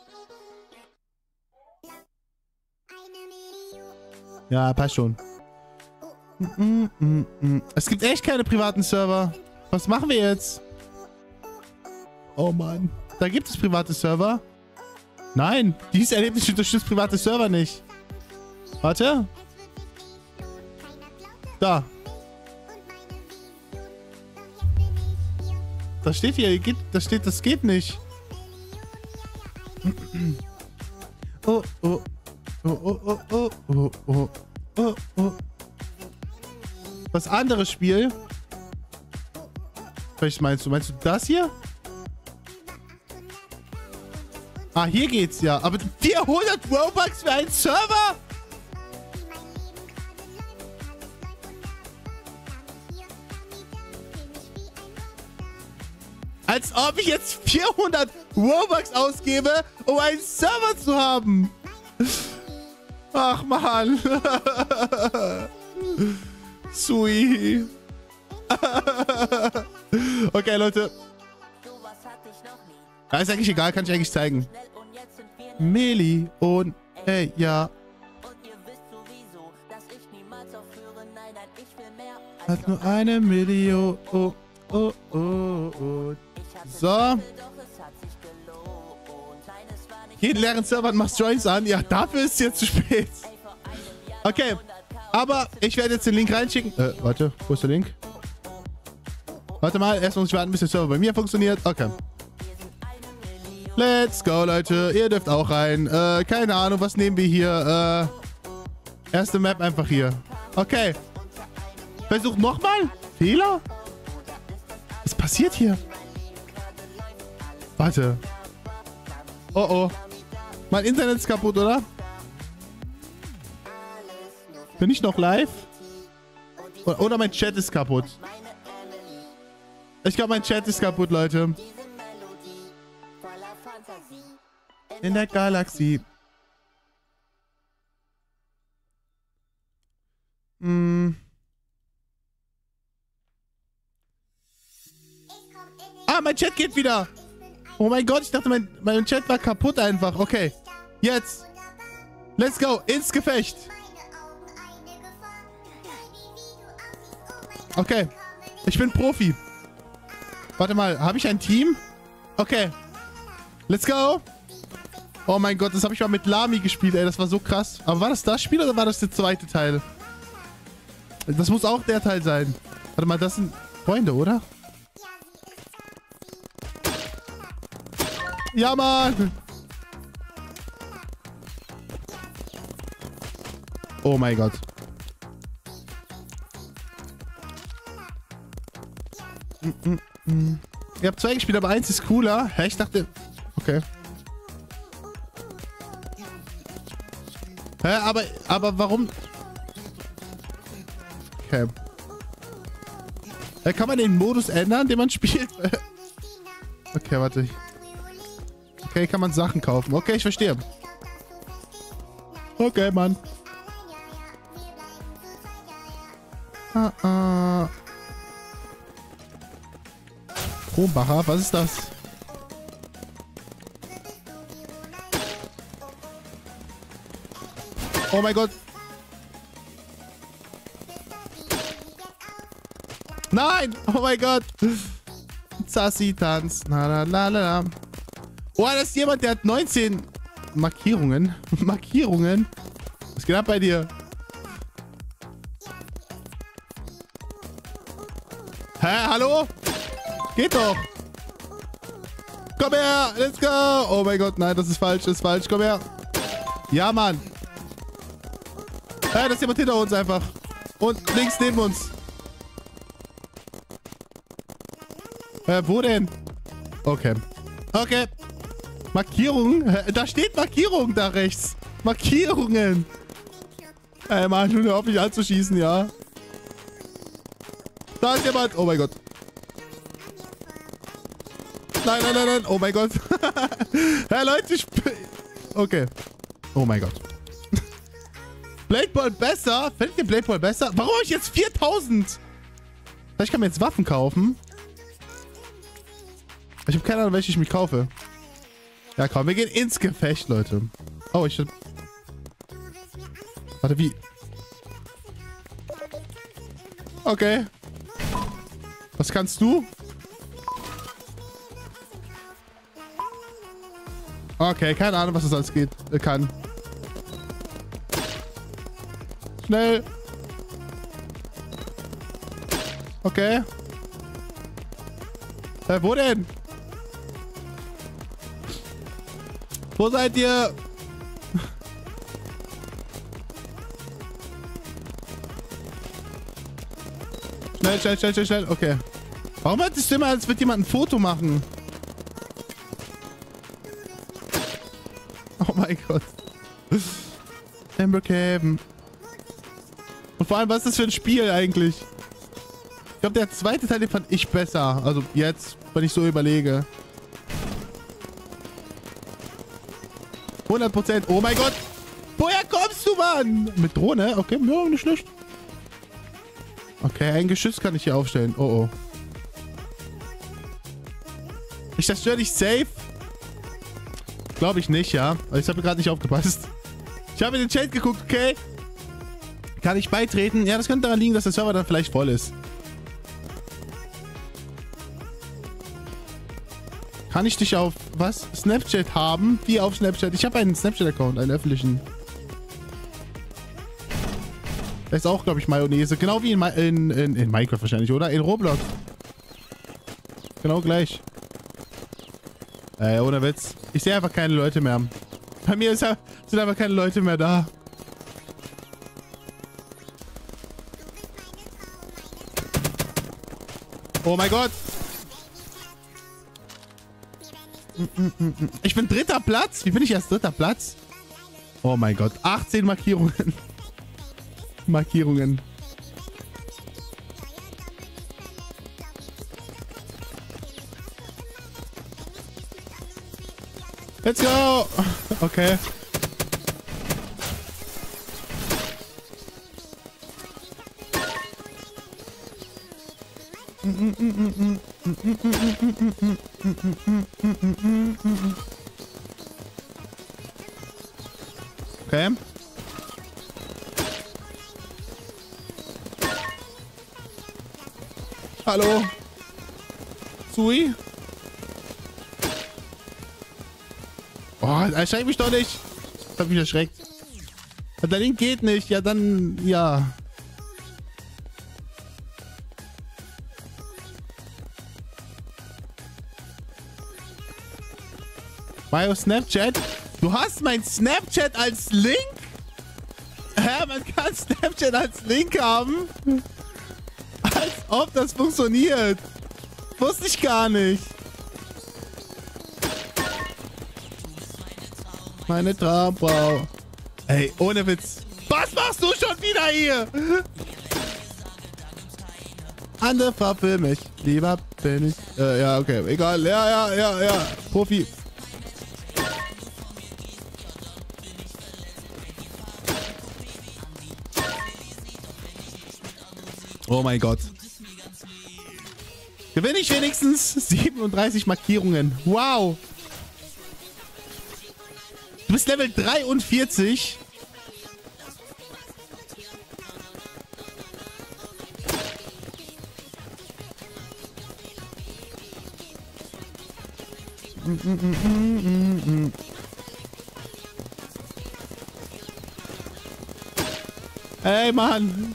S1: Ja, passt schon. Mm, mm, mm. Es gibt echt keine privaten Server. Was machen wir jetzt? Oh Mann. Da gibt es private Server. Nein, dieses Erlebnis unterstützt private Server nicht. Warte. Da. Das steht hier. Geht, das steht, das geht nicht. Oh, oh. Oh, oh, oh, oh, oh, oh, oh, oh. Was anderes Spiel? Welches meinst du? Meinst du das hier? Ah, hier geht's ja. Aber vierhundert Robux für einen Server? Als ob ich jetzt vierhundert Robux ausgebe, um einen Server zu haben. Ach, Mann. Sui. Okay, Leute. Ja, ist eigentlich egal, kann ich eigentlich zeigen. Million. Ey, ja. Hat nur eine Million. Oh, oh, oh, oh. So. Jeden leeren Server macht Joins an. Ja, dafür ist es jetzt zu spät. Okay. Aber ich werde jetzt den Link reinschicken. Äh, warte. Wo ist der Link? Warte mal. Erst muss ich warten, bis der Server bei mir funktioniert. Okay. Let's go, Leute. Ihr dürft auch rein. Äh, keine Ahnung, was nehmen wir hier? Äh, erste Map einfach hier. Okay. Versuch nochmal. Fehler? Was passiert hier? Warte. Oh, oh. Mein Internet ist kaputt, oder? Bin ich noch live? Oder mein Chat ist kaputt. Ich glaube, mein Chat ist kaputt, Leute. In der Galaxie. Hm. Ah, mein Chat geht wieder. Oh mein Gott, ich dachte, mein, mein Chat war kaputt einfach. Okay. Jetzt. Let's go. Ins Gefecht. Okay. Ich bin Profi. Warte mal. Habe ich ein Team? Okay. Let's go. Oh mein Gott, das habe ich mal mit Lami gespielt, ey. Das war so krass. Aber war das das Spiel oder war das der zweite Teil? Das muss auch der Teil sein. Warte mal, das sind Freunde, oder? Ja, Mann. Oh mein Gott. Mm, mm, mm. Ihr habt zwei gespielt, aber eins ist cooler. Hä, ich dachte... Okay. Hä, aber... Aber warum... Okay. Hä, kann man den Modus ändern, den man spielt? Okay, warte. Okay, kann man Sachen kaufen. Okay, ich verstehe. Okay, Mann. Ah, ah. Kronbacher, was ist das? Oh mein Gott. Nein! Oh mein Gott. Sassi-Tanz. Na, la, la, la, la. Oh, das ist jemand, der hat neunzehn Markierungen. Markierungen. Was geht ab bei dir? Hä, hallo? Geht doch. Komm her, let's go. Oh mein Gott, nein, das ist falsch, das ist falsch. Komm her. Ja, Mann. Hä, das ist jemand hinter uns einfach. Und links neben uns. Hä, wo denn? Okay. Okay. Markierungen? Da steht Markierung da rechts. Markierungen. Ey, Mann, nur hör auf mich anzuschießen, ja. Da ist jemand. Oh mein Gott. Nein, nein, nein, nein. Oh mein Gott. Hey, Leute, ich... Okay. Oh mein Gott. Blade Ball besser? Findet ihr Blade Ball besser? Warum habe ich jetzt viertausend? Vielleicht kann man jetzt Waffen kaufen. Ich habe keine Ahnung, welche ich mich kaufe. Ja, komm, wir gehen ins Gefecht, Leute. Oh, ich... Warte, wie? Okay. Was kannst du? Okay, keine Ahnung, was das alles geht. Äh, kann. Schnell. Okay. Äh, wo denn? Wo seid ihr? Schnell, schnell, schnell, schnell, schnell. Okay. Warum hat es immer, als würde jemand ein Foto machen? Oh mein Gott. Amber Cave. Und vor allem, was ist das für ein Spiel eigentlich? Ich glaube, der zweite Teil, den fand ich besser. Also jetzt, wenn ich so überlege. hundert Prozent. Oh mein Gott. Woher kommst du, Mann? Mit Drohne? Okay, ja, nicht schlecht. Okay, ein Geschütz kann ich hier aufstellen. Oh, oh. Ich zerstöre dich safe? Glaube ich nicht, ja. Ich habe gerade nicht aufgepasst. Ich habe in den Chat geguckt, okay. Kann ich beitreten? Ja, das könnte daran liegen, dass der Server dann vielleicht voll ist. Kann ich dich auf, was? Snapchat haben? Wie auf Snapchat? Ich habe einen Snapchat-Account, einen öffentlichen. Da ist auch, glaube ich, Mayonnaise. Genau wie in, in, in, in Minecraft wahrscheinlich, oder? In Roblox. Genau gleich. Ey, ohne Witz. Ich sehe einfach keine Leute mehr. Bei mir ist ja, sind einfach keine Leute mehr da. Oh mein Gott. Ich bin dritter Platz. Wie bin ich erst dritter Platz? Oh mein Gott. achtzehn Markierungen. Markierungen. Let's go! Okay. Okay. Hallo. Sui. Oh, erschreckt mich doch nicht. Das hat mich erschreckt. Der Link geht nicht. Ja, dann, ja. Mayo Snapchat? Du hast mein Snapchat als Link? Hä, man kann Snapchat als Link haben? Als ob das funktioniert. Wusste ich gar nicht. Meine Traumfrau. Ey, ohne Witz. Was machst du schon wieder hier? Andere Frau für mich. Lieber bin ich. Äh, ja, okay. Egal. Ja, ja, ja, ja. Profi. Oh mein Gott. Gewinne ich wenigstens siebenunddreißig Markierungen. Wow. Du bist Level dreiundvierzig. Ey, Mann.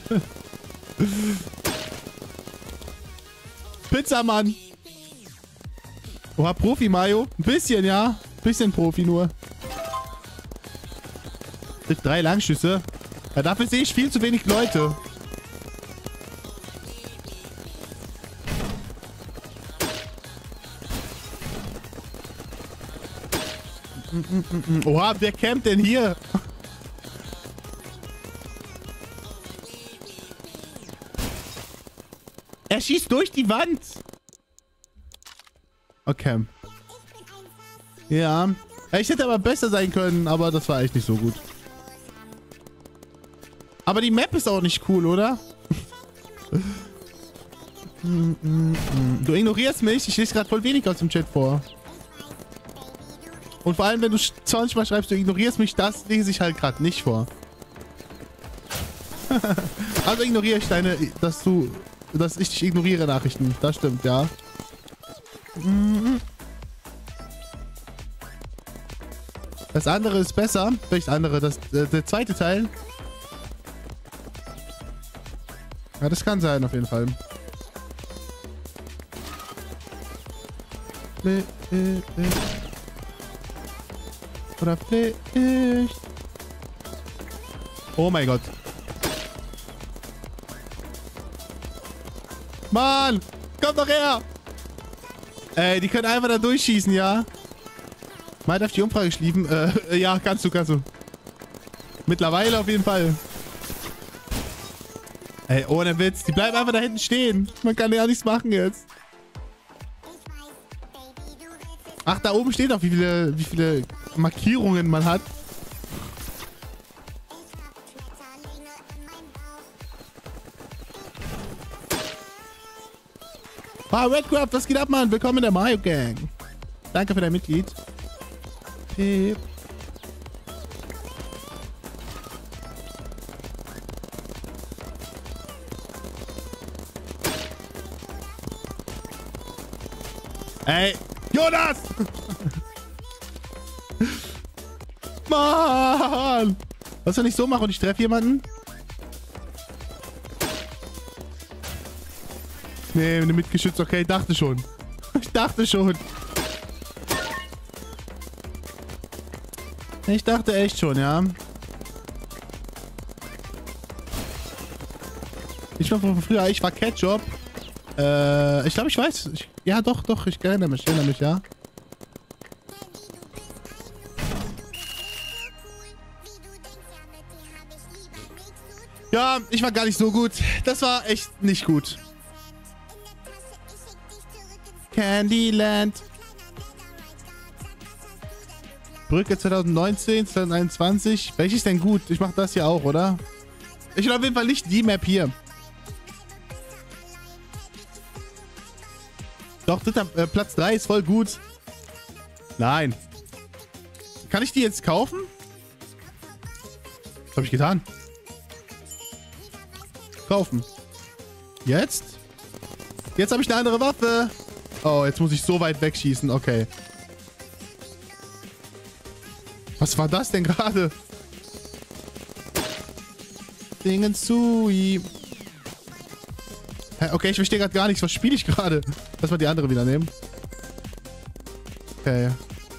S1: Pizza, Mann. Oha, Profi, Mayo. Ein bisschen, ja. Ein bisschen Profi nur. Mit drei Langschüsse. Ja, dafür sehe ich viel zu wenig Leute. Oha, wer campt denn hier? Er schießt durch die Wand. Okay. Ja. Ich hätte aber besser sein können, aber das war echt nicht so gut. Aber die Map ist auch nicht cool, oder? Du ignorierst mich. Ich lese gerade voll wenig aus dem Chat vor. Und vor allem, wenn du zwanzig Mal schreibst, du ignorierst mich, das lese ich halt gerade nicht vor. Also ignoriere ich deine, dass du, dass ich dich ignoriere Nachrichten. Das stimmt, ja. Das andere ist besser. Welches andere? Das, äh, der zweite Teil. Ja, das kann sein, auf jeden Fall. Oder Pflicht. Oh mein Gott. Mann! Komm doch her! Ey, die können einfach da durchschießen, ja? Mal darf die Umfrage schließen. Äh, ja, kannst du, kannst du. Mittlerweile auf jeden Fall. Ey, ohne Witz. Die bleiben einfach da hinten stehen. Man kann ja nichts machen jetzt. Ach, da oben steht auch, wie viele, wie viele Markierungen man hat. Ah, Redcraft, was geht ab, Mann? Willkommen in der Mario Gang. Danke für dein Mitglied. Pip. Ey, Jonas! Mann! Was, wenn ich so mache und ich treffe jemanden? Nee, mit Geschütz, okay, ich dachte schon. Ich dachte schon. Ich dachte echt schon, ja. Ich war von früher, ich war Ketchup. Äh, ich glaube, ich weiß. Ich, ja, doch, doch, ich erinnere mich, ich erinnere mich, ja. Ja, ich war gar nicht so gut. Das war echt nicht gut. Candyland. Brücke zwanzig neunzehn, zwanzig einundzwanzig. Welches ist denn gut? Ich mach das hier auch, oder? Ich will auf jeden Fall nicht die Map hier. Doch, dritter, äh, Platz drei ist voll gut. Nein. Kann ich die jetzt kaufen? Was habe ich getan? Kaufen. Jetzt? Jetzt habe ich eine andere Waffe. Oh, jetzt muss ich so weit wegschießen. Okay. Was war das denn gerade? Dingensui. Okay, ich verstehe gerade gar nichts. Was spiele ich gerade? Lass mal die andere wieder nehmen. Okay.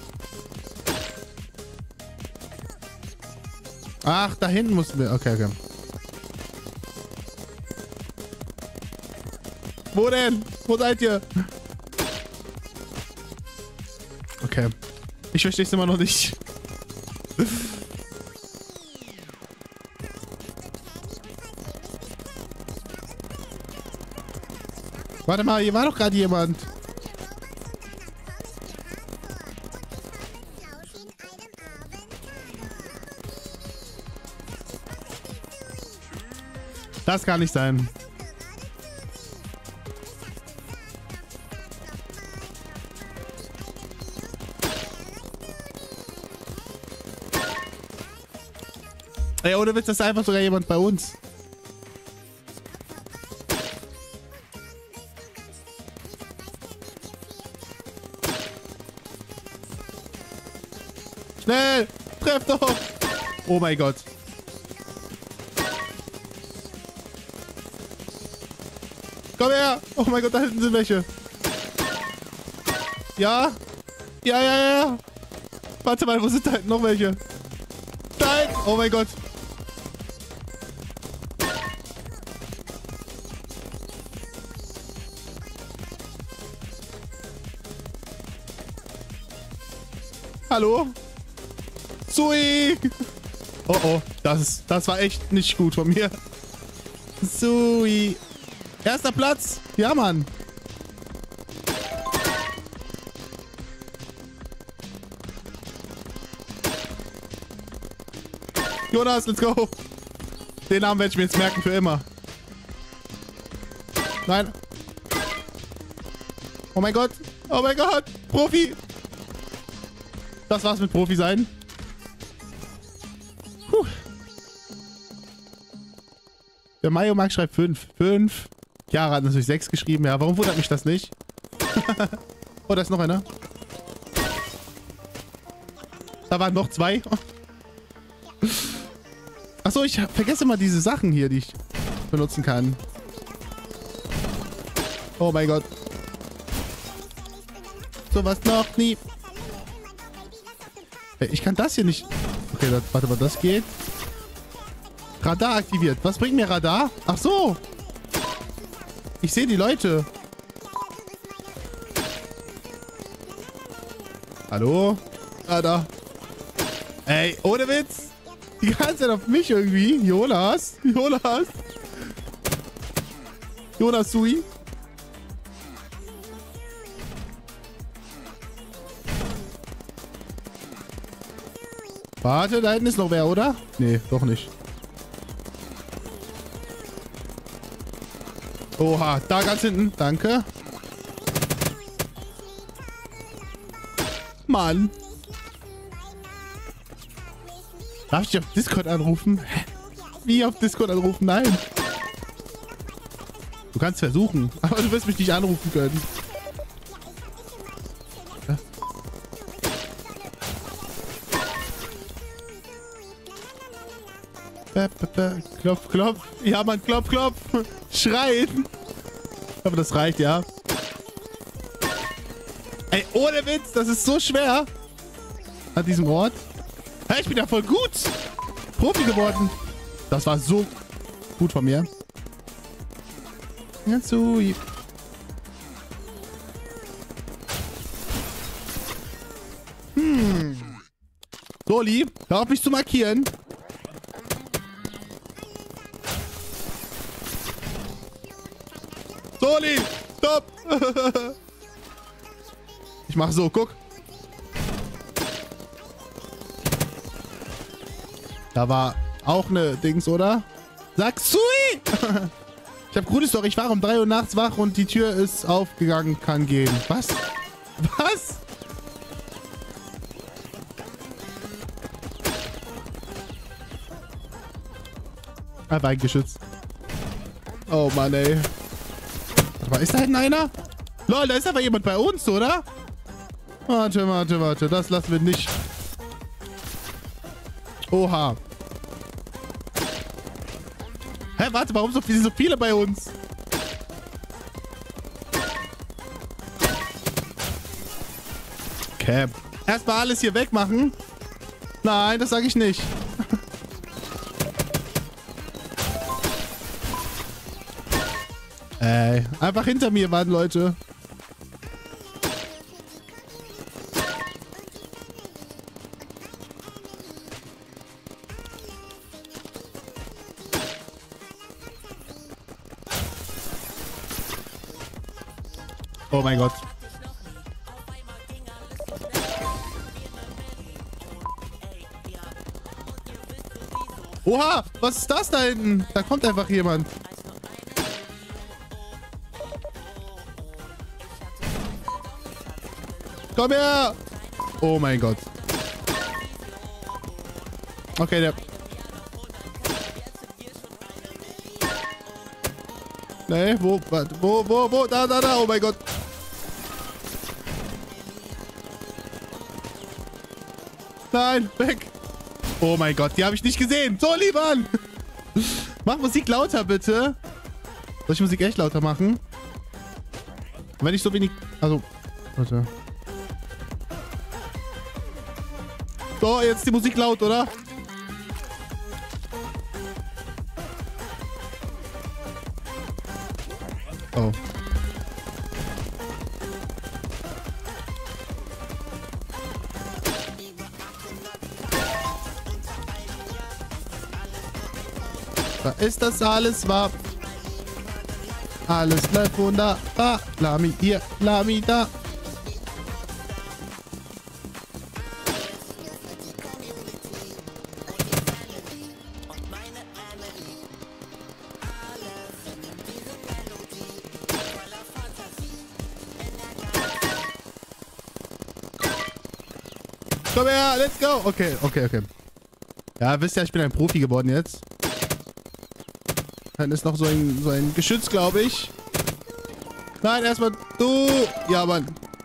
S1: Ach, da hinten mussten wir... Okay, okay. Wo denn? Wo seid ihr? Okay. Ich verstehe es immer noch nicht. Warte mal, hier war doch gerade jemand. Das kann nicht sein. Ey, ohne Witz, das ist einfach sogar jemand bei uns. Schnell! Treff doch! Oh mein Gott. Komm her! Oh mein Gott, da hinten sind welche. Ja? Ja, ja, ja. Warte mal, wo sind da hinten noch welche? Nein! Oh mein Gott. Hallo? Sui! Oh oh, das, das war echt nicht gut von mir. Sui! Erster Platz! Ja, Mann! Jonas, let's go! Den Namen werde ich mir jetzt merken für immer. Nein! Oh mein Gott! Oh mein Gott! Profi! Das war's mit Profi sein. Puh. Der Mario Mark schreibt fünf. fünf. Chiara hat natürlich sechs geschrieben. Ja, warum wundert mich das nicht? Oh, da ist noch einer. Da waren noch zwei. Achso, ich vergesse immer diese Sachen hier, die ich benutzen kann. Oh mein Gott. Sowas noch nie. Hey, ich kann das hier nicht... Okay, das, warte mal, das geht. Radar aktiviert. Was bringt mir Radar? Ach so. Ich sehe die Leute. Hallo? Ah, da. Ey, ohne Witz. Die ganze Zeit auf mich irgendwie. Jonas. Jonas. Jonas Sui. Warte, da hinten ist noch wer, oder? Nee, doch nicht. Oha, da ganz hinten. Danke. Mann. Darf ich dich auf Discord anrufen? Hä? Wie auf Discord anrufen? Nein. Du kannst versuchen, aber du wirst mich nicht anrufen können. Klopf, klopf. Ja, Mann, klopf, klopf. Schreien. Aber das reicht, ja. Ey, ohne Witz, das ist so schwer. An diesem Ort. Hey, ich bin ja voll gut. Profi geworden. Das war so gut von mir. Ja, so. Hm. Soli, hör auf mich zu markieren. Soli, stopp. Ich mach so, guck. Da war auch eine Dings, oder? Sag Sui! Ich hab gute Story. Ich war um drei Uhr nachts wach und die Tür ist aufgegangen, kann gehen. Was? Was? Ah, Beingeschützt. Oh Mann, ey. Warte mal, ist da hinten einer? Lol, da ist aber jemand bei uns, oder? Warte, warte, warte. Das lassen wir nicht. Oha. Hä, warte, warum so viele, so viele bei uns? Okay. Erstmal alles hier wegmachen. Nein, das sage ich nicht. Ey, einfach hinter mir waren Leute. Oh mein Gott. Oha, was ist das da hinten? Da kommt einfach jemand. Komm her! Oh mein Gott. Okay, der... Nee, wo, wo, wo, wo, da, da, da, oh mein Gott. Nein, weg. Oh mein Gott, die habe ich nicht gesehen. So, lieber Mann. Mach Musik lauter, bitte. Soll ich Musik echt lauter machen? Wenn ich so wenig... Also, warte. So, jetzt die Musik laut, oder? Oh. Da ist das alles wahr. Alles bleibt wunderbar. Lami hier, Lami da. Komm her, let's go. Okay, okay, okay. Ja, wisst ihr, ich bin ein Profi geworden jetzt. Dann ist noch so ein, so ein Geschütz, glaube ich. Nein, erstmal du. Ja, Mann.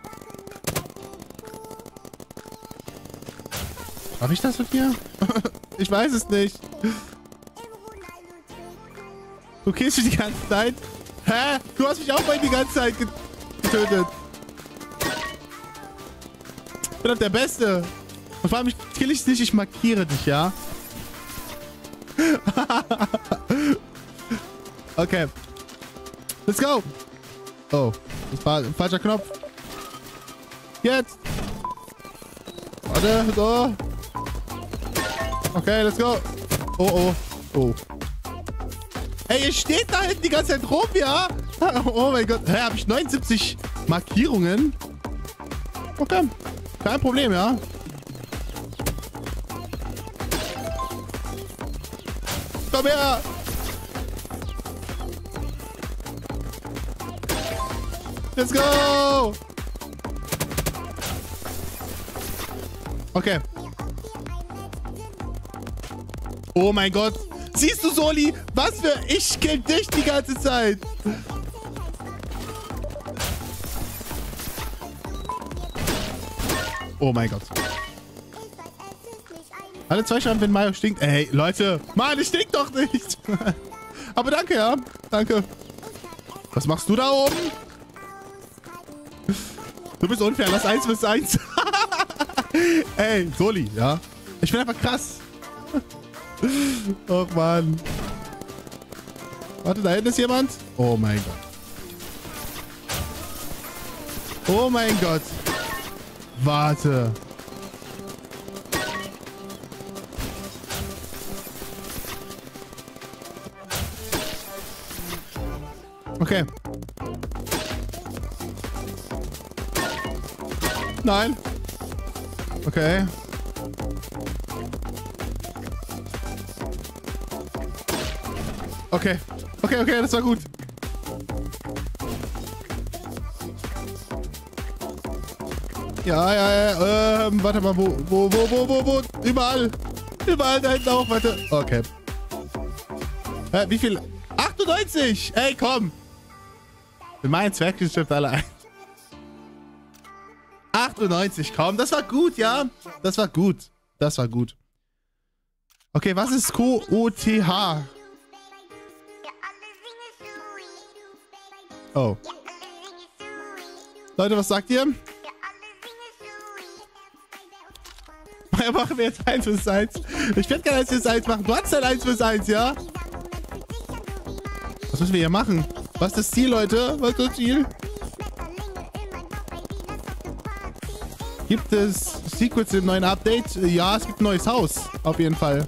S1: Darf ich das mit dir? Ich weiß es nicht. Du killst mich die ganze Zeit. Hä? Du hast mich auch mal die ganze Zeit getötet. Ich bin doch der Beste. Und vor allem, ich kill ich nicht, ich markiere dich, ja? Okay. Let's go. Oh, das war ein falscher Knopf. Jetzt. Warte, so. Okay, let's go. Oh, oh. Oh. Ey, ihr steht da hinten die ganze Zeit rum, ja? Oh mein Gott. Hä, habe ich neunundsiebzig Markierungen? Okay. Kein Problem, ja. Komm her. Let's go. Okay. Oh mein Gott. Siehst du, Soli? Was für... Ich kill dich die ganze Zeit. Oh mein Gott. Alle zwei schreiben, wenn Mayo stinkt. Ey, Leute. Mann, ich stink doch nicht. Aber danke, ja. Danke. Was machst du da oben? Du bist unfair. Lass eins bis eins. Ey, Soli, ja. Ich bin einfach krass. Oh Mann. Warte, da hinten ist jemand. Oh mein Gott. Oh mein Gott. Warte. Okay. Nein. Okay. Okay. Okay, okay, das war gut. Ja, ja, ja. Ähm, warte mal, wo, wo, wo, wo, wo, wo? Überall. Überall da hinten auch, warte. Okay. Äh, wie viel? achtundneunzig! Ey, komm! In meinen Zwergchen stirbt alle ein. achtundneunzig, komm. Das war gut, ja? Das war gut. Das war gut. Okay, was ist Q O T H? Oh. Leute, was sagt ihr? Machen wir jetzt eins bis eins. Ich werde gerne eins bis eins machen. Du hast halt eins bis eins, ja? Was müssen wir hier machen? Was ist das Ziel, Leute? Was ist das Ziel? Gibt es Secrets im neuen Update? Ja, es gibt ein neues Haus. Auf jeden Fall.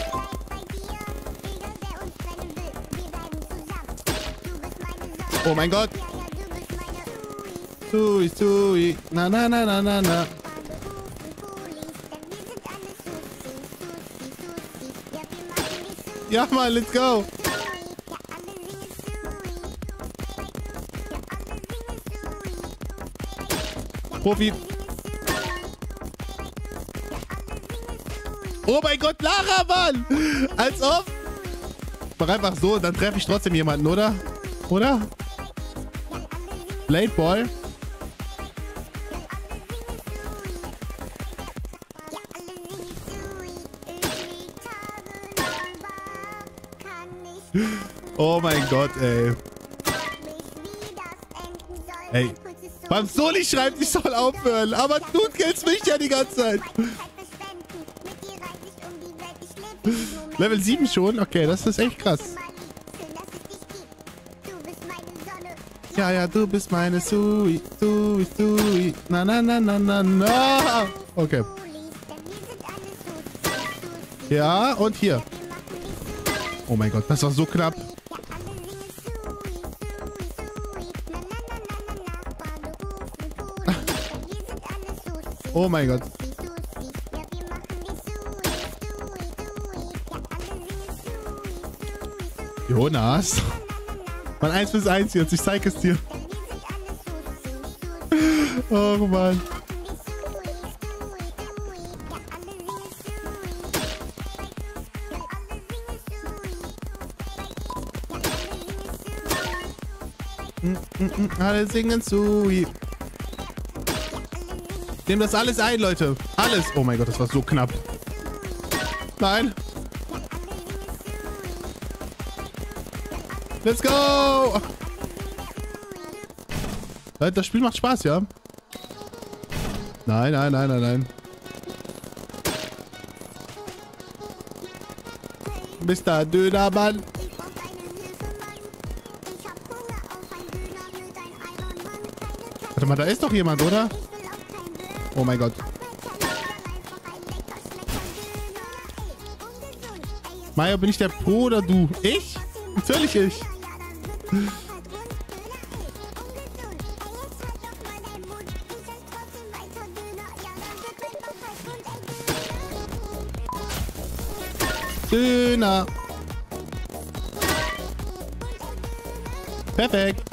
S1: Oh mein Gott. Sui, sui. Na, na, na, na, na, na. Ja, Mann, let's go. Profi. Oh mein Gott, Lara, Mann. Als ob. Mach einfach so, dann treffe ich trotzdem jemanden, oder? Oder? Blade Ball. Oh mein Gott, ey. Ey. Beim Soli schreibt, ich soll aufhören. Aber du killst mich ja die ganze Zeit. Level sieben schon? Okay, das ist echt krass. Ja, ja, du bist meine Sui, Sui, Sui. Na, na, na, na, na, na. Okay. Ja, und hier. Oh mein Gott, das war so knapp. Oh mein Gott. Jonas. Mann, eins bis eins jetzt. Ich zeig es dir. Oh Mann. Mm, mm, mm, alle singen Sui. Nehmen das alles ein, Leute. Alles. Oh mein Gott, das war so knapp. Nein. Let's go. Leute, das Spiel macht Spaß, ja? Nein, nein, nein, nein, nein. Mister Dönermann. Warte mal, da ist doch jemand, oder? Oh mein Gott. Mayo, bin ich der Pro oder du? Ich? Natürlich ich. Döner. Perfekt.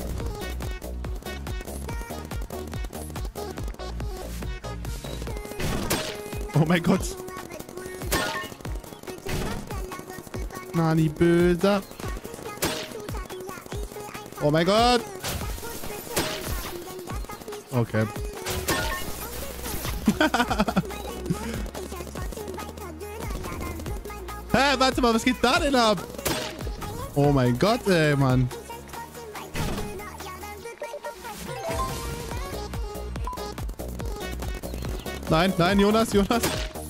S1: Oh mein Gott. Nani böser. Oh mein Gott. Okay. Hä, warte mal, was geht da denn ab? Oh mein Gott, ey, Mann. Nein, nein, Jonas, Jonas.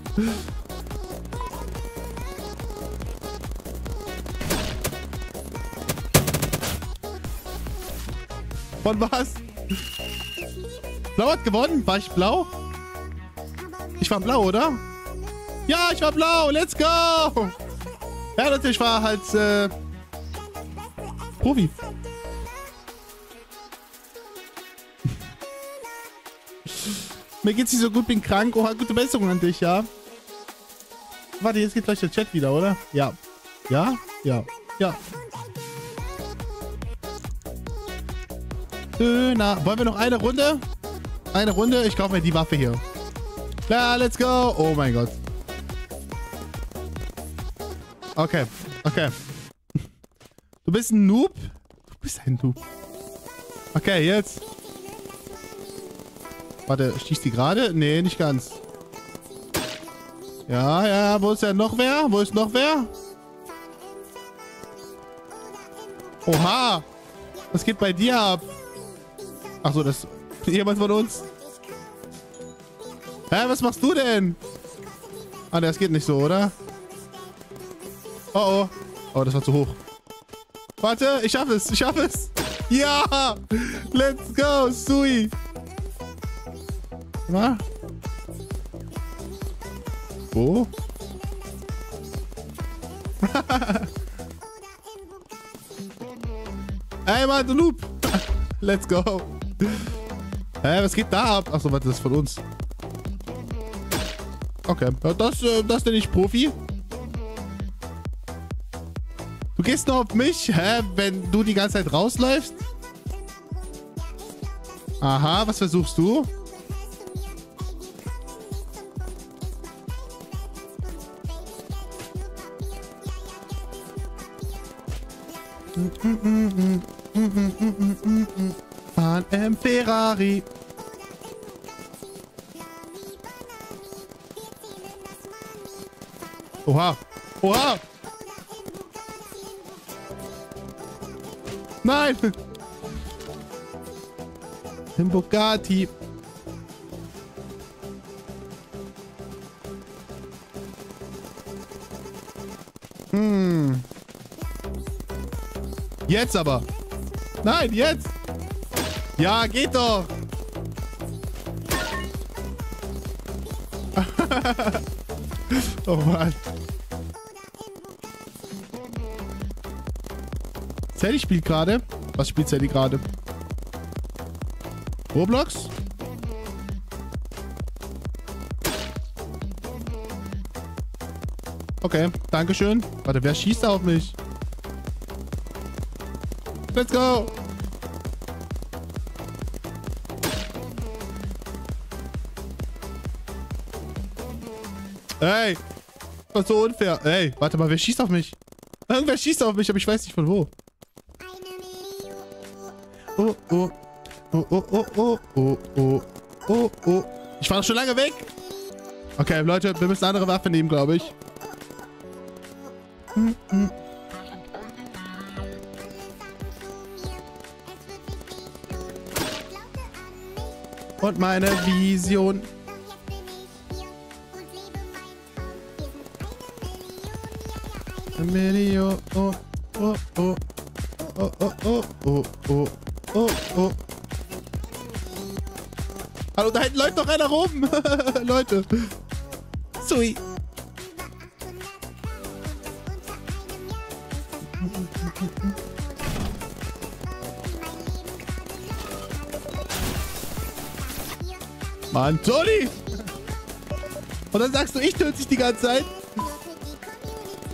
S1: Von was? Blau hat gewonnen. War ich blau? Ich war blau, oder? Ja, ich war blau. Let's go. Ja, natürlich, ich war halt äh, Profi. Mir geht's nicht so gut, bin krank. Oha, gute Besserung an dich, ja? Warte, jetzt geht gleich der Chat wieder, oder? Ja. Ja? Ja. Ja. Döner. Wollen wir noch eine Runde? Eine Runde? Ich kaufe mir die Waffe hier. Klar, let's go. Oh mein Gott. Okay. Okay. Du bist ein Noob? Du bist ein Noob. Okay, jetzt. Warte, schießt die gerade? Nee, nicht ganz. Ja, ja, wo ist denn noch wer? Wo ist noch wer? Oha! Was geht bei dir ab? Achso, das ist jemand von uns. Hä, was machst du denn? Ah, das geht nicht so, oder? Oh, oh. Oh, das war zu hoch. Warte, ich schaff es, ich schaff es. Ja! Let's go, Sui! Na? Wo? Ey, Mann, du Noob! Let's go! Hä, was geht da ab? Achso, warte, das ist von uns. Okay, das, das nenne ich Profi. Du gehst nur auf mich, hä, wenn du die ganze Zeit rausläufst? Aha, was versuchst du? Fahren im Ferrari. Oha. Oha. Nein. Im Bugatti. Hm. Jetzt aber. Nein, jetzt. Ja, geht doch. Oh Mann. Sally spielt gerade. Was spielt Sally gerade? Roblox? Okay, dankeschön. Warte, wer schießt da auf mich? Let's go! Ey! Das ist so unfair. Ey, warte mal, wer schießt auf mich? Irgendwer schießt auf mich, aber ich weiß nicht von wo. Oh, oh. Oh, oh, oh, oh, oh, oh, oh, oh. Ich war doch schon lange weg. Okay, Leute, wir müssen andere Waffen nehmen, glaube ich. Hm, hm. Und meine Vision. Video. Oh, oh, oh. Oh, oh, oh, oh, oh, oh, oh. Hallo, da hinten läuft noch einer rum. Leute. Sui. Mann, Toni! Und dann sagst du, ich töte dich die ganze Zeit?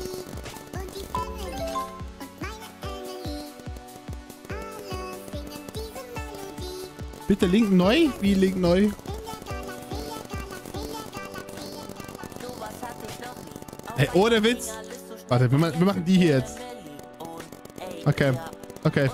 S1: Bitte Link neu? Wie Link neu? Ey, ohne Witz. Warte, wir, ma wir machen die hier jetzt. Okay, okay.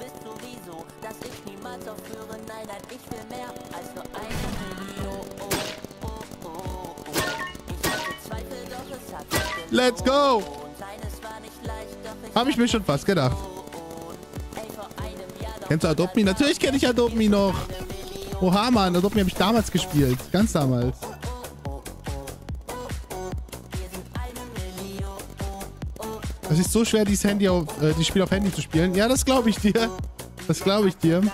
S1: Let's go! Habe ich mir schon fast gedacht. Kennst du Adopt Me? Natürlich kenne ich Adopt Me noch. Oha, Mann. Adopt Me habe ich damals gespielt. Ganz damals. Es ist so schwer, dieses Handy auf, äh, die Spiel auf Handy zu spielen. Ja, das glaube ich dir. Das glaube ich dir.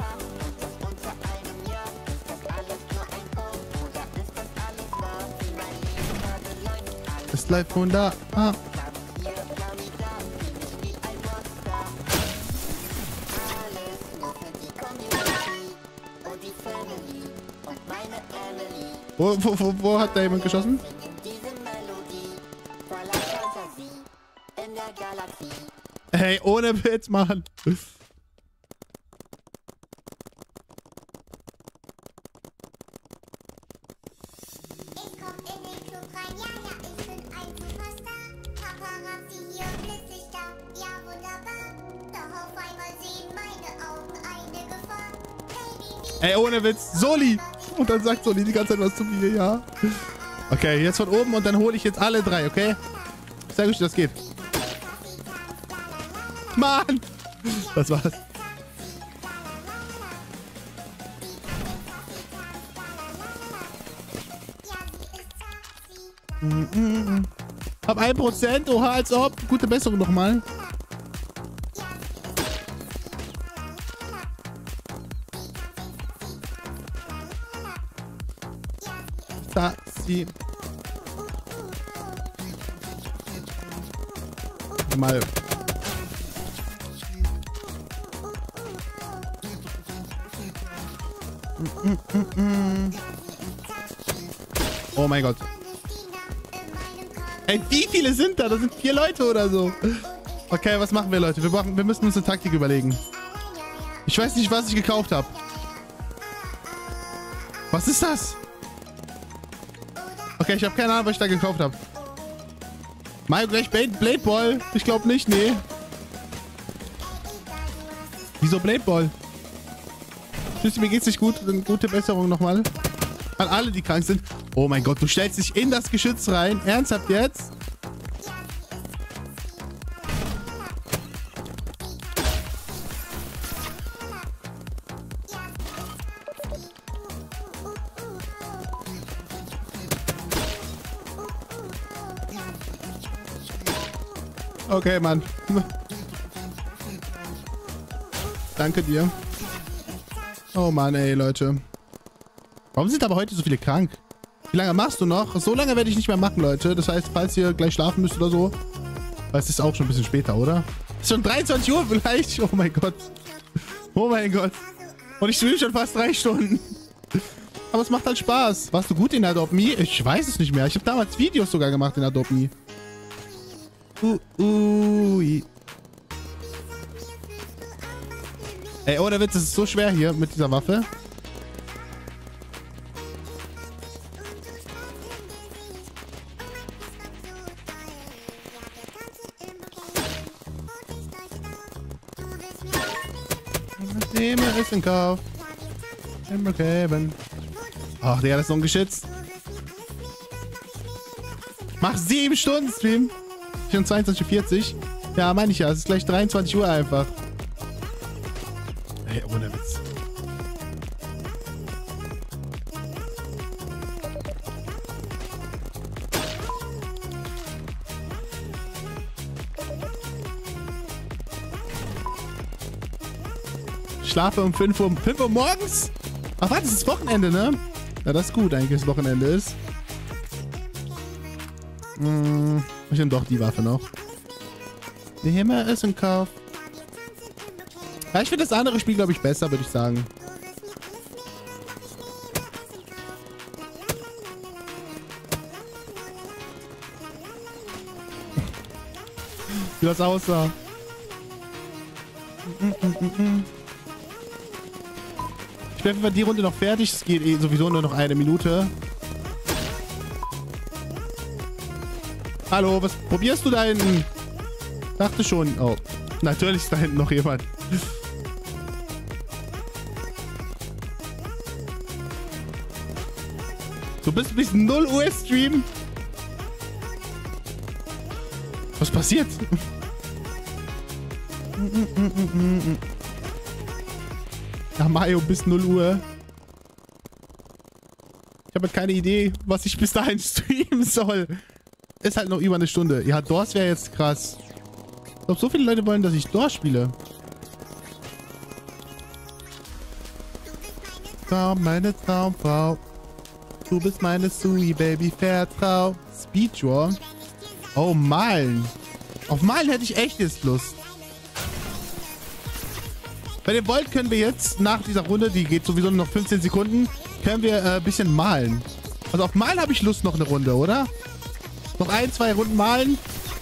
S1: Das live von da. Ah. Wo, wo, wo, wo hat da jemand geschossen? Hey, ohne Witz, Mann. Ey, ohne Witz. Soli. Und dann sagt Soli die ganze Zeit was zu mir, ja. Okay, jetzt von oben und dann hole ich jetzt alle drei, okay? Ich sage euch, wie das geht. Mann! Das war's. Mm -mm. Hab ein Prozent. Oha, als ob. Gute Besserung nochmal. Sie. Mal. Oh mein Gott. Ey, wie viele sind da? Das sind vier Leute oder so. Okay, was machen wir, Leute? Wir, machen, wir müssen uns eine Taktik überlegen. Ich weiß nicht, was ich gekauft habe. Was ist das? Okay, ich habe keine Ahnung, was ich da gekauft habe. Mario gleich Blade Ball? Ich glaube nicht, nee. Wieso Blade Ball? Tschüss, mir geht's nicht gut. Eine gute Besserung nochmal. An alle, die krank sind. Oh mein Gott, du stellst dich in das Geschütz rein. Ernsthaft jetzt? Okay, Mann. Danke dir. Oh Mann, ey, Leute. Warum sind aber heute so viele krank? Wie lange machst du noch? So lange werde ich nicht mehr machen, Leute. Das heißt, falls ihr gleich schlafen müsst oder so. Weil es ist auch schon ein bisschen später, oder? Ist schon dreiundzwanzig Uhr vielleicht? Oh mein Gott. Oh mein Gott. Und ich streame schon fast drei Stunden. Aber es macht halt Spaß. Warst du gut in Adopt Me? Ich weiß es nicht mehr. Ich habe damals Videos sogar gemacht in Adopt Me. Uh, ui. Ey, ohne Witz, es ist so schwer hier mit dieser Waffe. Nehme es in Kauf. Immer geben. Ach, der ist so ein Geschütz. Mach sieben Stunden Stream. zweiundzwanzig Uhr vierzig. Ja, meine ich ja. Es ist gleich dreiundzwanzig Uhr einfach. Ey, ohne Witz. Ich schlafe um fünf Uhr. fünf Uhr morgens? Ach, warte, es ist Wochenende, ne? Ja, das ist gut eigentlich, dass es Wochenende ist. Hm, ich nehme doch die Waffe noch. Die Himmel ist im Kauf. Ja, ich finde das andere Spiel, glaube ich, besser, würde ich sagen. Wie das aussah. Ich Steffen war die Runde noch fertig. Es geht eh sowieso nur noch eine Minute. Hallo, was probierst du da hinten? Dachte schon. Oh, natürlich ist da hinten noch jemand. Du bist bis null Uhr Stream. Was passiert? Ja, Mario, bis null Uhr. Ich habe keine Idee, was ich bis dahin streamen soll. Ist halt noch über eine Stunde. Ja, Doors wäre jetzt krass. Ich glaube, so viele Leute wollen, dass ich Doors spiele. Traum, meine Traumfrau. Du bist meine Sui, Baby, Vertrau. Speeddraw. Oh, Malen. Auf Malen hätte ich echt jetzt Lust. Wenn ihr wollt, können wir jetzt nach dieser Runde, die geht sowieso nur noch fünfzehn Sekunden, können wir ein äh, bisschen malen. Also auf Malen habe ich Lust noch eine Runde, oder? Noch ein, zwei Runden malen.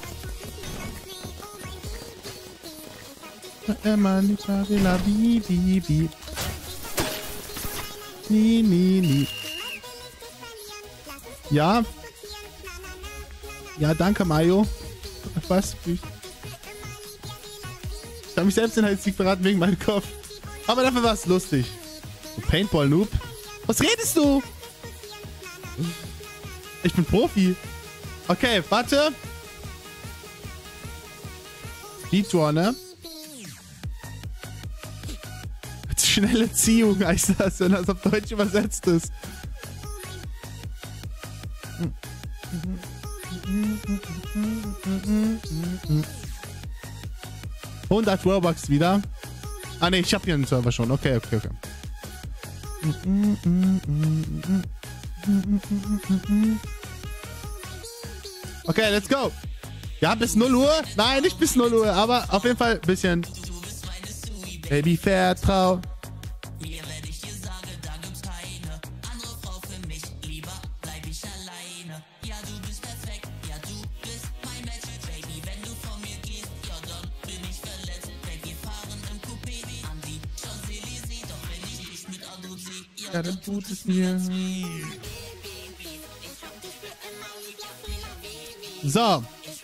S1: Nie, nie, nie. Ja. Ja, danke, Mario. Was? Ich habe mich selbst in Heißsieg verraten wegen meinem Kopf. Aber dafür war es lustig. Paintball-Noob. Was redest du? Ich bin Profi. Okay, warte. Speeddraw, ne? Schnelle Ziehung heißt das, wenn das auf Deutsch übersetzt ist. hundert Robux wieder. Ah ne, ich habe hier einen Server schon. Okay, okay, okay. Okay, let's go. Ja, bis null Uhr. Nein, nicht bis null Uhr, aber auf jeden Fall ein bisschen. Baby, vertrau. Ja, dann tut es mir. So.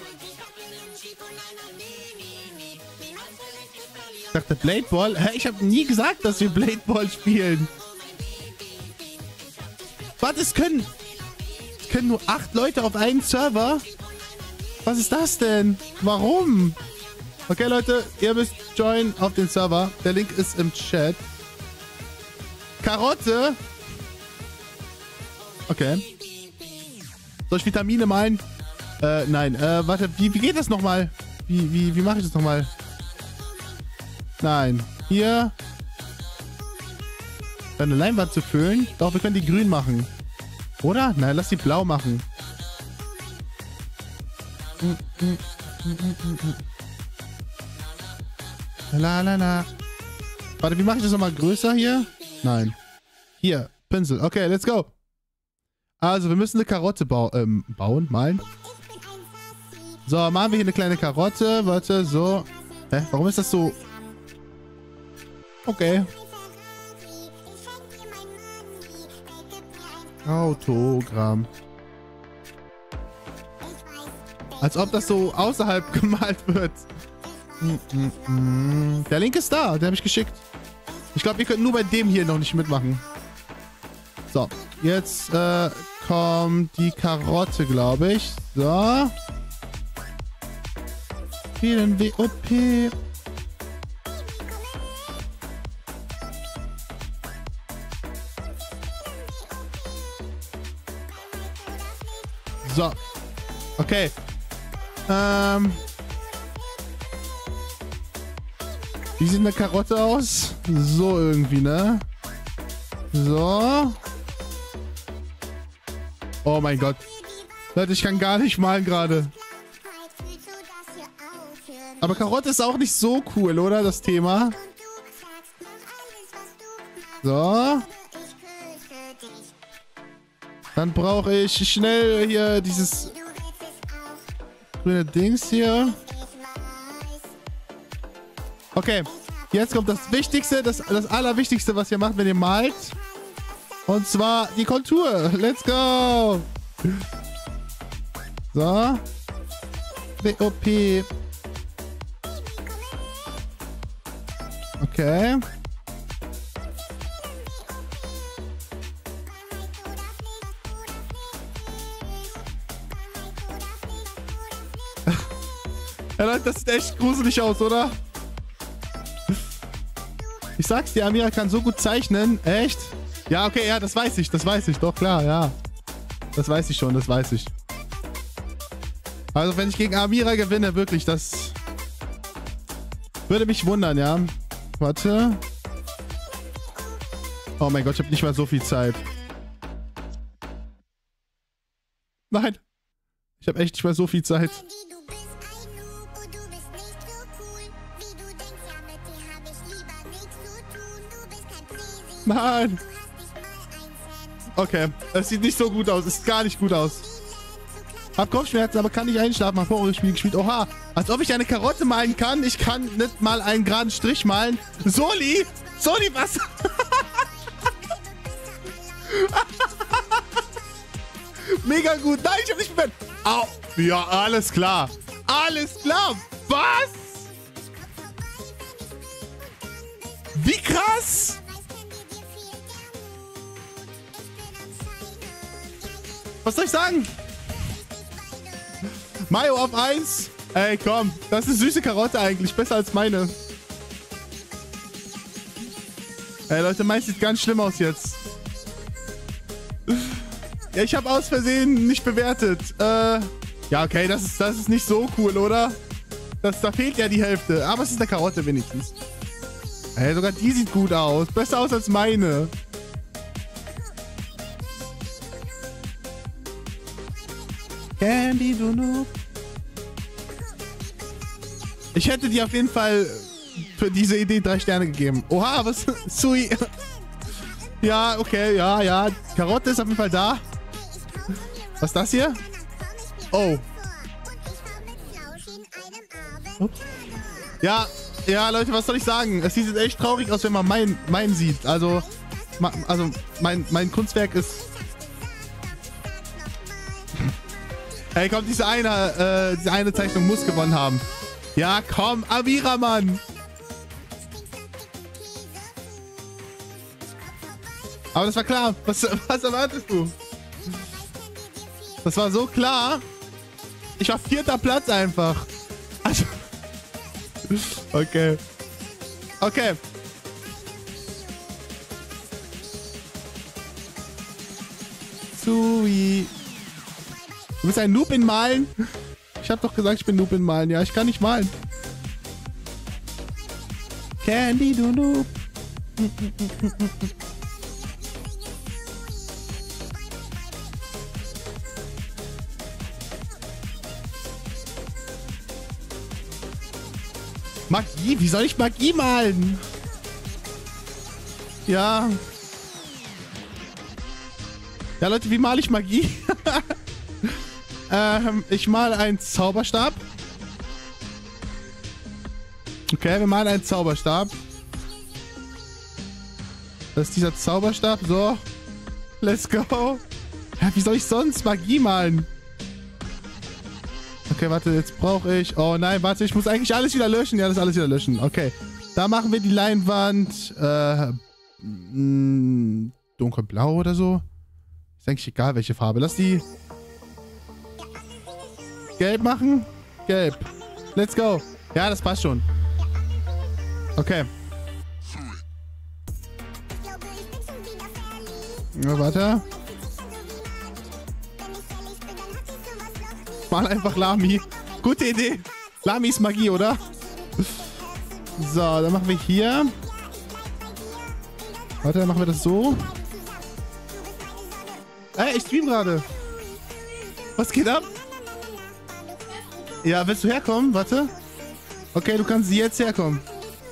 S1: Ich dachte Blade Ball. Hä, ich habe nie gesagt, dass wir Blade Ball spielen. Was? Es können... Es können nur acht Leute auf einen Server? Was ist das denn? Warum? Okay, Leute, ihr müsst joinen auf den Server. Der Link ist im Chat. Karotte. Okay. Soll ich Vitamine malen? Äh, nein. Äh, warte, wie, wie geht das nochmal? Wie, wie, wie mache ich das nochmal? Nein. Hier. Eine Leinwand zu füllen. Doch, wir können die grün machen. Oder? Nein, lass die blau machen. La la la. Warte, wie mache ich das nochmal größer hier? Nein. Hier, Pinsel. Okay, let's go. Also, wir müssen eine Karotte bau ähm, bauen, malen. So, machen wir hier eine kleine Karotte. Warte, so. Hä? Warum ist das so? Okay. Autogramm. Als ob das so außerhalb gemalt wird. Der Link ist da, den habe ich geschickt. Ich glaube, ihr könnt nur bei dem hier noch nicht mitmachen. So, jetzt äh, kommt die Karotte, glaube ich. So. Vielen W O P. So. Okay. Ähm. Wie sieht eine Karotte aus? So irgendwie, ne? So. Oh mein Gott. Leute, ich kann gar nicht malen gerade. Aber Karotte ist auch nicht so cool, oder? Das Thema. So. Dann brauche ich schnell hier dieses grüne Dings hier. Okay. Jetzt kommt das Wichtigste, das, das Allerwichtigste, was ihr macht, wenn ihr malt. Und zwar die Kontur. Let's go. So. W O P. Okay. Ja, Leute, das sieht echt gruselig aus, oder? Ich sag's dir, Amira kann so gut zeichnen. Echt? Ja, okay, ja, das weiß ich, das weiß ich. Doch, klar, ja. Das weiß ich schon, das weiß ich. Also, wenn ich gegen Amira gewinne, wirklich, das würde mich wundern, ja. Warte. Oh mein Gott, ich habe nicht mal so viel Zeit. Nein. Ich habe echt nicht mal so viel Zeit. Nein. Okay, es sieht nicht so gut aus. Es sieht gar nicht gut aus. Hab Kopfschmerzen, aber kann nicht einschlafen. Hab Horrorspiel gespielt. Oha, als ob ich eine Karotte malen kann. Ich kann nicht mal einen geraden Strich malen. Soli! Soli, was? Mega gut. Nein, ich hab nicht bewertet. Au. Ja, alles klar. Alles klar. Was? Wie krass? Was soll ich sagen? Mayo auf eins. Ey, komm. Das ist eine süße Karotte eigentlich. Besser als meine. Ey, Leute, meins sieht ganz schlimm aus jetzt. Ja, ich habe aus Versehen nicht bewertet. Äh, ja, okay, das ist, das ist nicht so cool, oder? Das, da fehlt ja die Hälfte. Aber es ist eine Karotte wenigstens. Ey, sogar die sieht gut aus. Besser aus als meine. Candy Dono. Ich hätte dir auf jeden Fall für diese Idee drei Sterne gegeben. Oha, was? Sui. Ja, okay, ja, ja. Karotte ist auf jeden Fall da. Was ist das hier? Oh. Ups. Ja, ja, Leute, was soll ich sagen? Es sieht echt traurig aus, wenn man meinen mein sieht. Also, also mein, mein Kunstwerk ist... Ey, komm, diese eine, äh, diese eine Zeichnung muss gewonnen haben. Ja, komm, Amira, Mann. Aber das war klar. Was, was erwartest du? Das war so klar. Ich war vierter Platz einfach. Also, okay. Okay. Sui. Du bist ein Noob in Malen? Ich hab doch gesagt, ich bin Noob in Malen. Ja, ich kann nicht malen. Candy, du Noob. Magie? Wie soll ich Magie malen? Ja. Ja, Leute, wie male ich Magie? ähm, ich male einen Zauberstab. Okay, wir malen einen Zauberstab. Das ist dieser Zauberstab. So. Let's go. Ja, wie soll ich sonst Magie malen? Okay, warte, jetzt brauche ich... Oh nein, warte, ich muss eigentlich alles wieder löschen. Ja, das alles wieder löschen. Okay. Da machen wir die Leinwand äh, mh, dunkelblau oder so. Ist eigentlich egal, welche Farbe. Lass die gelb machen. Gelb. Let's go. Ja, das passt schon. Okay. Ja, warte. Mal einfach Lami. Gute Idee. Lami ist Magie, oder? So, dann machen wir hier. Warte, dann machen wir das so. Ey, ich stream gerade. Was geht ab? Ja, willst du herkommen? Warte. Okay, du kannst jetzt herkommen.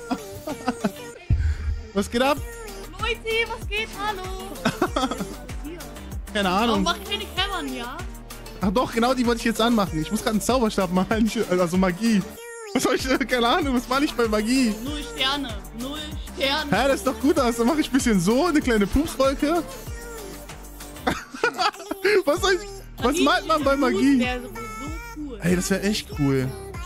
S1: Was geht ab?
S2: Leute, was geht? Hallo.
S1: Keine Ahnung.
S2: Warum mach ich keine Cameron, ja?
S1: Ach doch, genau die wollte ich jetzt anmachen. Ich muss gerade einen Zauberstab malen. Also Magie. Was soll ich, keine Ahnung, was mache ich bei Magie?
S2: Null Sterne. Null Sterne.
S1: Hä, das ist doch gut aus. Dann mache ich ein bisschen so, eine kleine Pupswolke. Was soll ich, was
S2: Magie
S1: malt man bei
S2: ist
S1: Magie?
S2: gut, der ist so cool.
S1: Ey, das wäre echt cool.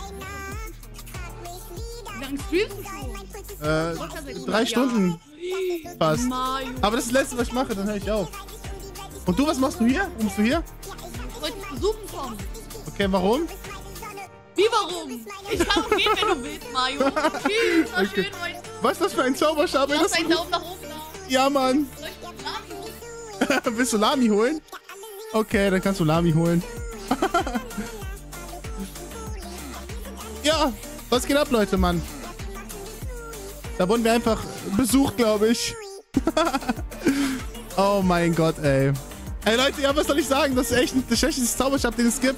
S2: Wie lange streamst du schon?
S1: Äh,
S2: Gott, das ist
S1: drei
S2: ja.
S1: Stunden fast.
S2: Mario.
S1: Aber das ist das Letzte, was ich mache, dann höre ich auf. Und du, was machst du hier? Wo bist du hier?
S2: Ich wollte dich besuchen kommen.
S1: Okay, warum?
S2: Wie, warum? Ich kann auch gehen, wenn du willst, Mario. Tschüss, war
S1: Okay.
S2: schön heute.
S1: Was ist das für ein Zauberstab? Ey,
S2: Lass
S1: das
S2: einen Daumen nach oben da.
S1: ja, Mann.
S2: Soll ich Lami holen?
S1: Willst du Lami holen? Okay, dann kannst du Lami holen. Ja, was geht ab, Leute, Mann? Da wurden wir einfach besucht, glaube ich. Oh mein Gott, ey. Ey, Leute, ja, was soll ich sagen? Das ist echt der schlechteste Zauberstab, den es gibt.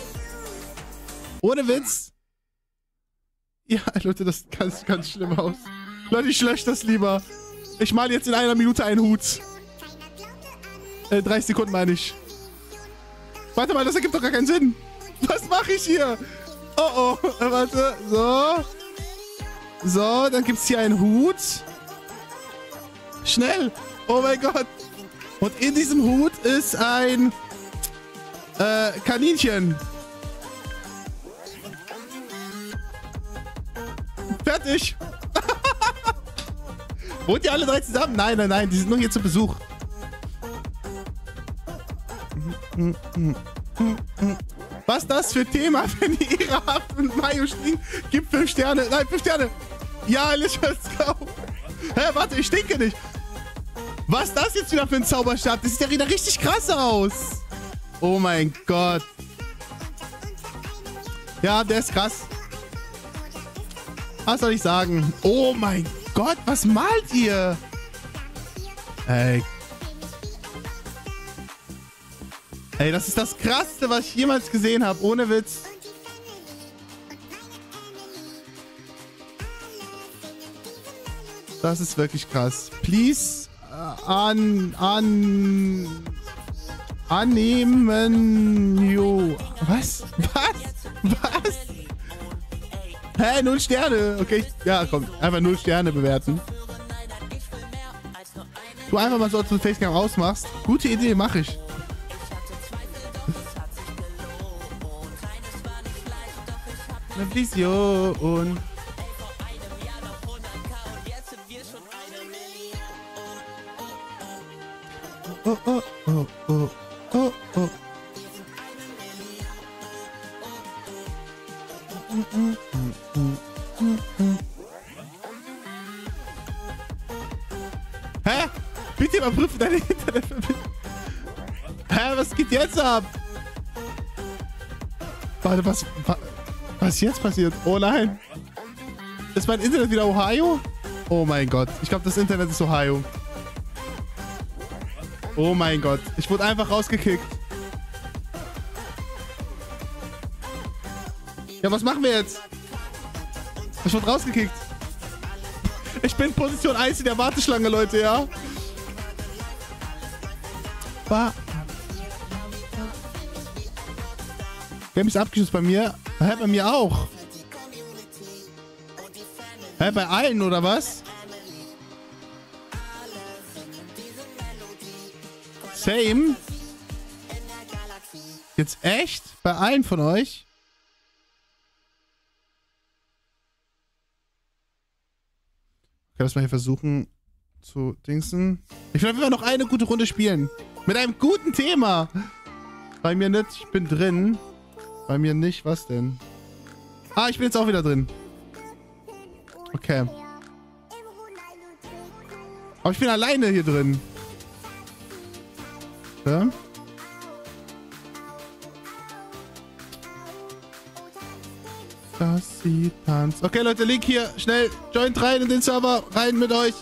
S1: Ohne Witz. Ja, Leute, das sieht ganz, ganz schlimm aus. Leute, ich lösche das lieber. Ich male jetzt in einer Minute einen Hut. Äh, dreißig Sekunden meine ich. Warte mal, das ergibt doch gar keinen Sinn. Was mache ich hier? Oh, oh. Äh, warte. So. So, dann gibt es hier einen Hut. Schnell. Oh mein Gott. Und in diesem Hut ist ein äh, Kaninchen. Fertig. Wohnt ihr alle drei zusammen? Nein, nein, nein. Die sind nur hier zu Besuch. Was ist das für ein Thema, wenn ihr Ehre habt und Mario stinkt? Gibt fünf Sterne. Nein, fünf Sterne. Ja, let's go. Hä, warte, ich stinke nicht. Was ist das jetzt wieder für ein Zauberstab? Das sieht ja wieder richtig krass aus. Oh mein Gott. Ja, der ist krass. Was soll ich sagen? Oh mein Gott, was malt ihr? Ey. Ey, das ist das Krasseste, was ich jemals gesehen habe. Ohne Witz. Das ist wirklich krass. Please äh, an... an... annehmen... Jo. Was? Was? Was? Hä? Null Sterne. Okay. Ja, komm. Einfach null Sterne bewerten. Du einfach mal so zum Facecam ausmachst. Gute Idee, mach ich. Eine Vision. Oh, oh, oh, oh, oh, oh. Hä? Bitte überprüfen deine Internetverbindung. Hä, was geht jetzt ab? Warte, was, was, was ist jetzt passiert? Oh nein. Ist mein Internet wieder Ohio? Oh mein Gott. Ich glaube, das Internet ist Ohio. Oh mein Gott. Ich wurde einfach rausgekickt. Ja, was machen wir jetzt? Ich wurde rausgekickt. Ich bin Position eins in der Warteschlange, Leute, ja? War. Game ist abgeschlossen bei mir. Hä, bei mir auch. Hä, bei allen, oder was? Same? Jetzt echt? Bei allen von euch? Ich kann das mal hier versuchen zu dingsen. Ich will einfach noch eine gute Runde spielen. Mit einem guten Thema. Bei mir nicht. Ich bin drin. Bei mir nicht. Was denn? Ah, ich bin jetzt auch wieder drin. Okay. Aber ich bin alleine hier drin. Ja. Das sie tanzt. Okay, Leute, Link hier. Schnell. Joint rein in den Server. Rein mit euch.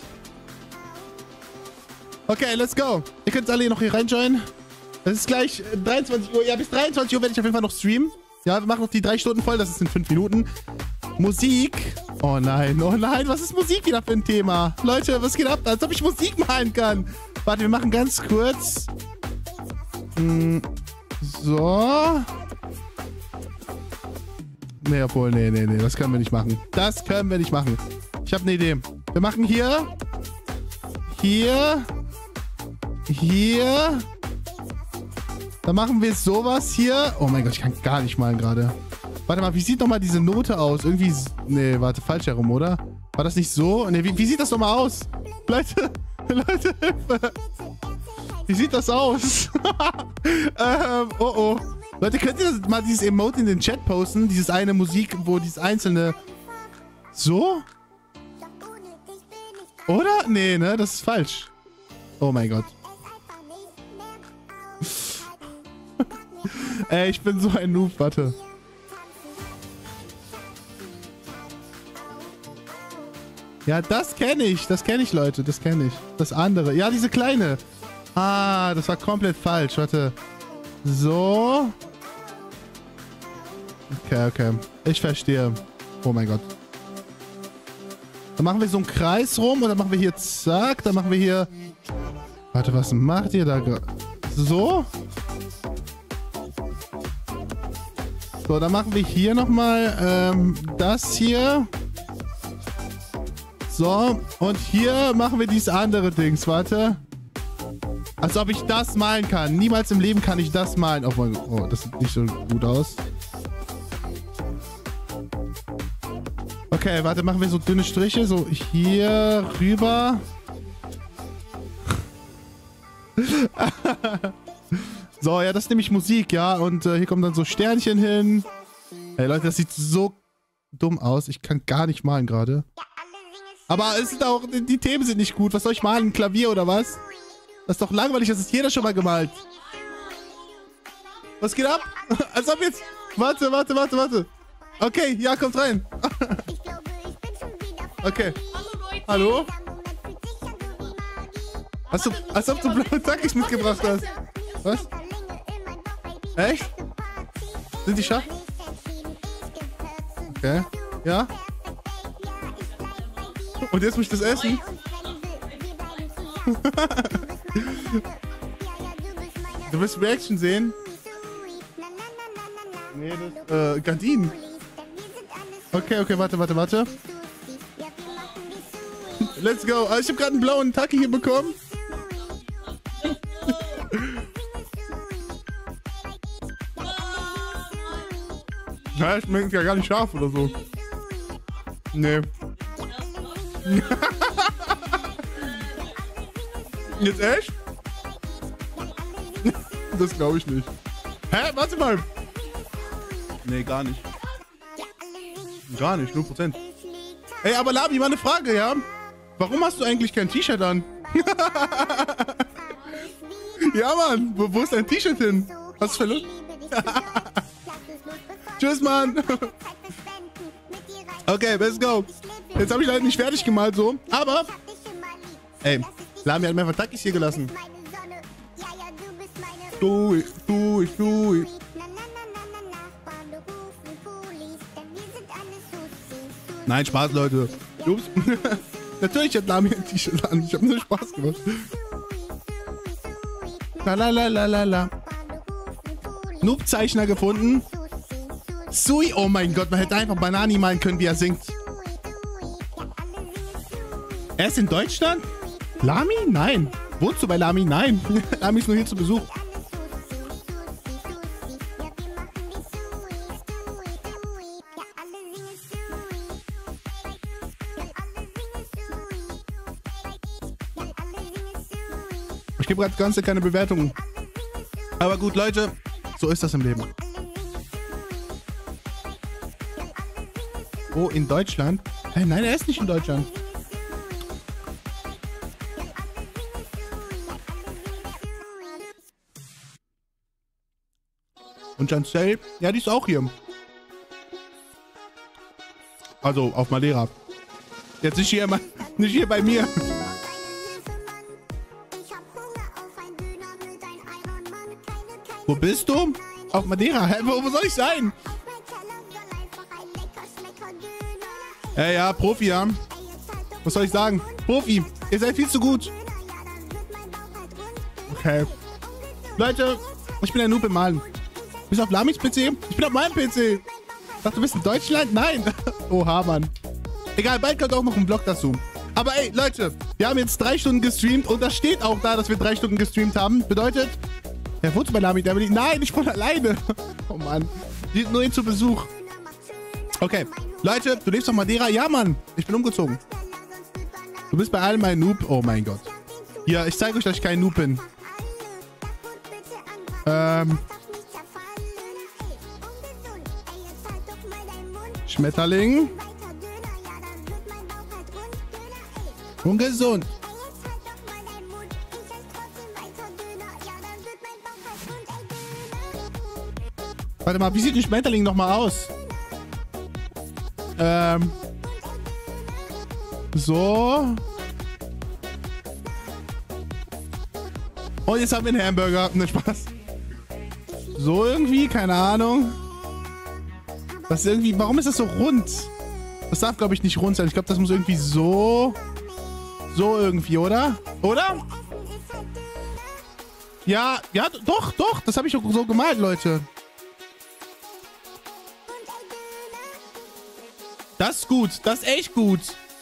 S1: Okay, let's go. Ihr könnt alle noch hier reinjoinen. Es ist gleich dreiundzwanzig Uhr. Ja, bis dreiundzwanzig Uhr werde ich auf jeden Fall noch streamen. Ja, wir machen noch die drei Stunden voll. Das ist in fünf Minuten. Musik. Oh nein, oh nein. Was ist Musik wieder für ein Thema? Leute, was geht ab? Als ob ich Musik malen kann. Warte, wir machen ganz kurz. Hm, so. Nee, obwohl, nee, nee, nee, das können wir nicht machen. Das können wir nicht machen. Ich habe eine Idee. Wir machen hier, hier, hier. Dann machen wir sowas hier. Oh mein Gott, ich kann gar nicht malen gerade. Warte mal, wie sieht nochmal diese Note aus? Irgendwie, nee, warte, falsch herum, oder? War das nicht so? Nee, wie, wie sieht das nochmal aus? Leute, Leute, Hilfe. Wie sieht das aus? ähm, oh oh. Leute, könnt ihr das mal dieses Emote in den Chat posten? Dieses eine Musik, wo dieses einzelne... So? Oder? Nee, ne? Das ist falsch. Oh mein Gott. Ey, ich bin so ein Noob, warte. Ja, das kenne ich. Das kenne ich, Leute. Das kenne ich. Das andere. Ja, diese kleine. Ah, das war komplett falsch. Warte. So. Okay, okay. Ich verstehe. Oh mein Gott. Dann machen wir so einen Kreis rum und dann machen wir hier zack. Dann machen wir hier... Warte, was macht ihr da gerade? So. So, dann machen wir hier nochmal ähm, das hier. So, und hier machen wir dieses andere Dings. Warte. Als ob ich das malen kann. Niemals im Leben kann ich das malen. Oh, mein, oh, das sieht nicht so gut aus. Okay, warte, machen wir so dünne Striche. So hier rüber. So, ja, das ist nämlich Musik, ja. Und äh, hier kommen dann so Sternchen hin. Ey, Leute, das sieht so dumm aus. Ich kann gar nicht malen gerade. Aber es sind auch, die Themen sind nicht gut. Was soll ich malen? Ein Klavier oder was? Das ist doch langweilig, das ist jeder schon mal gemalt. Was geht ab? Als ob jetzt... Warte, warte, warte, warte. Okay, ja, kommt rein. Okay. Hallo? Als ob, als ob du blaue Tackis mitgebracht hast. Was? Echt? Sind die scharf? Okay. Ja? Und jetzt muss ich das essen? Du willst Reaction sehen? Nee, das... Äh, Gardinen. Okay, okay, warte, warte, warte. Let's go. Also ich habe gerade einen blauen Taki hier bekommen. Ja, schmeckt ja gar nicht scharf oder so. Nee. Jetzt echt? Das glaube ich nicht. Hä? Warte mal. Nee, gar nicht. Gar nicht, null Prozent. Ey, aber Labi, mal eine Frage, ja? Warum hast du eigentlich kein T-Shirt an? Ja, Mann. Wo, wo ist dein T-Shirt hin? Hast du verloren? Tschüss, Mann. Okay, let's go. Jetzt habe ich leider nicht fertig gemalt, so. Aber... Ey, Lami hat mir einfach Takis hier gelassen. Du, ich, du, ich, du, ich. Nein, Spaß, Leute. Ups. Natürlich hat Lami ein T-Shirt an. Ich habe nur Spaß gemacht. La la la la la la. Noob-Zeichner gefunden. Sui, oh mein Gott, man hätte einfach Banani malen können, wie er singt. Er ist in Deutschland? Lami? Nein. Wohnst du bei Lami? Nein. Lami ist nur hier zu Besuch. Ich gebe gerade ganz keine Bewertungen. Aber gut, Leute, so ist das im Leben. Oh, in Deutschland? Hey, nein, er ist nicht in Deutschland. Und Jancel, ja, die ist auch hier. Also auf Madeira. Jetzt nicht hier, nicht hier bei mir. Wo bist du? Auf Madeira. Hä, wo, wo soll ich sein? Ja, ja, Profi, ja. Was soll ich sagen? Profi, ihr seid viel zu gut. Okay. Leute, ich bin ein Noob im Malen. Bist du auf Lamis P C? Ich bin auf meinem P C. Ach, du bist in Deutschland? Nein. Oha, Mann. Egal, bald kommt auch noch ein Vlog dazu. Aber ey, Leute, wir haben jetzt drei Stunden gestreamt und das steht auch da, dass wir drei Stunden gestreamt haben. Bedeutet, ja, wo ist mein Name? Nein, ich bin alleine. Oh Mann. Die sind nur hin zu Besuch. Okay, Leute, du lebst auf Madeira? Ja, Mann. Ich bin umgezogen. Du bist bei allem ein Noob. Oh mein Gott. Ja, ich zeige euch, dass ich kein Noob bin. Ähm. Schmetterling. Ungesund. Warte mal, wie sieht ein Schmetterling nochmal aus? Ähm. So. Und jetzt haben wir einen Hamburger. Ne, Spaß. So irgendwie, keine Ahnung. Das ist irgendwie, warum ist das so rund? Das darf, glaube ich, nicht rund sein. Ich glaube, das muss irgendwie so... So irgendwie, oder? Oder? Ja, ja, doch, doch. Das habe ich so gemalt, Leute. Das ist gut. Das ist echt gut.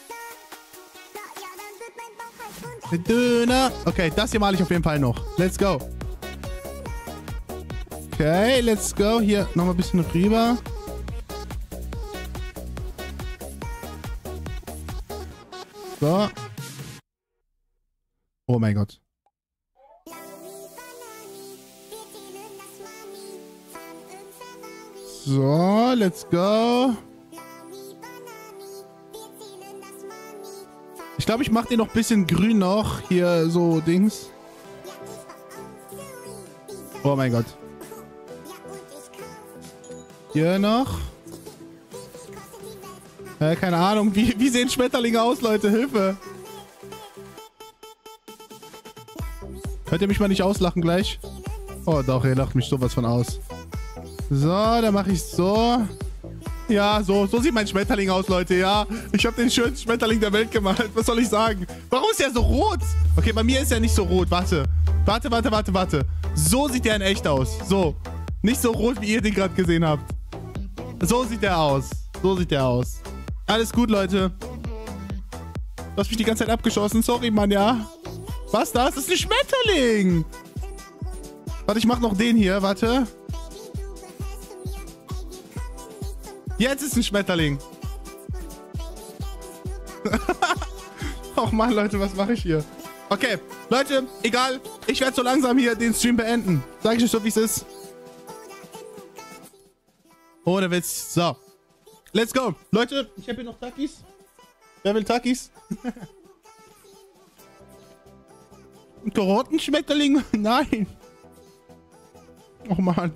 S1: Der Döner. Okay, das hier male ich auf jeden Fall noch. Let's go. Okay, let's go. Hier nochmal ein bisschen rüber. So. Oh mein Gott. So, let's go. Ich glaube, ich mache den noch ein bisschen grün noch. Hier so Dings. Oh mein Gott. Hier noch. Äh, keine Ahnung. Wie, wie sehen Schmetterlinge aus, Leute? Hilfe. Könnt ihr mich mal nicht auslachen gleich? Oh doch, ihr lacht mich sowas von aus. So, dann mache ich so. Ja, so, so sieht mein Schmetterling aus, Leute, ja. Ich habe den schönsten Schmetterling der Welt gemalt. Was soll ich sagen? Warum ist der so rot? Okay, bei mir ist er nicht so rot. Warte. Warte, warte, warte, warte. So sieht der in echt aus. So. Nicht so rot, wie ihr den gerade gesehen habt. So sieht der aus. So sieht der aus. Alles gut, Leute. Du hast mich die ganze Zeit abgeschossen. Sorry, Mann, ja. Was das? Das ist ein Schmetterling. Warte, ich mach noch den hier. Warte. Jetzt ist ein Schmetterling. Och Mann, Leute, was mache ich hier? Okay, Leute, egal. Ich werde so langsam hier den Stream beenden. Sag ich euch so, wie es ist. Ohne Witz. So. Let's go. Leute, ich habe hier noch Takis. Wer will Takis? Ein Karottenschmetterling? Nein. Oh Mann.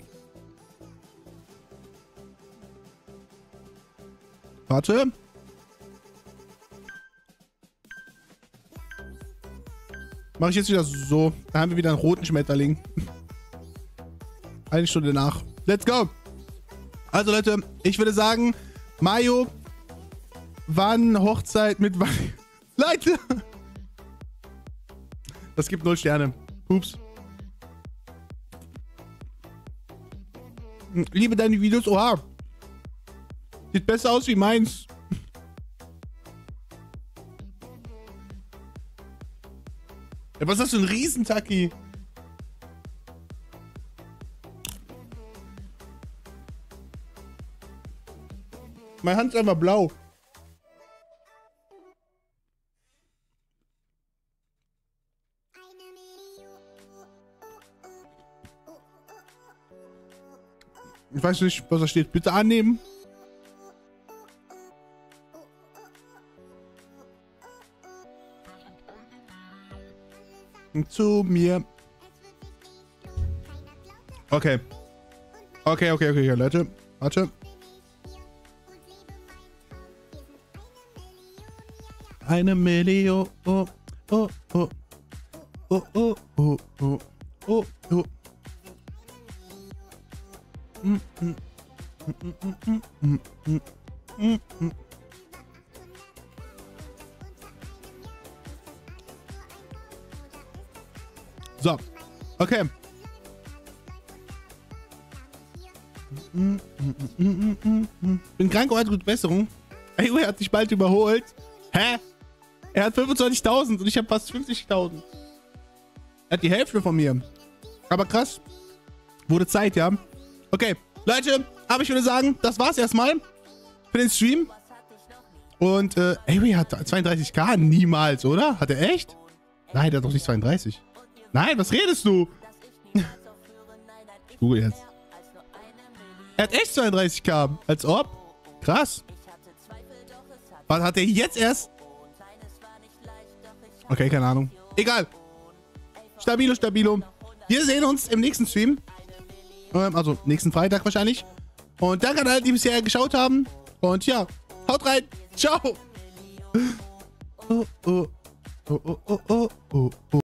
S1: Warte. Mache ich jetzt wieder so. Da haben wir wieder einen roten Schmetterling. Eine Stunde nach. Let's go. Also Leute, ich würde sagen, Mayo, wann Hochzeit mit... Leute! Das gibt null Sterne. Ups. Liebe deine Videos. Oha. Sieht besser aus wie meins. Ja, was ist das für ein Riesentaki? Meine Hand ist einfach blau. Ich weiß nicht, was da steht. Bitte annehmen. Zu mir. Okay. Okay, okay, okay, Leute. Warte. Eine Million. Oh, oh, oh. Oh, oh, oh, oh. Oh, oh. Mm, mm. Mm, mm, mm, mm, mm, mm, mm. So, okay. Bin krank, aber gute Besserung. Ey, er hat dich bald überholt. Hä? Er hat fünfundzwanzigtausend und ich habe fast fünfzigtausend. Er hat die Hälfte von mir. Aber krass. Wurde Zeit, ja. Okay, Leute, aber ich würde sagen, das war's erstmal für den Stream. Und, äh, Avery hat zweiunddreißig K? Niemals, oder? Hat er echt? Nein, der hat doch nicht zweiunddreißig. Nein, was redest du? Ich google jetzt. Er hat echt zweiunddreißig K. Als ob. Krass. Was hat er jetzt erst? Okay, keine Ahnung. Egal. Stabilo, stabilo. Wir sehen uns im nächsten Stream. Ähm, also nächsten Freitag wahrscheinlich. Und danke an alle, die bisher geschaut haben. Und ja, haut rein. Ciao. Oh, oh. Oh, oh, oh, oh, oh, oh.